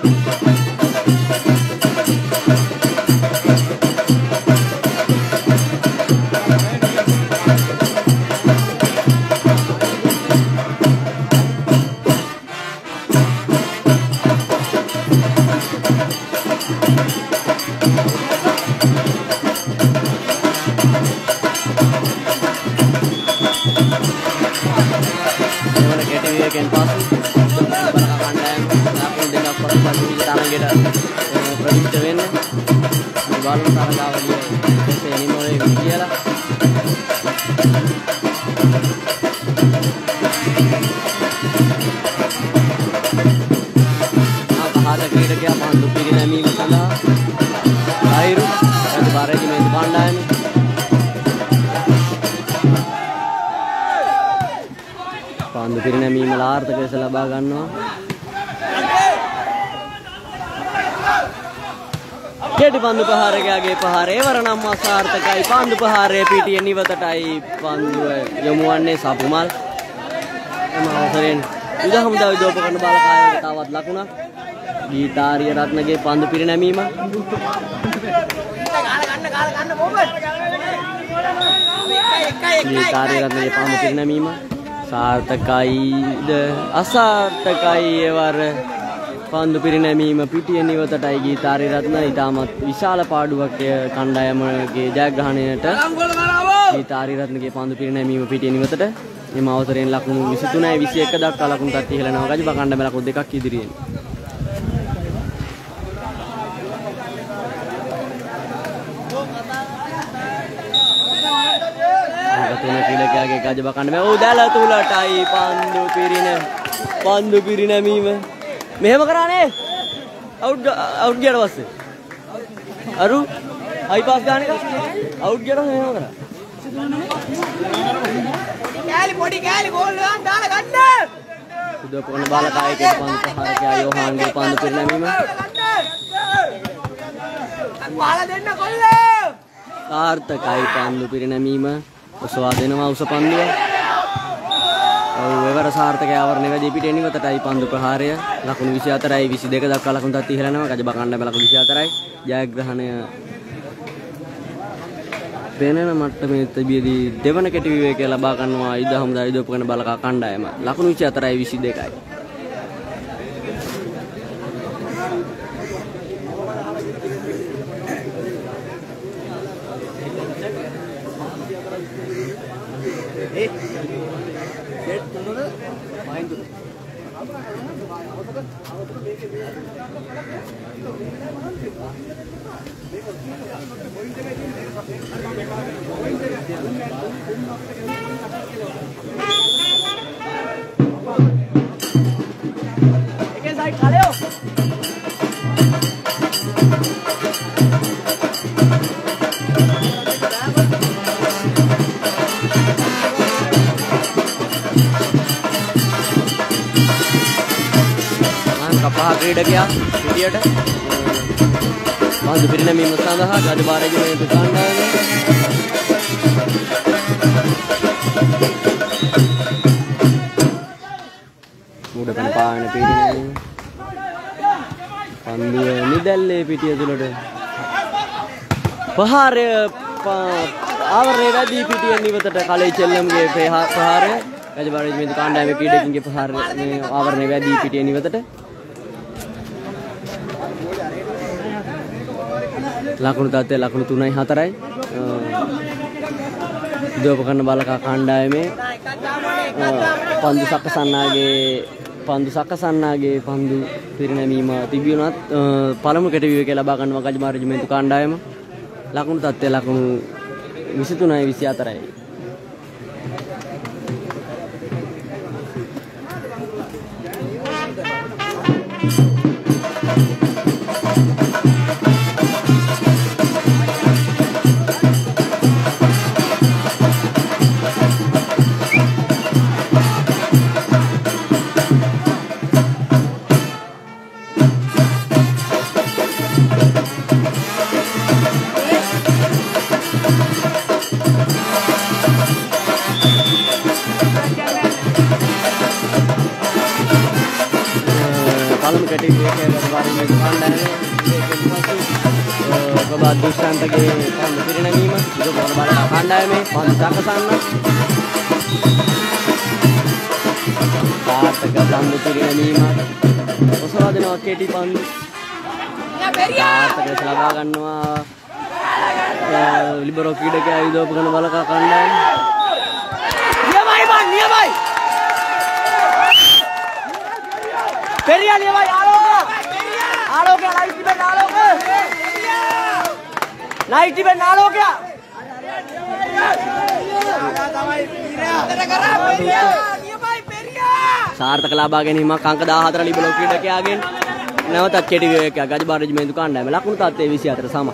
පාන්දු පිරිනැමීම ලාර්ථක ලෙස ලබා ගන්නවා. කෙටි පන්දු ප්‍රහාරකයාගේ ප්‍රහාරය වරනම් අසාර්ථකයි. පන්දු ප්‍රහාරය පිටිය නිවතටයි පන්දුව යොමු වන්නේ සපුමල්. එම අවසරෙන් යුද හමුදා යුද්ධෝපකරණ බාලකායක තවත් ලකුණක්. ගීතාරිය රත්නගේ පන්දු පිරිනැමීම. ගීතාරිය රත්නගේ පන්දු පිරිනැමීම සාර්ථකයිද අසාර්ථකයි එවර පන්දු පිරිනැමීම පිටිය නිවතටයි ගීතාරි රත්න ඉතාමත් විශාල පාඩුවක් කණ්ඩායමගේ ජයග්‍රහණයට ගීතාරි රත්නගේ පන්දු පිරිනැමීම පිටිය නිවතට එම අවසරයෙන් ලකුණු 23යි 21 දක්වා ලකුණු තත්ත්වය ඉහළ යනවා ගජබා කණ්ඩායම ලකුණු දෙකක් ඉදිරියෙන්. තුන ක්‍රීඩකයාගේ ගජබා කණ්ඩායම දැල තුලටයි පන්දු පිරිනැමීම මෙහෙම කරානේ අවුට් ගියට පස්සේ අරු හයි පාස් ගන්න එක අවුට් ගියට මෙහෙම කරා පොඩි කෑලි ගෝල් එකක් දාලා ගන්න සුදපොන බාලකායකේ පන්දු ප්‍රහාරකයා යෝහාන්ගේ පන්දු පිරිනැමීම බාල දෙන්න කොල්ලෝ සාර්ථකයි පන්දු පිරිනැමීම ඔසවා දෙනවා උස පන්දුව. ඔව් එවර සාර්ථකයි ආවරණය වැඩි පිටේ නිවතටයි පන්දු ප්‍රහාරය. ලකුණු 24යි 22 දක්වා ලකුණු තත්ත්වය ඉහළ යනවා. ගජබා කණ්ඩායම ලකුණු 24යි. ජයග්‍රහණය පෙනෙන මට්ටමේ තිබියදී දෙවන කෙටි විවේකය ලබා ගන්නවා යුද හමුදා යුද්ධෝපකරණ බලකා කණ්ඩායම. ලකුණු 24යි 22යි. ක්‍රීඩකයා විදියට පන්දු පිරිනැමීම සඳහා ගජබා රෙජිමෙන්තු කාණ්ඩායම උඩකන පාන පිරිනැමීම පන්දුව නිදැල්ලේ පිටිය තුලට ප්‍රහාරය ආවරණය වැඩි පිටිය නිවතට කලේ චෙල්ලම්ගේ ප්‍රහාරය ගජබා රෙජිමෙන්තු කාණ්ඩායමේ ක්‍රීඩකින්ගේ ප්‍රහාරය ආවරණය වැඩි පිටිය නිවතට ලකුණු තත්ත්වය ලකුණු 3යි 4යි යුද්ධෝපකරණ බලකා කණ්ඩායමේ පන්දු සකසන්නාගේ පන්දු සකසන්නාගේ පන්දු පිරිනැමීම තිබුණත් පළමු කෙටවියක ලබා ගන්නවා ගජමාර රෙජිමෙන්තු කණ්ඩායම. ලකුණු තත්ත්වය ලකුණු 23යි 24යි. දුෂ්යන්තගේ පන්දු පිරිනැමීම ඉදු බෝල බලලා කණ්ඩායමේ පන්දු සකසන්න සාර්ථක පන්දු පිරිනැමීම ඔසවාදනවා කෙටි පන්දු සාර්ථක ලෙස ලබා ගන්නවා ලිබරෝ ක්‍රීඩකයා ඉදෝප කරන බලකා කණ්ඩායම නියමයි බං නියමයි පෙරියා නියමයි ආලෝක ලයිට් ඉබෙන් ආලෝක लाइट पे नालो क्या सार्थक लाभा ගැනීමක් අංක 14 ලිබලෝ ක්‍රීඩකයාගෙන් නැවතත් කෙටි වේගයක් ගජබාර රෙජිමෙන්තු කණ්ඩායම ලකුණු තත්ත්වය 24 සමයි.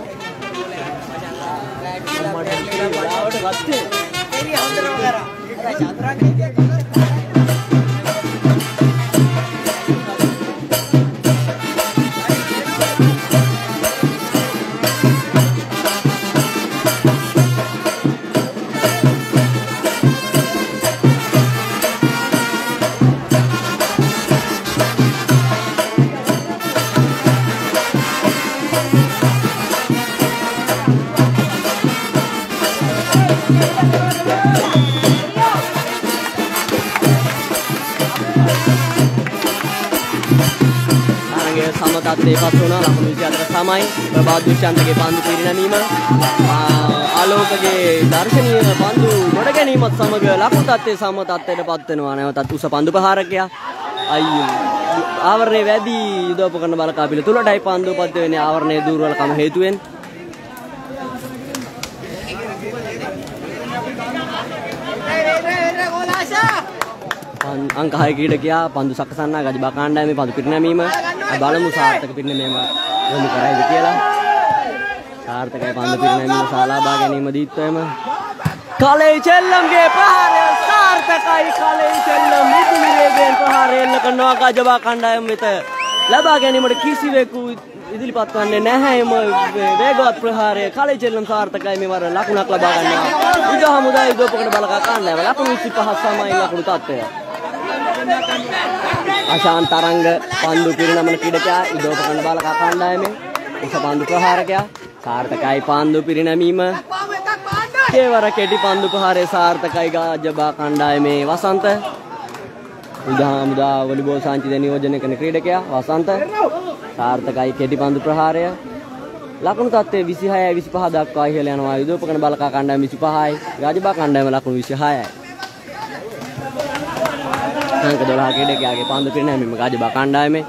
තත්ත්වයටපත් වුණා ලකුණු 24 සමයි. ප්‍රභාත් දුෂ්යන්තගේ පන්දු පිරිනැමීම ආලෝකගේ දර්ශනීය පන්දු ගොඩ ගැනීමත් සමග ලකුණු තත්ත්වයේ සම තත්ත්වයටපත් වෙනවා. නැවතත් උස පන්දු ප්‍රහාරකයා අයියෝ ආවරණයේ වැඩි යුදෝපකරන බලකාපිල තුලටයි පන්දු පත් වෙන්නේ ආවරණයේ දුර්වලකම හේතුවෙන්. අංක 6 ක්‍රීඩකයා පන්දු සකසන්නා ගජබා කණ්ඩායමේ පන්දු පිරිනැමීම බලමු සාර්ථක පිරිනැමීම යොමු කරයිද කියලා. සාර්ථකයි පන්දු පිරිනැමීම සාලාබා ගැනීම දීත්වයම කලේ චෙල්ලම්ගේ ප්‍රහාරය සාර්ථකයි. කලේ චෙල්ලම් මිදුලි වේගයෙන් ප්‍රහාරය එල්ල කරනවා ගජබා කණ්ඩායම වෙත. ලබා ගැනීමට කිසිවෙකු ඉදිරිපත් වන්නේ නැහැ. එම වේගවත් ප්‍රහාරය කලේ චෙල්ලම් සාර්ථකයි. මෙවර ලකුණක් ලබා ගන්නවා. විජය හමුදා යුදෝපකරන බලකා කණ්ඩායම ලකුණු 25 සමයි ලකුණු තත්ත්වය. අශාන්ත තරංග පන්දු පිරිනමන ක්‍රීඩකයා ඉදෝපකරන බලකා කණ්ඩායමේ උස පන්දු ප්‍රහාරකයා සාර්ථකයි පන්දු පිරිනැමීම. කේවර කෙටි පන්දු ප්‍රහාරය සාර්ථකයි ගජබා කණ්ඩායමේ වසන්ත. උදාමුදා වොලිබෝල් සංචිත නියෝජනය කරන ක්‍රීඩකයා වසන්ත සාර්ථකයි කෙටි පන්දු ප්‍රහාරය. ලකුණු තත්ත්වය 26යි 25 දක්වා ඉහළ යනවා. ඉදෝපකරන බලකා කණ්ඩායම 25යි ගජබා කණ්ඩායම ලකුණු 26යි. අංක 12 ක්‍රීඩකයාගේ පන්දු පිරිනැමීම ගජබා කණ්ඩායමේ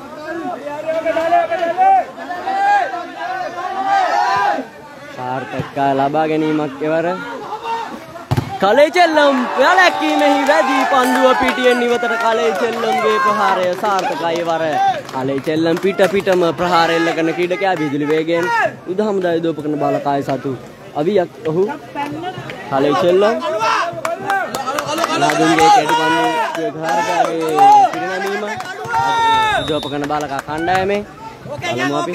සාර්ථක ලබා ගැනීමක් එවර කලේ චෙල්ලම් වැලැක්වීමෙහි වැදී පන්දුව පිටියෙන් ඉවතට කලේ චෙල්ලම්ගේ ප්‍රහාරය සාර්ථකයි. වර කලේ චෙල්ලම් පිටම ප්‍රහාර එල්ල කරන ක්‍රීඩකයා විදුලි වේගයෙන් උදහමුදා යුදෝපකරන බලකාය සතු අවියක් ඔහු කලේ චෙල්ලම් ලාදුන්ගේ කෙටි පන්දු ප්‍රහාරකයාගේ පිරිනැමීම යුදෝපකරන බලකා කණ්ඩායමේ බලමු අපි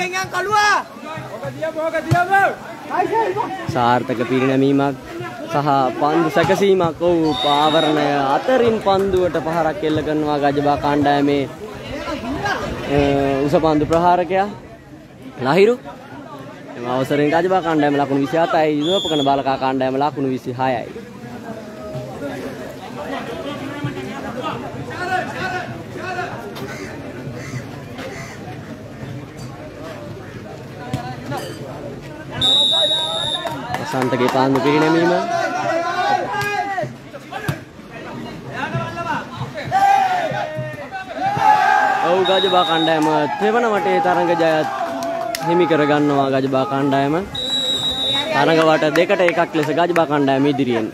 සාර්ථක පිරිනැමීමක් සහ පන්දු සැකසීමක් ඔව් ආවරණය අතරින් පන්දුවට පහරක් එල්ල කරනවා ගජබා කණ්ඩායමේ උස පන්දු ප්‍රහාරකයා ලහිරු. එම අවසරෙන් ගජබා කණ්ඩායම ලකුණු 27යි යුදෝපකරන බලකා කණ්ඩායම ලකුණු 26යි. වසන්තගේ පන්දු පිරිනැමීම ගජබා කණ්ඩායම තෙවන වටේ තරඟ ජයත් හිමි කර ගන්නවා ගජබා කණ්ඩායම. තරඟ වට දෙකට එකක් ලෙස ගජබා කණ්ඩායම ඉදිරියෙන්.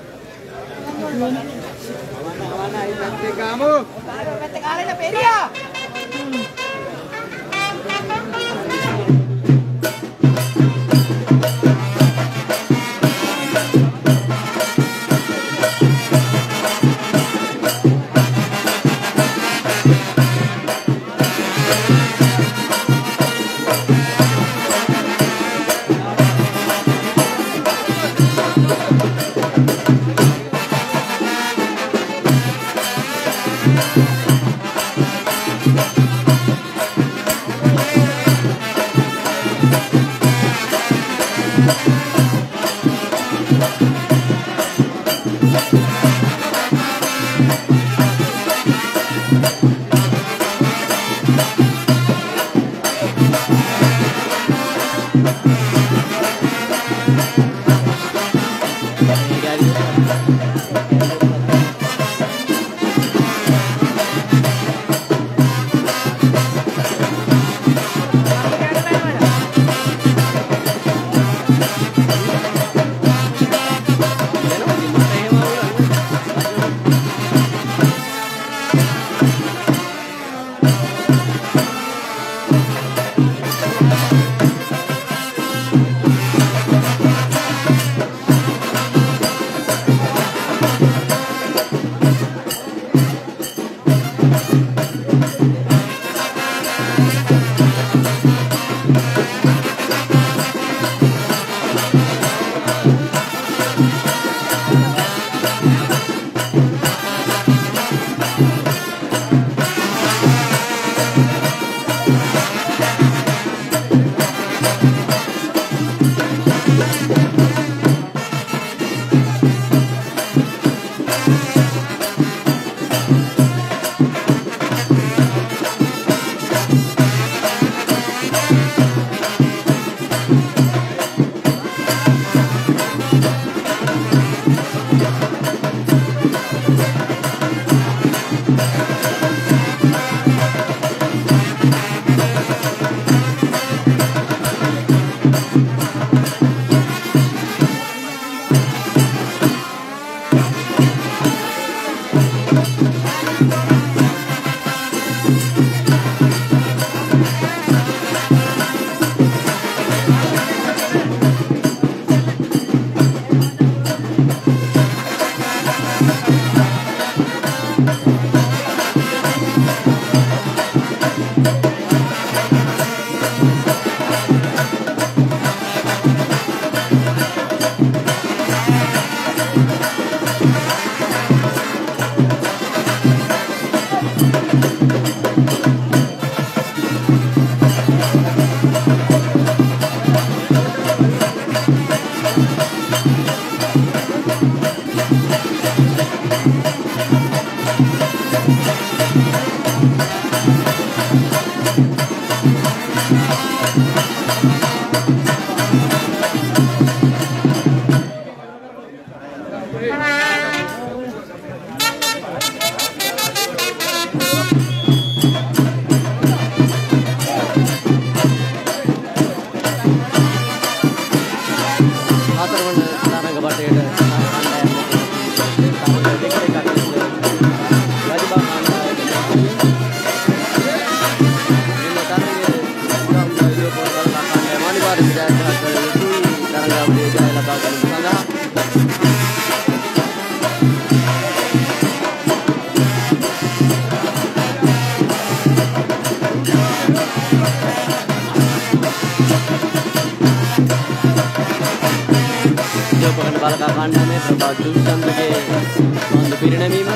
පාලක කණ්ඩායමේ ප්‍රභා දුෂ්චන්ද්‍රගේ සම්බන්ධ පිරිනැමීම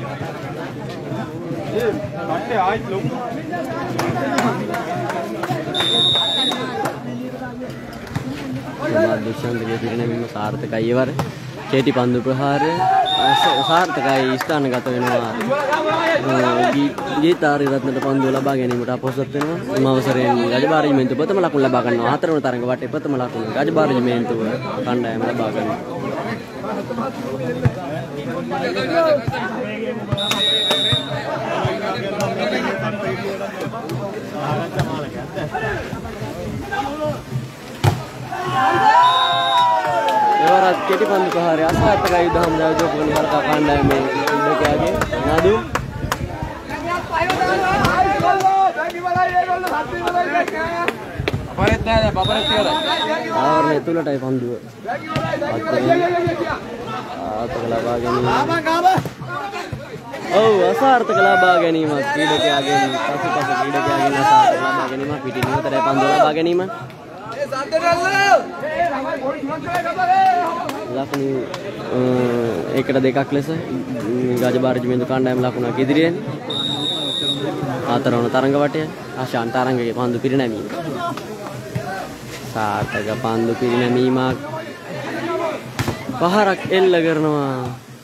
Ay, ප්‍රභාත් දුෂ්‍යන්තගේ පිරිනැමීම සාර්ථකයි එවර. කෙටි පන්දු ප්‍රහාරය සාර්ථකයි ස්ථානගත වෙනවා. ගීතාරි රත්නට පන්දු ලබා ගැනීමට අපොහොසත් වෙනවා. එම අවසරයෙන් රජබාර රෙජිමෙන්තුව ප්‍රථම ලකුණු ලබා ගන්නවා. හතරවන තරඟ වටේ ප්‍රථම ලකුණු රජබාර රෙජිමෙන්තුව කණ්ඩායම ලබා ගන්නවා. එවරත් කෙටි පන්දු ප්‍රහාරය අසාර්ථකයි යුද හමුදා යුදෝපකරණ බලකා කණ්ඩායමේ ක්‍රීඩකයාගේ නඩු ආවරණය තුලටයි පන්දුව අසාර්ථක ලබා ගැනීම අසාර්ථක ලබා ගැනීමක් ක්‍රීඩකයාගෙන් පසුපස ක්‍රීඩකයාගෙන් අසාර්ථක ලබා ගැනීමක් පිටින් ඉවතරයි පන්දුව ලබා ගැනීම ලකුණු එකට දෙකක් ලෙස රජබාර රෙජිමෙන්තු කණ්ඩායම ලකුණක් ඉදිරියෙන් හතරවන තරඟ වටය ආශාන් තරඟයේ පන්දු පිරිනැමීම සාර්ථක පන්දු පිරිනැමීමක් පහරක් එල්ල කරනවා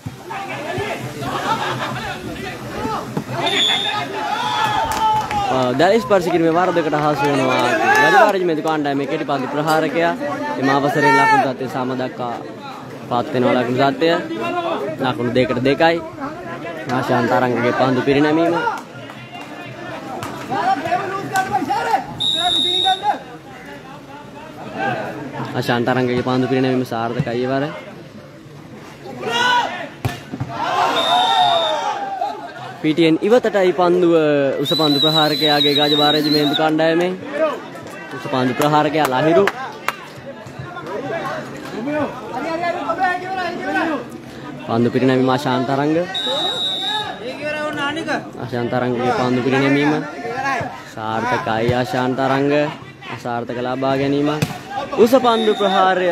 දැල් ස්පර්ශ කිරීමේ වරදකට හසු වෙනවා රජබාර රෙජිමෙන්තු කණ්ඩායමේ කෙටි පන්දු ප්‍රහාරකයා එම අවසරයෙන් ලකුණු තත්ත්වය සම දක්වා පාත් වෙනවා ලකුණු තත්ත්වය ලකුණු 2කට 2යි ආශාන් තරංගගේ පන්දු පිරිනැමීම ආශාන් තරංගගේ පන්දු පිරිනැමීම සාර්ථකයි වර පිටියෙන් ඉවතටයි පන්දුව උස පන්දු ප්‍රහාරකයාගේ රජබාර රෙජිමෙන්තු කණ්ඩායමේ උස පන්දු ප්‍රහාරකයා ලහිරු පන්දු පිරිනැමීම ආශාන් තරංගගේ පන්දු පිරිනැමීම සාර්ථකයි ආශාන් තරංග අසාර්ථක ලබා ගැනීම උස පන්දු ප්‍රහාරය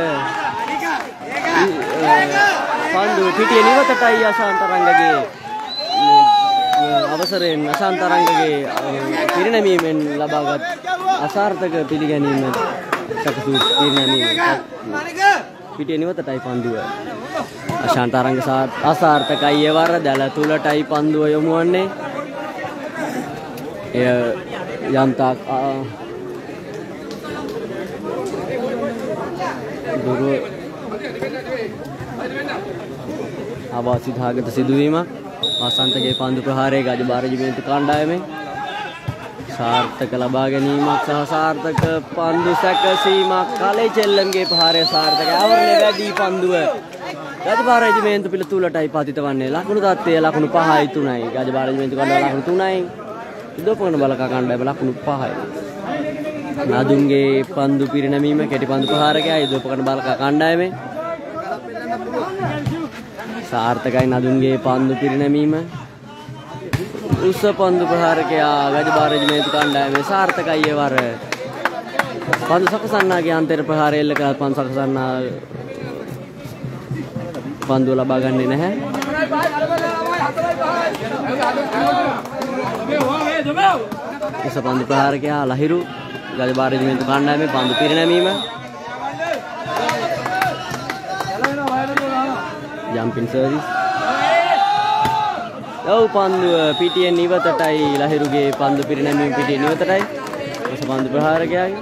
පන්දු පිටියෙන් ඉවතටයි ආශාන් තරංගගේ අවසරයෙන් ආශාන් තරංගගේ පිරිනැමීමෙන් ලබාගත් අසාර්ථක පිළිගැනීම සකසු පිරිනැමීම පිටියෙන් ඉවතටයි පන්දුව ආශාන් තරංග අසාර්ථකයි එවර දැල තුලටයි පන්දුව යොමු වන්නේ එය යම්තාක් දුරු අවාසිතාගත සිදුවීමක් වසන්තගේ පන්දු ප්‍රහාරයේ රජබාර රෙජිමෙන්තු කණ්ඩායමේ සාර්ථක ලබා ගැනීමක් සහ සාර්ථක පන්දු සැකසීමක් කලේ චෙල්ලම්ගේ ප්‍රහාරය සාර්ථක ආවරණය වැඩි පන්දුව රජබාර රෙජිමෙන්තු පිළ තුලටයි පතිත වන්නේ ලකුණු තත්ත්වය ලකුණු 5යි 3යි රජබාර රෙජිමෙන්තු කණ්ඩායම ලකුණු 3යි යුදෝපකරණ බලකා කණ්ඩායම ලකුණු 5යි නදුන්ගේ පන්දු පිරිනැමීම කෙටි පන්දු ප්‍රහාරකයා යුදෝපකරණ බලකා කණ්ඩායමේ සාර්ථකයි නදුන්ගේ පන්දු පිරිනැමීම උස පන්දු ප්‍රහාරකයා රජබාර රෙජිමෙන්තු කණ්ඩායමේ සාර්ථකයි එවර පන්දු සකසන්නාගේ අන්තර ප්‍රහාරය එල්ල කළ පන්දු සකසන්නා පන්දුව ලබා ගන්නේ නැහැ උස පන්දු ප්‍රහාරකයා ලහිරු රජබාර රෙජිමෙන්තු කණ්ඩායමේ පන්දු පිරිනැමීම ජම්පින් සර්විස් පන්දුව පිටියෙන් ඉවතටයි ලහිරුගේ පන්දු පිරිනැමීම පිටියෙන් ඉවතටයි උස පන්දු ප්‍රහාරකයාගේ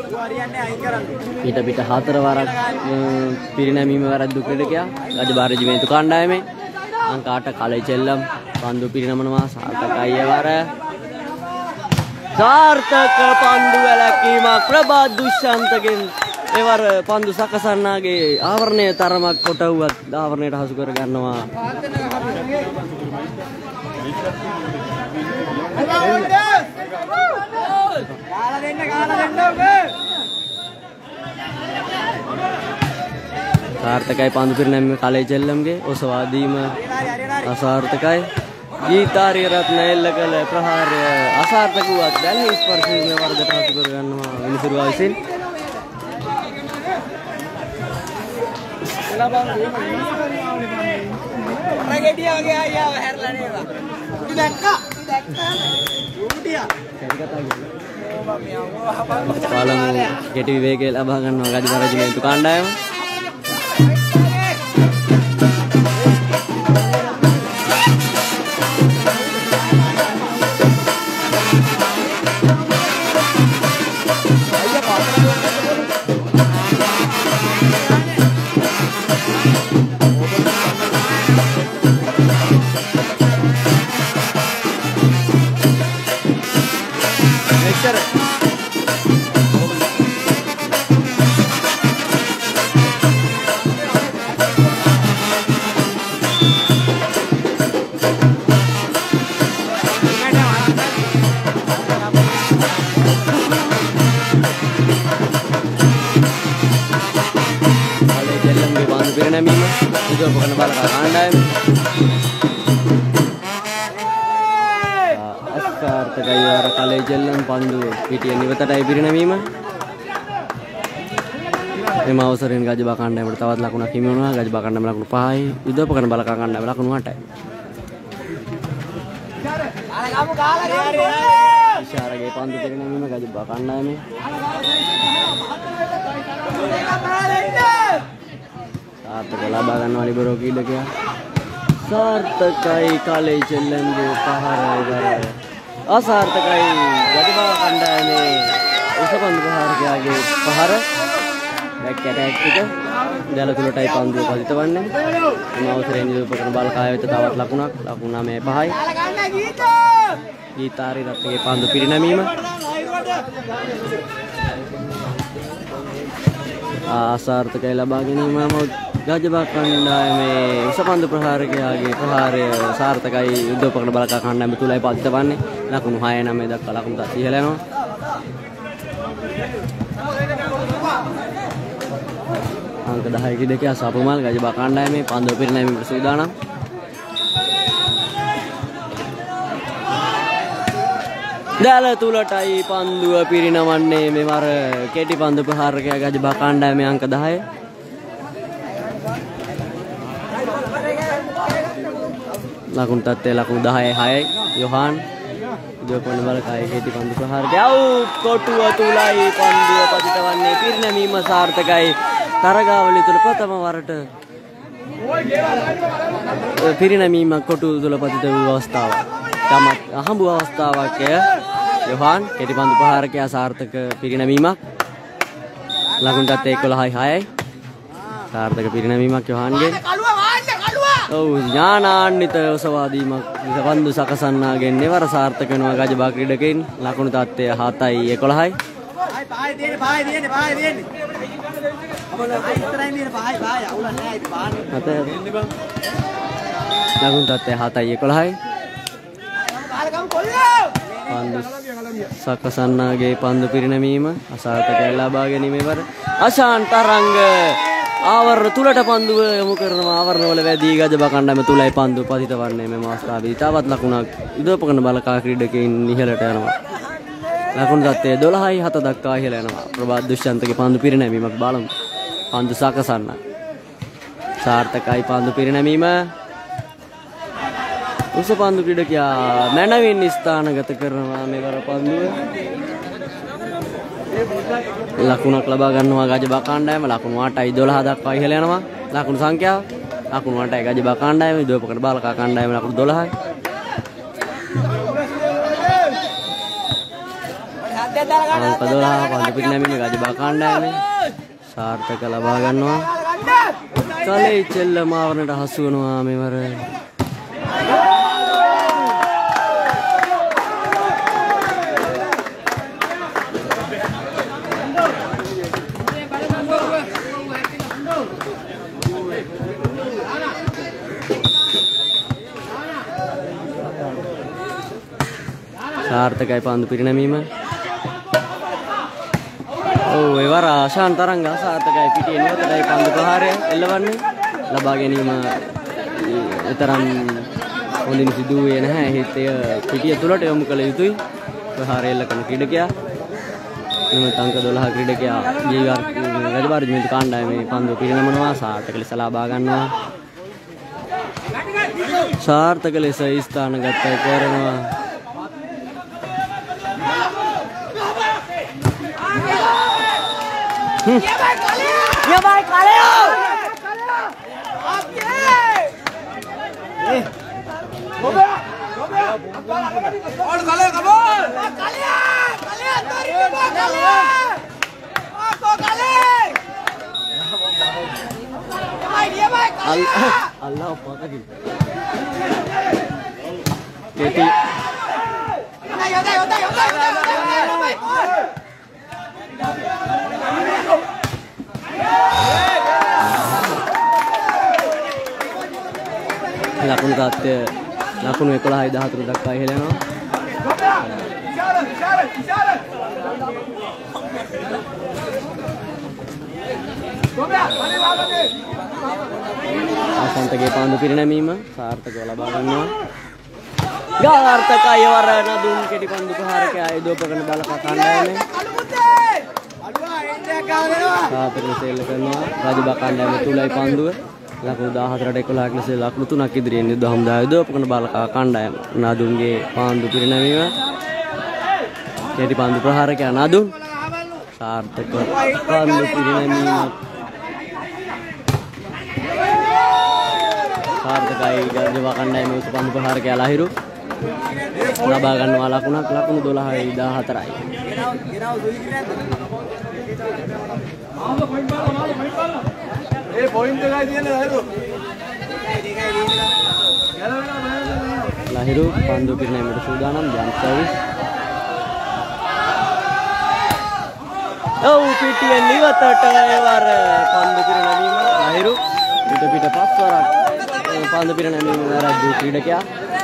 පිට හතර වරක් පිරිනැමීම වැරද්දු ක්‍රීඩකයා රජබාර රෙජිමෙන්තු කණ්ඩායමේ අංක 8 කලේ චෙල්ලම් පන්දු පිරිනමනවා සාර්ථකයි එවර සාර්ථක පන්දු වැලැක්වීමක් ප්‍රභාත් දුෂ්‍යන්තගෙන් එවර පන්දු සකසන්නාගේ ආවරණය තරමක් කොටවුවත් ආවරණයට හසු කර ගන්නවා සාර්ථකයි පන්දු පිරිනැමීම කලේ චෙල්ලම්ගේ ඔසවාදීම අසාර්ථකයි ගීතාරිය රත්න එල්ල කළ ප්‍රහාරය අසාර්ථක වුවත් දැල් ස්පර්ශීමේ වරදට හසු කර ගන්නවා විනිසුරුවා විසින් පළමු කෙටි විවේකය ලබා ගන්නවා ගජබා රෙජිමෙන්තු කණ්ඩායම. Bukan balak kandang. Askar tegayar kale jalan pandu pitian niwatata pirinamima. Ema awsareන් gajaba කණ්ඩායමට තවත් ලකුණක් හිමි වුණා. ගජබා කණ්ඩායම ලකුණු 5යි. යුදෝපකරණ බලක කණ්ඩායම ලකුණු 8යි. ඉෂාරගේ පන්දු පිරිනැමීම ගජබා කණ්ඩායමේ. सार्थक लबा गन्නවා ලිබරෝ ක්‍රීඩකයා. सार्थकයි කලේ චෙල්ලන්ගේ පහර අසාර්ථකයි ගජබා කණ්ඩායමේ උසපන්දු ප්‍රහාරකයාගේ පහර බැක් ඇටැක් එක දැල තුලටයි පන්දුව පතිත වන්නේ. මේ අවසරයෙන් යුදෝපකරණ බලකාය වෙත තවත් ලකුණක් ලකුණු 9යි 5යි. ගීතාරි රත්නගේ පන්දු පිරිනැමීම අසාර්ථකයි ලබා ගැනීම. ගජබා කණ්ඩායමේ උසපන්දු ප්‍රහාරකයාගේ ප්‍රහාරය සාර්ථකයි යුදෝපකරණ බලක කණ්ඩායම තුලයි පතිත වන්නේ. ලකුණු 6 9 දක්වා ලකුණු 10 ඉහළ යනවා. अंक 10 ක්‍රීඩකයා සපුමල් ගජබා කණ්ඩායමේ පන්දුව පිරිනැමීමට සූදානම්. දැල තුලටයි පන්දුව පිරිනමන්නේ මෙවර කෙටි පන්දු ප්‍රහාරකයා ගජබා කණ්ඩායමේ අංක 10. ලකුණු තත්ත්වය ලකුණු 10යි 6යි. යොහාන් යුදෝපකරණ බලකායේ කෙටි පන්දු ප්‍රහාරකයා කොටුව තුලයි පන්දුව පතිත වන්නේ. පිරිනැමීම සාර්ථකයි. තරගාවලිය තුල ප්‍රථම වරට පිරිනැමීමක් කොටුව තුල පතිත වූ අවස්ථාවක්. තමත් අහඹු අවස්ථාවක්. යොහාන් කෙටි පන්දු ප්‍රහාරකයා සාර්ථක පිරිනැමීමක්. ලකුණු තත්ත්වය 11යි 6යි. සාර්ථක පිරිනැමීමක් යොහාන්ගේ. ඔව් ඥානාන්විත ඔසවාදීමක් පන්දු සකසන්නාගෙන් නෙවර සාර්ථක වෙනවා ගජබා ක්‍රීඩකයින්. ලකුණු තත්ත්වය 7යි 11යි. ලකුණු තත්ත්වය 7යි 11යි. පන්දු සකසන්නාගේ පන්දු පිරිනැමීම අසාර්ථකයි ලබා ගැනීම. ඉවර අශාන් තරංග ආවරණ තුලට පන්දුව යොමු කරනවා. ආවරණ වල වැදී ගජබා කණ්ඩායම තුලයි පන්දුව පතිත වන්නේ. මෙම අවස්ථාවේදී තවත් ලකුණක් යුදෝපකරණ බලකා ක්‍රීඩකයින් ඉහළට යනවා. ලකුණු තත්ත්වය 12යි 7 දක්වා ඉහළ යනවා. ප්‍රභාත් දුෂ්යන්තගේ පන්දු පිරිනැමීමක් බලමු. පන්දු සකසන්න සාර්ථකයි පන්දු පිරිනැමීම. උස පන්දු ක්‍රීඩකයා මැනවින් ස්ථානගත කරනවා මෙවර පන්දුව. ලකුණක් ලබා ගන්නවා ගජබා කණ්ඩායම. ලකුණු 8යි 12 දක්වා ඉහළ යනවා. ලකුණු සංඛ්‍යාව ලකුණු 8යි ගජබා කණ්ඩායම. යුදෝපකරණ බලකා කණ්ඩායම ලකුණු 12යි. අංක 12 පන්දු පිරිනැමීම ගජබා කණ්ඩායමේ සාර්ථක ලබා ගන්නවා. කලේ චෙල්ල මාවරණට හසු වෙනවා මෙවර. සාර්ථකයි පන්දු පිරිනැමීම. ඔව් එවර ආශාන් තරංග අසාර්ථකයි. පිටියේ නිවතටයි පන්දු ප්‍රහාරය එල්ලවන්නේ. ලබා ගැනීම තරම් හොඳින් සිදු වෙන්නේ නැහැ. ඒත් එය පිටිය තුලට යොමු කළ යුතුයි. ප්‍රහාරය එල්ල කරන ක්‍රීඩකයා මෙම අංක 12 ක්‍රීඩකයා ගජබා රෙජිමෙන්තු කණ්ඩායමේ පන්දුව පිරිනමනවා. සාර්ථක ලෙස ලබා ගන්නවා. සාර්ථක ලෙස ස්ථානගත කරනවා. Ya baik Kaleo. Allah apa lagi? Jadi ලකුණු තත්ත්වය ලකුණු 11-14 දක්වා ඉහළනවා. අසන්තගේ පාන්දු පිරිනැමීම සාර්ථකව ලබා ගන්නවා. ගාර්ථකය වර නදුන් කෙටි පන්දු ප්‍රහාරකයා යොදවපගෙන බලක කණ්ඩායමේ සාපිරින සෙල්ල කරනවා. රජබා කණ්ඩායම තුලයි පන්දුව ලකුණු 14ට 11ක් ලෙස ලකුණු 3ක් ඉදිරියෙන් යොදහමුදා යොදවපගෙන බලක කණ්ඩායම නදුන්ගේ පාන්දු පිරිනැමීම කෙටි පන්දු ප්‍රහාරකයා නදුන් සාර්ථක පන්දු පිරිනැමීමක් සාර්ථකයි. රජබා කණ්ඩායමේ උස පන්දු ප්‍රහාරකයා ලහිරු ලබා ගන්නවා ලකුණක්. ලකුණු 12-14යි. ලහිරු පන්දු පිරිනැමීමට සූදානම්. Jump service. ඔව් පිටියෙන් ඉවතට එවර පන්දු පිරිනැමීම ලහිරු පිට පස්වරක් පන්දු පිරිනැමීම වැරද්දු ක්‍රීඩකයා.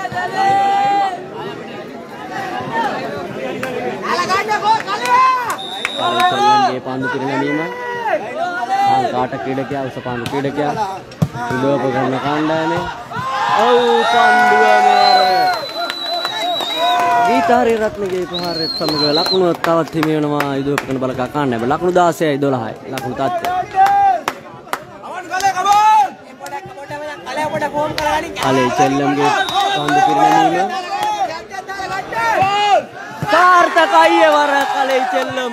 කලින්ගේ පන්දු පිරිනැමීම කාට ක්‍රීඩකයා උස පන්දු ක්‍රීඩකයා යොදවප ගන්න කණ්ඩායමේ ඔව් පන්දුව මෙවර ගීතාරි රත්නගේ ප්‍රහාරයත් සමග ලකුණු තවත් හිමි වෙනවා යොදවප ගන්න බලක කණ්ඩායම. ලකුණු 16-12යි ලකුණු තත්ත්වය. කලේ චෙල්ලම්ගේ පන්දු පිරිනැමීම සාර්ථකයි වර කලේ චෙල්ලම්.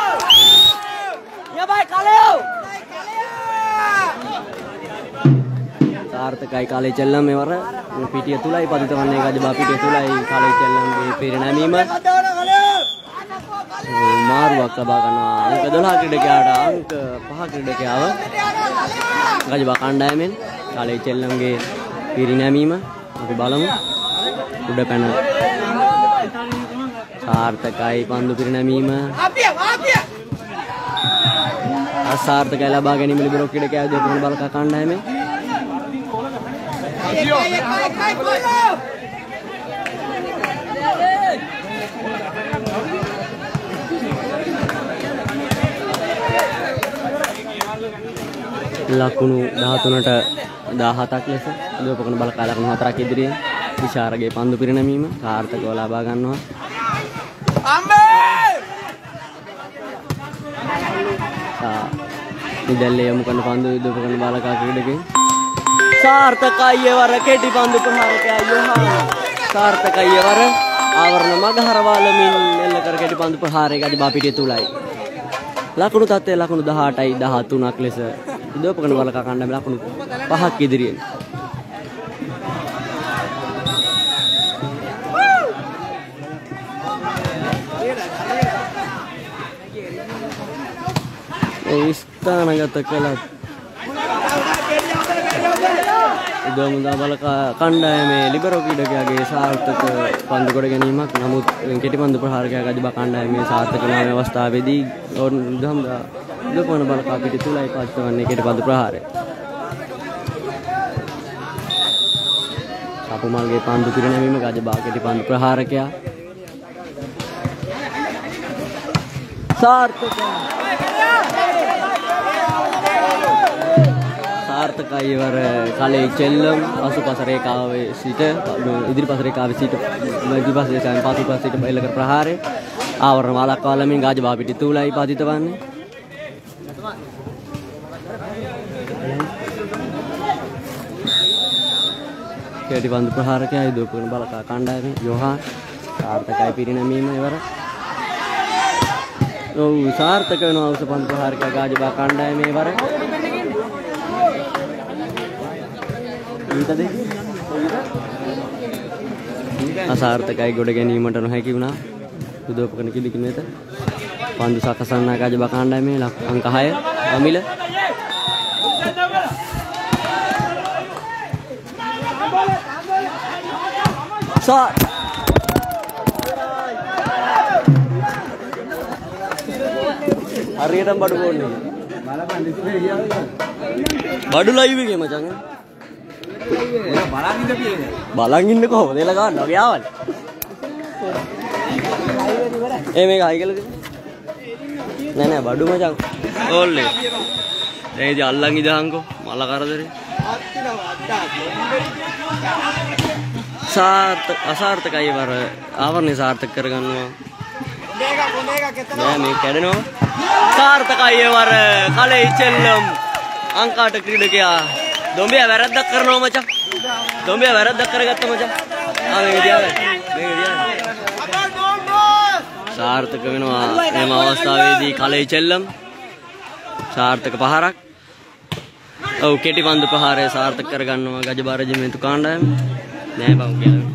Ya baik Kaleo. සාර්ථකයි කලේ චෙල්ලම් මෙවර පිටිය තුලයි පදිත වන්නේ ගජබා පිටිය තුලයි කලේ චෙල්ලම්ගේ පිරිනැමීම මාරුවක් ලබා ගන්නවා. අංක 12 ක්‍රීඩකයාට අංක 5 ක්‍රීඩකයාව ගජබා කණ්ඩායමෙන් කලේ චෙල්ලම්ගේ පිරිනැමීම අපි බලමු. උඩ පැන සාර්ථකයි පන්දු පිරිනැමීම අසාර්ථකයි ලබා ගැනීම ලිබරෝ ක්‍රීඩකයා යොදවන බලක කණ්ඩායමේ ලකුණු 13ට 17ක් ලෙස යොදවන බලක ලකුණු 4ක් ඉදිරියෙන් විශාරගේ පන්දු පිරිනැමීම සාර්ථකව ලබා ගන්නවා. නිදැල්ලේ යමු කරන පන්දු යොදවන බලක ක්‍රීඩකෙන් සාර්ථකයි වර කෙටි පන්දු ප්‍රහාරකයා යොහාන සාර්ථකයි වර ආවරණ මග හරවාලමින් එල්ල කර කෙටි පන්දු ප්‍රහාරය ගජබා පිටිය තුලයි. ලකුණු තත්ත්වය ලකුණු 18යි 13ක් ලෙස යොදවන බලක කණ්ඩායම ලකුණු 5ක් ඉදිරියෙන්. ස්ථානගත කළත් උදමුදා බලක කණ්ඩායමේ ලිබරෝ ක්‍රීඩකයාගේ සාර්ථක පන්දු කොට ගැනීමක්. නමුත් කෙටි පන්දු ප්‍රහාරකයා ගජබා කණ්ඩායමේ සාර්ථක නොවන අවස්ථාවේදී උදමුදා යොදවන බලක පිටි තුලයි පත් වන්නේ කෙටි පන්දු ප්‍රහාරය. අපමල්ගේ පන්දු පිරිනැමීම ගජබා කෙටි පන්දු ප්‍රහාරකයා සාර්ථකයි වර කලේ චෙල්ලම් පසුපස රේඛාවේ සිට ඉදිරිපස රේඛාවේ සිට ඉදිරිපස රේඛාවෙන් පසුපස සිට එල්ල කර ප්‍රහාරය ආවරණ මාලක් වලමින් ගජබා පිටි තුලයි පතිත වන්නේ. කෙටි පන්දු ප්‍රහාරකයා යොදවන බලක කණ්ඩායමේ යොහාන් සාර්ථකයි පිරිනැමීම එවර ඔව් සාර්ථක වෙනවා උස පන්දු ප්‍රහාරකයා ගාජබා කණ්ඩායමේ වර. අසාර්ථකයි ගොඩ ගැනීමට නොහැකි වුණා. උදෝපකරණ කිලිකිනෙත. පන්දු සකසන්න ගාජබා කණ්ඩායමේ අංක 6 අමිල. හරියටම බඩු බෝන්නේ. බඩු ලයිව් එකේ මචං. බලන් ඉන්න කොහොමද? එල ගන්න වගේ ආවනේ. මේක හයි කළද? නෑ බඩු මචං. ඕල්ලේ. දැන් ඉතින් අල්ලන් ඉදහන්කෝ මල කරදරේ. අසාර්ථකයි වර ආවරණේ සාර්ථක කරගන්නවා. නෑ මේ කැඩෙනවා. සාර්ථකයි වර කලේ චෙල්ලම් අංකාට ක්‍රීඩකයා දොඹියා වැරද්දක් කරනවා මචං. දොඹියා වැරද්දක් කරගත්තා මචං. මේක දිහා සාර්ථක වෙනවා මේ අවස්ථාවේදී කලේ චෙල්ලම් සාර්ථක පහරක්. ඔව් කෙටි පන්දු ප්‍රහාරය සාර්ථක කරගන්නවා ගජබා රෙජිමෙන්තු කාණ්ඩායම. නෑ බං කියලා.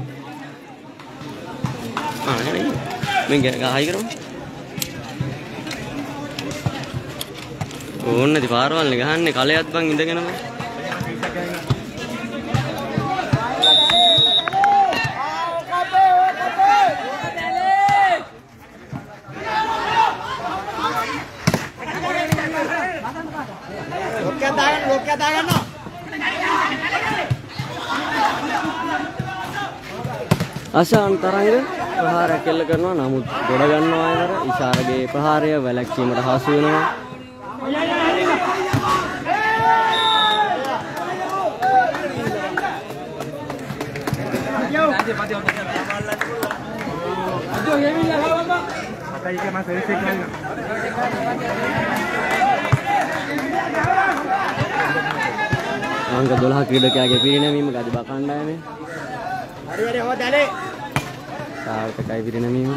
නේ. මෙන් ගහයි කරමු. ඕන්නේදී පාරවල්නේ ගහන්නේ කලයක් බං ඉඳගෙනම. ලෝකයා දාගන්න. අශාන් තරංග ප්‍රහාරයක් එල්ල කරනවා නමුත් ගොඩ ගන්නවා අයතර ඉෂාරගේ ප්‍රහාරය වැළැක්වීමට හසු වෙනවා. අංක 12 ක්‍රීඩකයාගේ පිරිනැමීම ගජබා කණ්ඩායමේ. සාර්ථකයි පිරිනැමීම.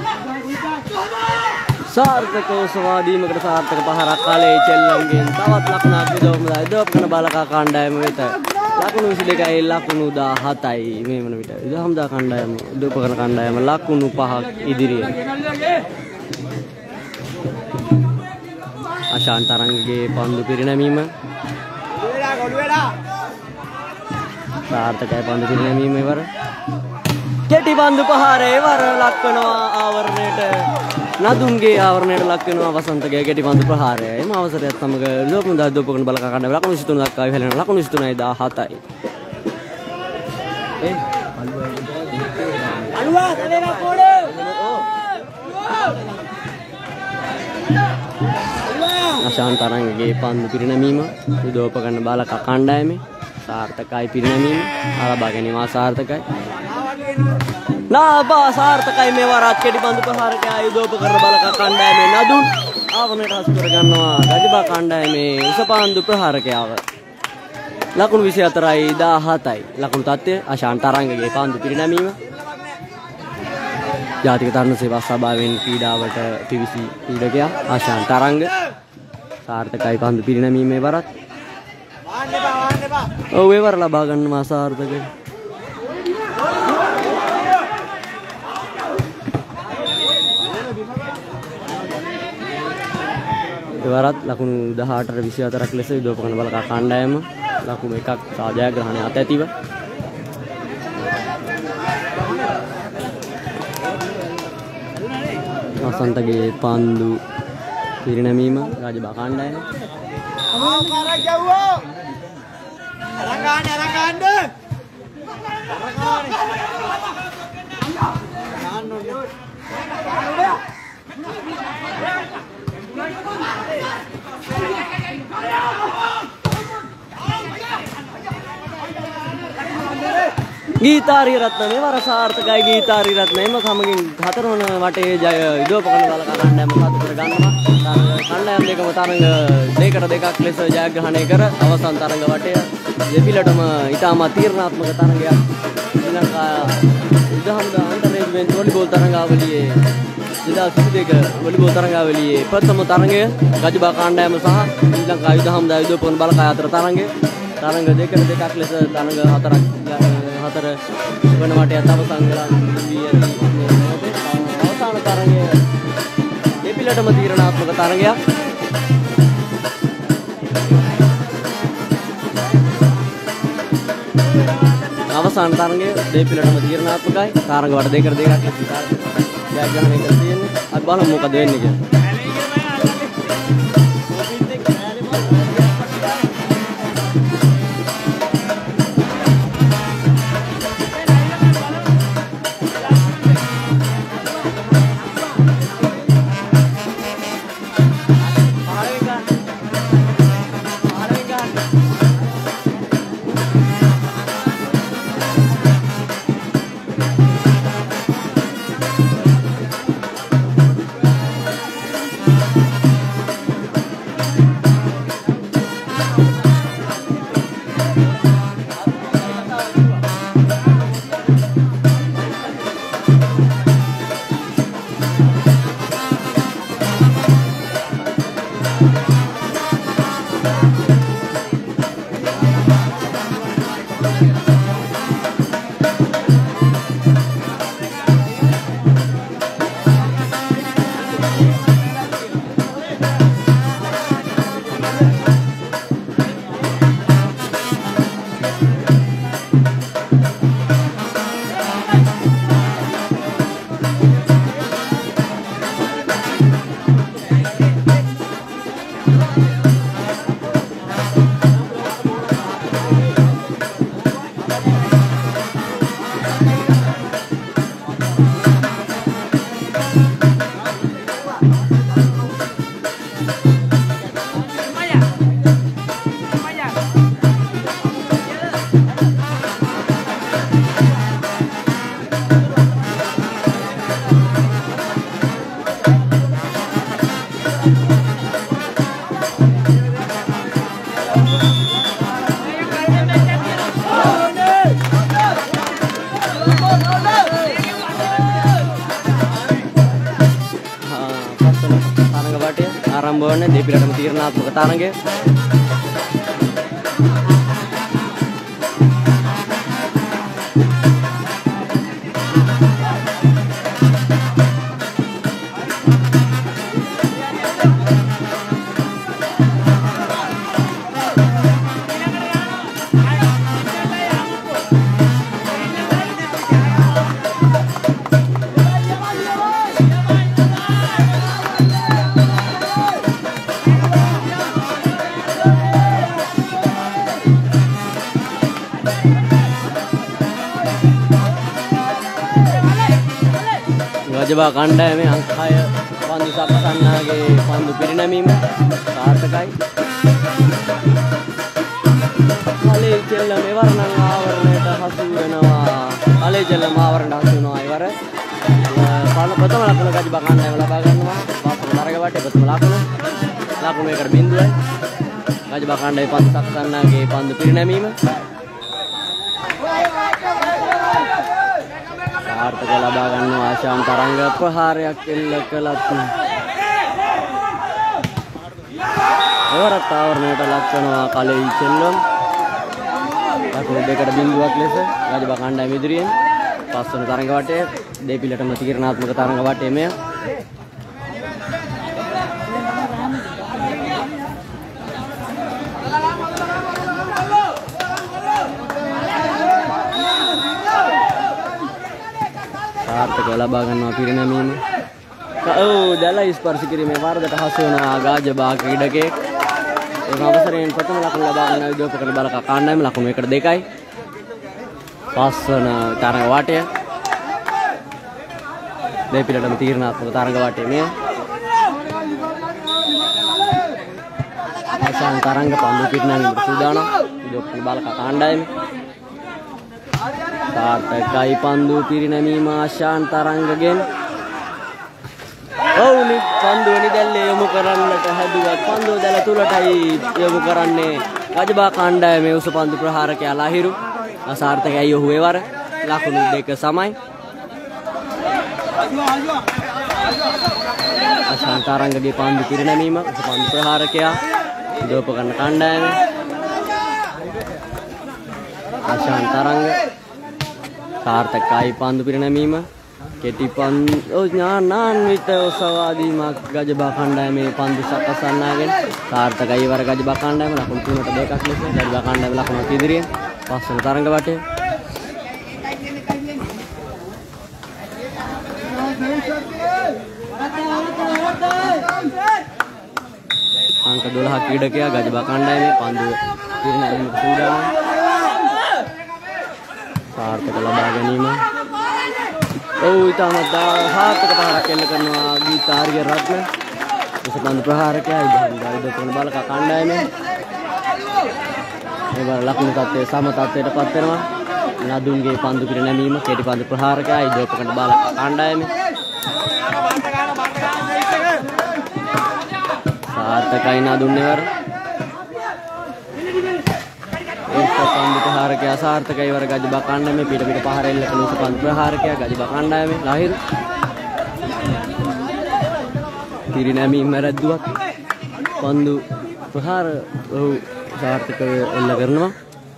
සාර්ථකව සවාදීමකට සාර්ථක පහරක් කලේ චෙල්ලම්ගෙන් තවත් ලකුණක් විදවමුදා දොප්කන බලකා කණ්ඩායම වෙත. ලකුණු 22යි ලකුණු 17යි මේ වන විට. විදහම්දා කණ්ඩායම දොප්කන කණ්ඩායම ලකුණු 5ක් ඉදිරියේ. අශාන් තරංගගේ පන්දු පිරිනැමීම. සාර්ථකයි පන්දු පිරිනැමීම ඉවර. කෙටි පන්දු ප්‍රහාරය ඉවර ලක්වනවා ආවරණයට. නදුන්ගේ ආවරණයට ලක්වෙනවා වසන්තගේ කෙටි පන්දු ප්‍රහාරය. එම අවසරයත් සමග දොපමුදා දොපකන බලකා කණ්ඩායම ලකුණු 23 දක්වා ඉහළන ලකුණු 23යි 17යි. අලුවා කලේනා කොඩේ. අශාන් තරංගගේ පන්දු පිරිනැමීම උදෝපකරණ බලකා කණ්ඩායමේ සාර්ථකයි පිරිනැමීම. ආරබා ගැනීම අසාර්ථකයි. ලාභා සාර්ථකයි මේ වරත් කෙටි පන්දු ප්‍රහාරකයා උදෝපකරණ බලකා කණ්ඩායමේ නදුන් ආවරණයට හසු කර ගන්නවා ගජබා කණ්ඩායමේ උසපන්දු ප්‍රහාරකයාව. ලකුණු 24යි 17යි. ලකුණු තත්ත්වය අශාන් තරංගගේ පන්දු පිරිනැමීම. ජාතික තරුණ සේවා සභාවෙන් ක්‍රීඩාවට පිවිසි ක්‍රීඩකයා අශාන් තරංග සාර්ථකයි පන්දු පිරිනැමීමේ වරත්. ඔව් ඒ වර ලබා ගන්නවා සාර්ථකයි. එවරත් ලකුණු 18ට 24ක් ලෙස විදෝපකරණ බලකා කණ්ඩායම ලකුණු 1ක් සාජයග්‍රහණය අත ඇතිව. වසන්තගේ පන්දු පිරිනැමීම ගජබා කණ්ඩායම. ගීතාරී රත්න මේ වර සාර්ථකයි ගීතාරී රත්න එම සමගින් හතරවන වටේ ජය විදෝපකරණ බලකා කණ්ඩායම සාර්ථක කර ගන්නවා. කණ්ඩායම් දෙකම තරඟ දෙකට දෙකක් ලෙස ජයග්‍රහණය කර අවසන් තරඟ වටය දෙපිලටම ඉතාමත් තීරණාත්මක තරඟයක් ශ්‍රී ලංකා විදහම්දා අන්තර්ජාතික රෙජිමෙන්තු වොලිබෝල් තරඟාවලියේ 2022 වොලිබෝල් තරඟාවලියේ ප්‍රථම තරඟය ගජබා කණ්ඩායම සහ ශ්‍රී ලංකා ආයුධ හමුදා යුදෝපන බලකාය අතර තරඟය. තරඟ දෙකට දෙකක් ලෙස තරඟ හතර වන මටයත් අවසන් වෙලා වී ඇති මේ මොහොතේ අවසාන තරඟය දෙපිලටම තීරණාත්මක තරඟයක්. අවසාන තරඟය දෙපිලටම තීරණාත්මකයි. තරඟ වට දෙකට දෙකක් ලෙස ජයග්‍රහණය කරලා තියෙන්නේ. අපි බලමු මොකද වෙන්නේ කියලා. ආරම්භ වන්නේ දෙපිලටම තීරණාත්මක තරඟය. ගජබා කණ්ඩායමේ අංක 6 පන්දු සකසන්නාගේ පන්දු පිරිනැමීම සාර්ථකයි. කලේ චෙල්ල මෙවරණන් ආවරණයට හසු වෙනවා. කලේ චෙල්ල ආවරණයට හසු වෙනවා. ඉවර. ප්‍රථම ලකුණ ගජබා කණ්ඩායම ලබා ගන්නවා. පස්වන තරග වටේ ප්‍රථම ලකුණ එකට බිඳුවයි. ගජබා කණ්ඩායමේ පන්දු සකසන්නාගේ පන්දු පිරිනැමීම ආර්ථක ලබා ගන්නවා. ආශාන් තරංග ප්‍රහාරයක් එල්ල කළත් එවරත් ආවරණයට ලක් වෙනවා කලෙයි චෙල්ලම්. ලකුණු දෙකට බිඳුවක් ලෙස ගජබා කණ්ඩායම ඉදිරියෙන් පස්වන තරඟ වටේ දෙපිලටම තීරණාත්මක තරඟ වටේ මෙය ආර්ථක ලබා ගන්නවා පිරිනැමීම. දැල ස්පර්ශ කිරීමේ වරදට හසු වෙනවා ගජබා ක්‍රීඩකයෙක්. ඒ අවසරයෙන් ප්‍රථම ලකුණ ලබා ගන්න යුදෝපකරණ බලකා කණ්ඩායම ලකුණු 1-2යි. පස්වන තරඟ වාටය දෙපිලටම තීරණාත්මක තරඟ වාටය මෙය. ආශාන් තරඟ පන්දු පිරිනැමීමට සූදානම් යුදෝපකරණ බලකා කණ්ඩායම. සාර්ථකයි පන්දු පිරිනැමීම ආශාන් තරංගගෙන්. ඔවුනි පන්දුව නිදැල්ලේ යොමු කරන්නට හැදුවත් පන්දුව දැල තුලටයි යොමු කරන්නේ ගජබා කණ්ඩායමේ උස පන්දු ප්‍රහාරකයා ලහිරු. අසාර්ථකයි ඔහු එවර. ලකුණු 2 සමයි. අශාන්තරංගගේ පන්දු පිරිනැමීම පන්දු ප්‍රහාරකයා දෝපකරන කණ්ඩායම අශාන්තරංග සාර්ථකයි පන්දු පිරිනැමීම කෙටි පන්දු ඥානාන්විත ඔසවාදීමක් ගජබා කණ්ඩායමේ පන්දු සකසන්නාගෙන සාර්ථකයි වර ගජබා කණ්ඩායම ලකුණු 3ට 2ක් ලෙස ගජබා කණ්ඩායම ලකුණක් ඉදිරියෙන් පස්වන තරඟ වටේ අංක 12 ක්‍රීඩකයා ගජබා කණ්ඩායමේ පන්දු පිරිනැමීමට සූදානම් සාර්ථක ලබා ගැනීම ඉතාමත් සාර්ථක පහරක් එල්ල කරනවා ගීතාරිය රත්න විසපන්දු ප්‍රහාරකයා ඉදපන බලක කණ්ඩායමේ එවර ලකුණු තත්ත්වයේ සම තත්ත්වයට පත් වෙනවා නදුන්ගේ පන්දු පිරිනැමීම කෙටි පන්දු ප්‍රහාරකයා ඉදපන බලක කණ්ඩායමේ සාර්ථකයි නදුන් එවර පන්දු ප්‍රහාරකයා සාර්ථකයි වර ගජබා කණ්ඩායමේ පිට පහර එල්ල කළ පන්දු ප්‍රහාරකයා ගජබා කණ්ඩායමේ ලහිරු පිරිනැමීම රැද්දුවක් පන්දු ප්‍රහාර සාර්ථකව එල්ල කරනවා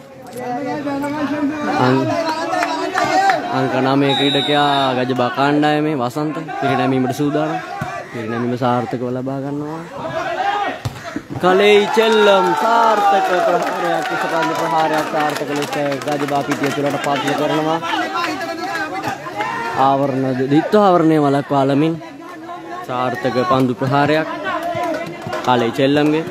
අංක 9 ක්‍රීඩකයා ගජබා කණ්ඩායමේ වසන්ත පිරිනැමීමට සූදානම් පිරිනැමීම සාර්ථකව ලබා ගන්නවා කලෙයි චෙල්ලම් සාර්ථක ප්‍රහාරයක් විසපන්දු ප්‍රහාරයක් සාර්ථක ලෙස ගජබා පිටිය තුලට පාත්‍ය කරනවා ආවරණ දිත්ව ආවරණය වළක්වාලමින් සාර්ථක පන්දු ප්‍රහාරයක් කලෙයි චෙල්ලම්ගේ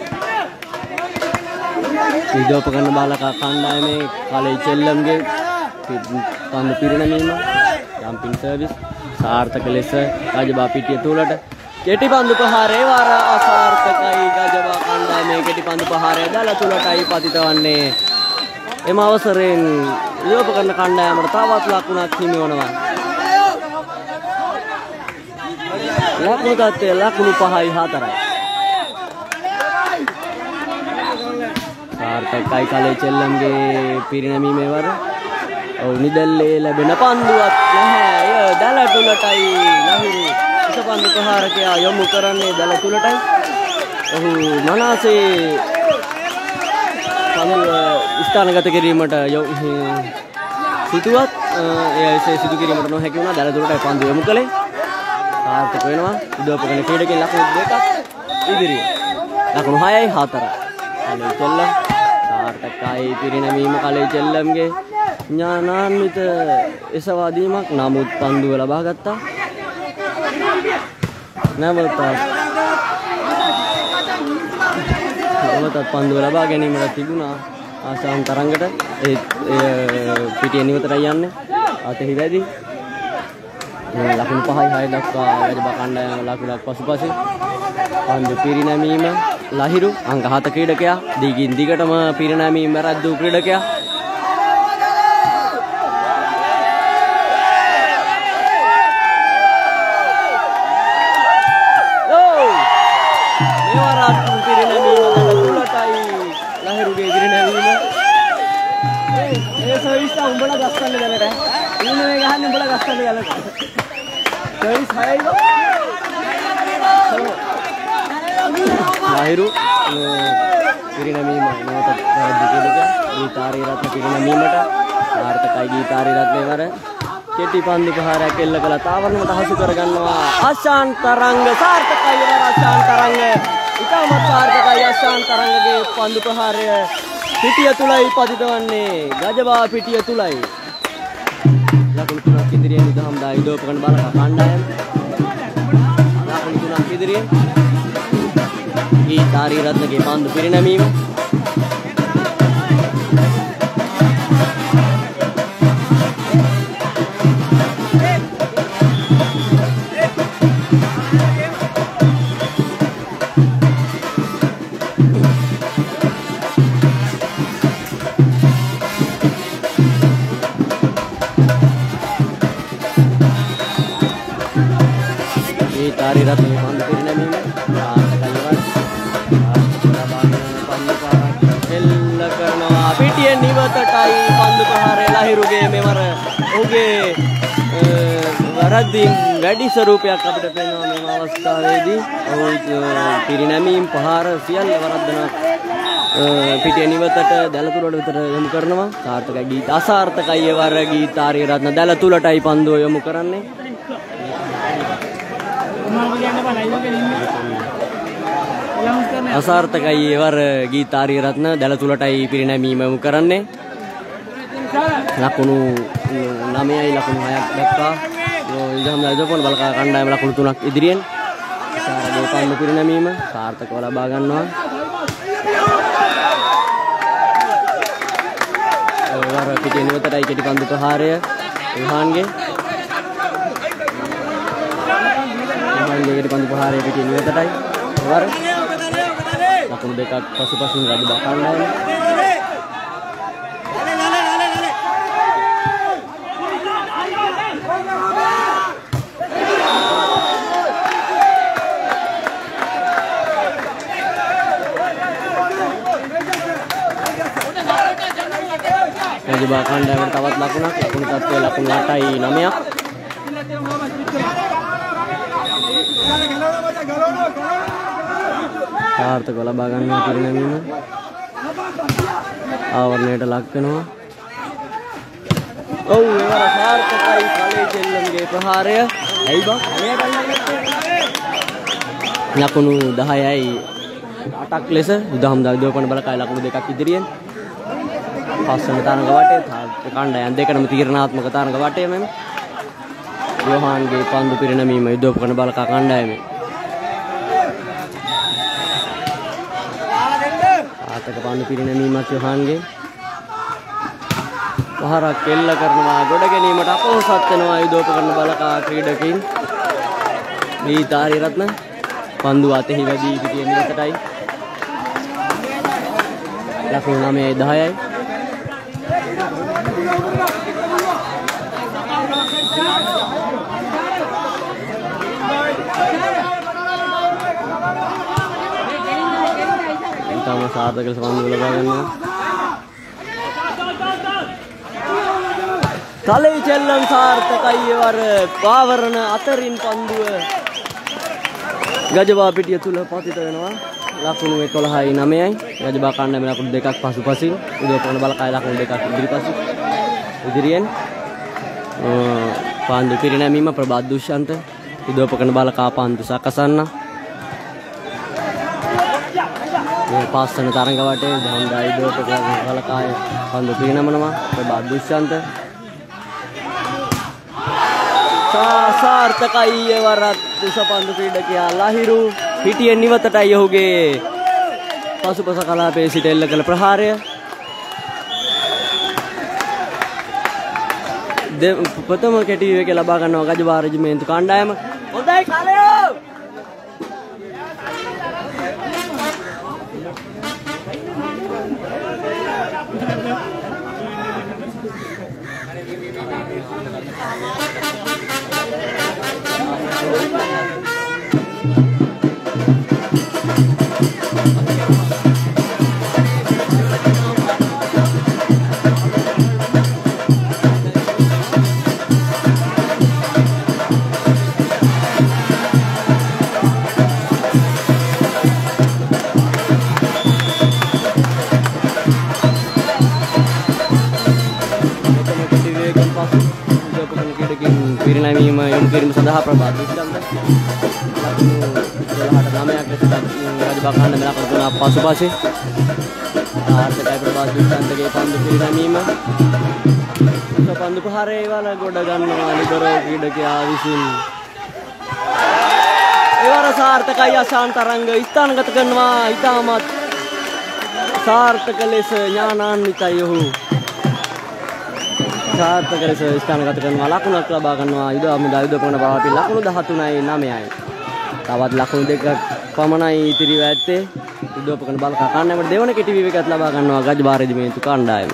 විදෝපකරන බාලක කණ්ඩායමේ කලෙයි චෙල්ලම්ගේ පන්දු පිරිනැමීම ජම්පින් සර්විස් සාර්ථක ලෙස ගජබා පිටිය තුලට කෙටි පන්දු ප්‍රහාරය වර අසාර්ථකයි ගජබා කණ්ඩායමේ කෙටි පන්දු ප්‍රහාරය දල තුලටයි පතිත වන්නේ එම අවසරයෙන් විදෝපකරන කණ්ඩායමට තවත් ලකුණක් හිමි වෙනවා ලකුණු තත්ත්වය ලකුණු 5යි 4යි සාර්ථකයි කලෙයි චෙල්ලම්ගේ පිරිනැමීමේ වර නිදල්ලේ ලැබෙන පන්දුවක් නැහැ දල තුලටයි ලහිරු විසපන්දු ප්‍රහාරකයා යොමු කරන්නේ දල තුලටයි ඔහු මනසේ පන්දුව ස්ථානගත කිරීමට සිටුවත් එසේ සිදු කිරීමට නොහැකි වුණා දල තුලටයි පන්දුව යොමු කළේ සාර්ථක වෙනවා විදෝපකරන ක්‍රීඩකයන් ලකුණු 2ක් ඉදිරියේ ලකුණු 6යි 4යි කලෙයි චෙල්ලම් සාර්ථකයි පිරිනැමීම කලෙයි චෙල්ලම්ගේ ඥානාන්විත එසවාදීමක් නමුත් පන්දුව ලබා ගත්තා නැවතත් පන්දුව ලබා ගැනීමට තිබුණා ආශාන් තරංගට ඒ පිටිය නිවතට යන්නේ අතෙහි වැඩි ලකුණු 5යි 6 දක්වා ගජබා කණ්ඩායම ලකුණක් පසුපසින් පන්දු පිරිනැමීම ලහිරු අංක 7 ක්‍රීඩකයා දිගින් දිගටම පිරිනැමීම රද්දු ක්‍රීඩකයා ලහිරුගේ පිරිනැමීම ඒ සර්විස් එක උඹලා ගස්සන්න දැනට ඊනේ මේ ගහන්නේ උඹලා ගස්සන්න යලක සර්විස් 6යි ලහිරු පිරිනැමීම නැවත දිගට ගීතාරී රත්න පිරිනැමීමට සාර්ථකයි ගීතාරී රත්නේ වර කෙටි පන්දු ප්‍රහාරයක් එල්ල කළා තාවරණයට හසු කරගන්නවා අශාන්තරංග සාර්ථකයි වර අශාන්තරංග ඉතාමත් සාර්ථකයි අශාන්තරංගගේ පන්දු ප්‍රහාරය පිටිය තුලයි පතිත වන්නේ ගජබා පිටිය තුලයි ලකුණු 3ක් ඉදිරියෙන් නිදහම් දා විදෝපකරන බලක කණ්ඩායම ලකුණු 3ක් ඉදිරියෙන් ගීතාරී රත්නගේ පන්දු පිරිනැමීම ගීතාරී රත්නගේ පන්දු පිරිනැමීම පිටියෙන් නිවතටයි පන්දු ප්‍රහාරය ලහිරුගේ මෙවර ඔහුගේ වැරද්දින් වැඩි ස්වරූපයක් අපිට පේනවා මේ අවස්ථාවේදී. ඔහු පිරිනැමීම් පහර සියල්ල වරද්දනවා. පිටිය නිවතට දැලතුලට විතර යොමු කරනවා. සාර්ථකයි ගීත අසාර්ථකයි වර ගීත ආරියරත්න දැලතුලටයි පන්දුව යොමු කරන්නේ. අසාර්ථකයි වර ගීත ආරියරත්න දැලතුලටයි පිරිනැමීම යොමු කරන්නේ. ලකුණු 9යි ලකුණු 6ක් දක්වා ඉදහම් දයදෝපන බලකා කණ්ඩායම ලකුණු 3ක් ඉදිරියෙන් සාරගේ පන්දු පිරිනැමීම සාර්ථකව ලබා ගන්නවා. වර පිටිය නිවතටයි කෙටි පන්දු ප්‍රහාරය යොහාන්ගේ කෙටි පන්දු ප්‍රහාරය පිටිය නිවතටයි වර ලකුණු දෙකක් පසුපසින් රජබා කණ්ඩායම රජබා කණ්ඩායමට තවත් ලකුණක් ලකුණු තත්ත්වය ලකුණු 8යි 9ක් සාර්ථකව ලබා ගන්නවා පිරිනැමීම ආවරණයට ලක් වෙනවා. ඔව් ඒවර සාර්ථකයි කලේ දෙල්ලන්ගේ ප්‍රහාරය. ඇයි බං ලකුණු 10යි 8ක් ලෙස උදහම් දයදෝපන බලකාය ලකුණු දෙකක් ඉදිරියෙන් පස්වන තරඟ වටේ කණ්ඩායම් දෙකම තීරණාත්මක තරඟ වටේ මෙම යොහාන්ගේ පන්දු පිරිනැමීම යුදෝපකරන බලකා කණ්ඩායමේ ආතක පන්දු පිරිනැමීමක් යොහාන්ගේ පහරක් එල්ල කරනවා ගොඩ ගැනීමට අපොහොසත් වෙනවා යුදෝපකරන බලකා ක්‍රීඩකයින් ගීත ආරියරත්න පන්දු අතෙහි වැඩි පිටිය නිවතටයි ලකුණු 9යි 10යි තම සාර්ථක සම්බන්ධ ලබා ගන්නවා. කලේ චෙල්ලම් සාර්ථකයි වර පාවරණ අතරින් පන්දුව ගජබා පිටිය තුල පතිත වෙනවා. ලකුණු 11යි 9යි ගජබා කණ්ඩායම ලකුණු දෙකක් පසුපසින් උදවපන බලකාය ලකුණු දෙකක් ඉදිරිපසින් ඉදිරියෙන් පන්දු පිරිනැමීම ප්‍රබාත් දුෂ්‍යන්ත උදවපන බලකා පන්දු සකසන්න මේ පාස්වන තරඟ වටේ දහම්දායි උදවපන බලකාය පන්දු පිරිනමනවා ප්‍රබාත් දුෂ්‍යන්ත සාර්ථකයි වරත් උසපන්දු ක්‍රීඩකයා ලහිරු පිටියෙන් නිවතටයි ඔහුගේ පසුපස කලාපයේ සිට එල්ල කළ ප්‍රහාරය ප්‍රථම කෙටි විවේකය ලබා ගන්නවා ගජබා රෙජිමේන්තු කණ්ඩායම. හොඳයි කාලයෝ පිරිනැමීම යොමු කිරීම සඳහා ප්‍රබාත් දුෂ්‍යන්ත ලකුණු 12ට 9ක් ලෙස රජබා කණ්ඩායම ලකුණු 3ක් පසුපසින් ආර්ථිකයි ප්‍රබාත් දුෂ්‍යන්තගේ පන්දු පිරිනැමීම පන්දු ප්‍රහාරයේ වල ගොඩ ගන්නවා ලිබරෝ ක්‍රීඩකයා විසින් ඒවර සාර්ථකයි අශාන්ත තරංග ස්ථානගත කරනවා ඉතාමත් සාර්ථක ලෙස ඥානාන්විතයි ඔහු සාර්ථක ලෙස ස්ථානගත කරනවා ලකුණක් ලබා ගන්නවා යුදෝපන බවට ලකුණු 13යි 9යි තවත් ලකුණු දෙකක් පමණයි ඉතිරිව ඇත්තේ යුදෝපන බලකා කණ්ඩායමට දෙවන කෙටි විවේකයක් ලබා ගන්නවා ගජබා රෙජිමේන්තු කණ්ඩායම.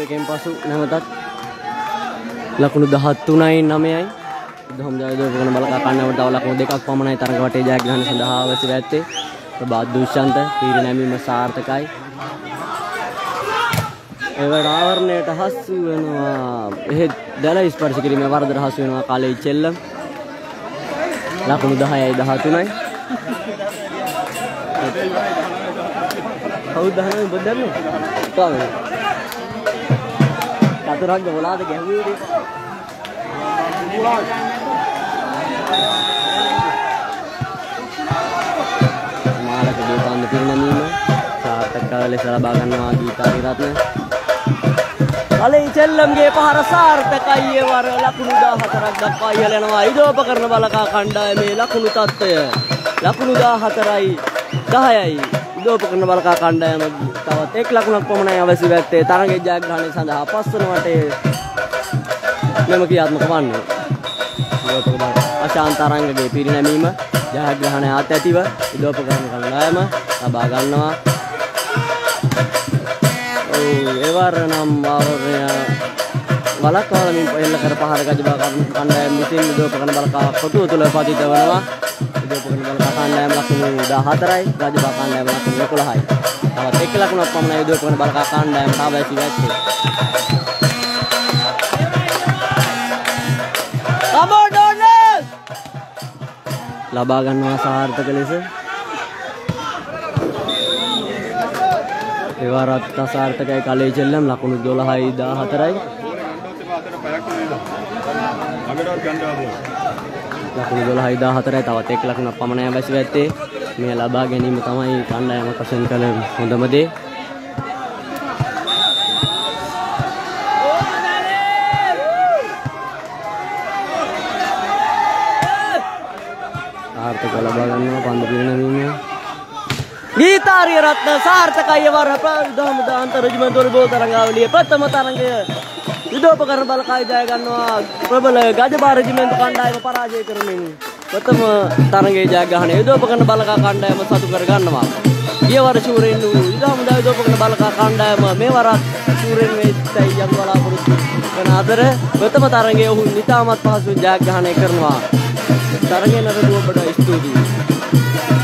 එකෙන් පසු නැවතත් ලකුණු 13යි 9යි දහම් ජයදෝපකරණ බලකා කන්නවට තව ලකුණු දෙකක් පමණයි තරඟ වටේ ජයග්‍රහණ සඳහා අවශ්‍ය වැත්තේ. ප්‍රභාත් දුෂ්යන්ත පීරිනැමීම සාර්ථකයි. ඒවට ආවරණයට හසු වෙනවා. එහෙත් දල ස්පර්ශ කිරීමේ වරදට හසු වෙනවා කාලේ චෙල්ලම්. ලකුණු 10යි 13යි. කවුද දහනේ ඔබ දන්නේ? කොහොමද? කතරග්ග වලාද ගැහුවේ මාලක දීපන්ද පිරිනැමීම සාර්ථක ලෙස ලබා ගන්නවා ගීතාරි රත්න. කලේ චෙල්ලම්ගේ පහර සාර්ථකයි. ඒ වර ලකුණු 14ක් දක්වා ඉහළ යනවා ඉදෝපකරණ බලකා කණ්ඩායමේ ලකුණු තත්ත්වය. ලකුණු 14යි 10යි ඉදෝපකරණ බලකා කණ්ඩායම තවත් එක් ලකුණක් පමණයි අවශ්‍ය වැත්තේ තරගයේ ජයග්‍රහණය සඳහා පස්වන වටේ මෙම ක්‍රියාත්මක වන්නේ. අශාන්ත තරංගගේ පිරිනැමීම ජයග්‍රහණය ආත්‍යතිව ඉදෝපකරණ කණ්ඩායම ලබා ගන්නවා. ඒවර නම් ආවරණය වලක්වලමින් එල්ල කර පහර ගජබා කණ්ඩායම විසින් ඉදෝපකරණ බලකා කොටුව තුළ පතිත වෙනවා. ඉදෝපකරණ බලකා කණ්ඩායම ලකුණු 14යි ගජබා කණ්ඩායම ලකුණු 11යි. තවත් එක් ලකුණක් පමණයි ඉදෝපකරණ බලකා කණ්ඩායම අවශ්‍ය වැත්තේ. ලබා ගන්නවා සාර්ථක ලෙස. ඒවරත් අසාර්ථකයි කලේ චෙල්ලම් ලකුණු 12යි 14යි. ලකුණු 12යි 14යි තවත් එක් ලකුණක් පමණයි අවශ්‍ය වැත්තේ. මේ ලබා ගැනීම තමයි කණ්ඩායම වශයෙන් කළ හොඳම දේ. සාර්ථක ලබා ගන්නවා පන්දු පිරිනැමීම. ගීතාරිය රත්න සාර්ථකයි. වර ප්‍රදම අන්තර් රෙජිමෙන්ට් වොලිබෝල් තරඟාවලියේ ප්‍රථම තරඟය ඉදෝපකරණ බලකා ජය ගන්නවා ප්‍රබල ගජබා රෙජිමෙන්ට් කණ්ඩායම පරාජය කරමින් ප්‍රථම තරඟයේ ජයග්‍රහණය ඉදෝපකරණ බලකා කණ්ඩායම සතු කර ගන්නවා. ගියවර ශූරෙන් වූ ඉදහමුදා ඉදෝපකරණ බලකා කණ්ඩායම මේ වරත් ශූරෙන් වෙච්චයි යම් බලාපොරොත්තු වන අතර ප්‍රථම තරඟයේ ඔහු නිතාමත් පහසුවෙන් ජයග්‍රහණය කරනවා. තරඟේ නරඹුව ඔබට ස්තුතියි.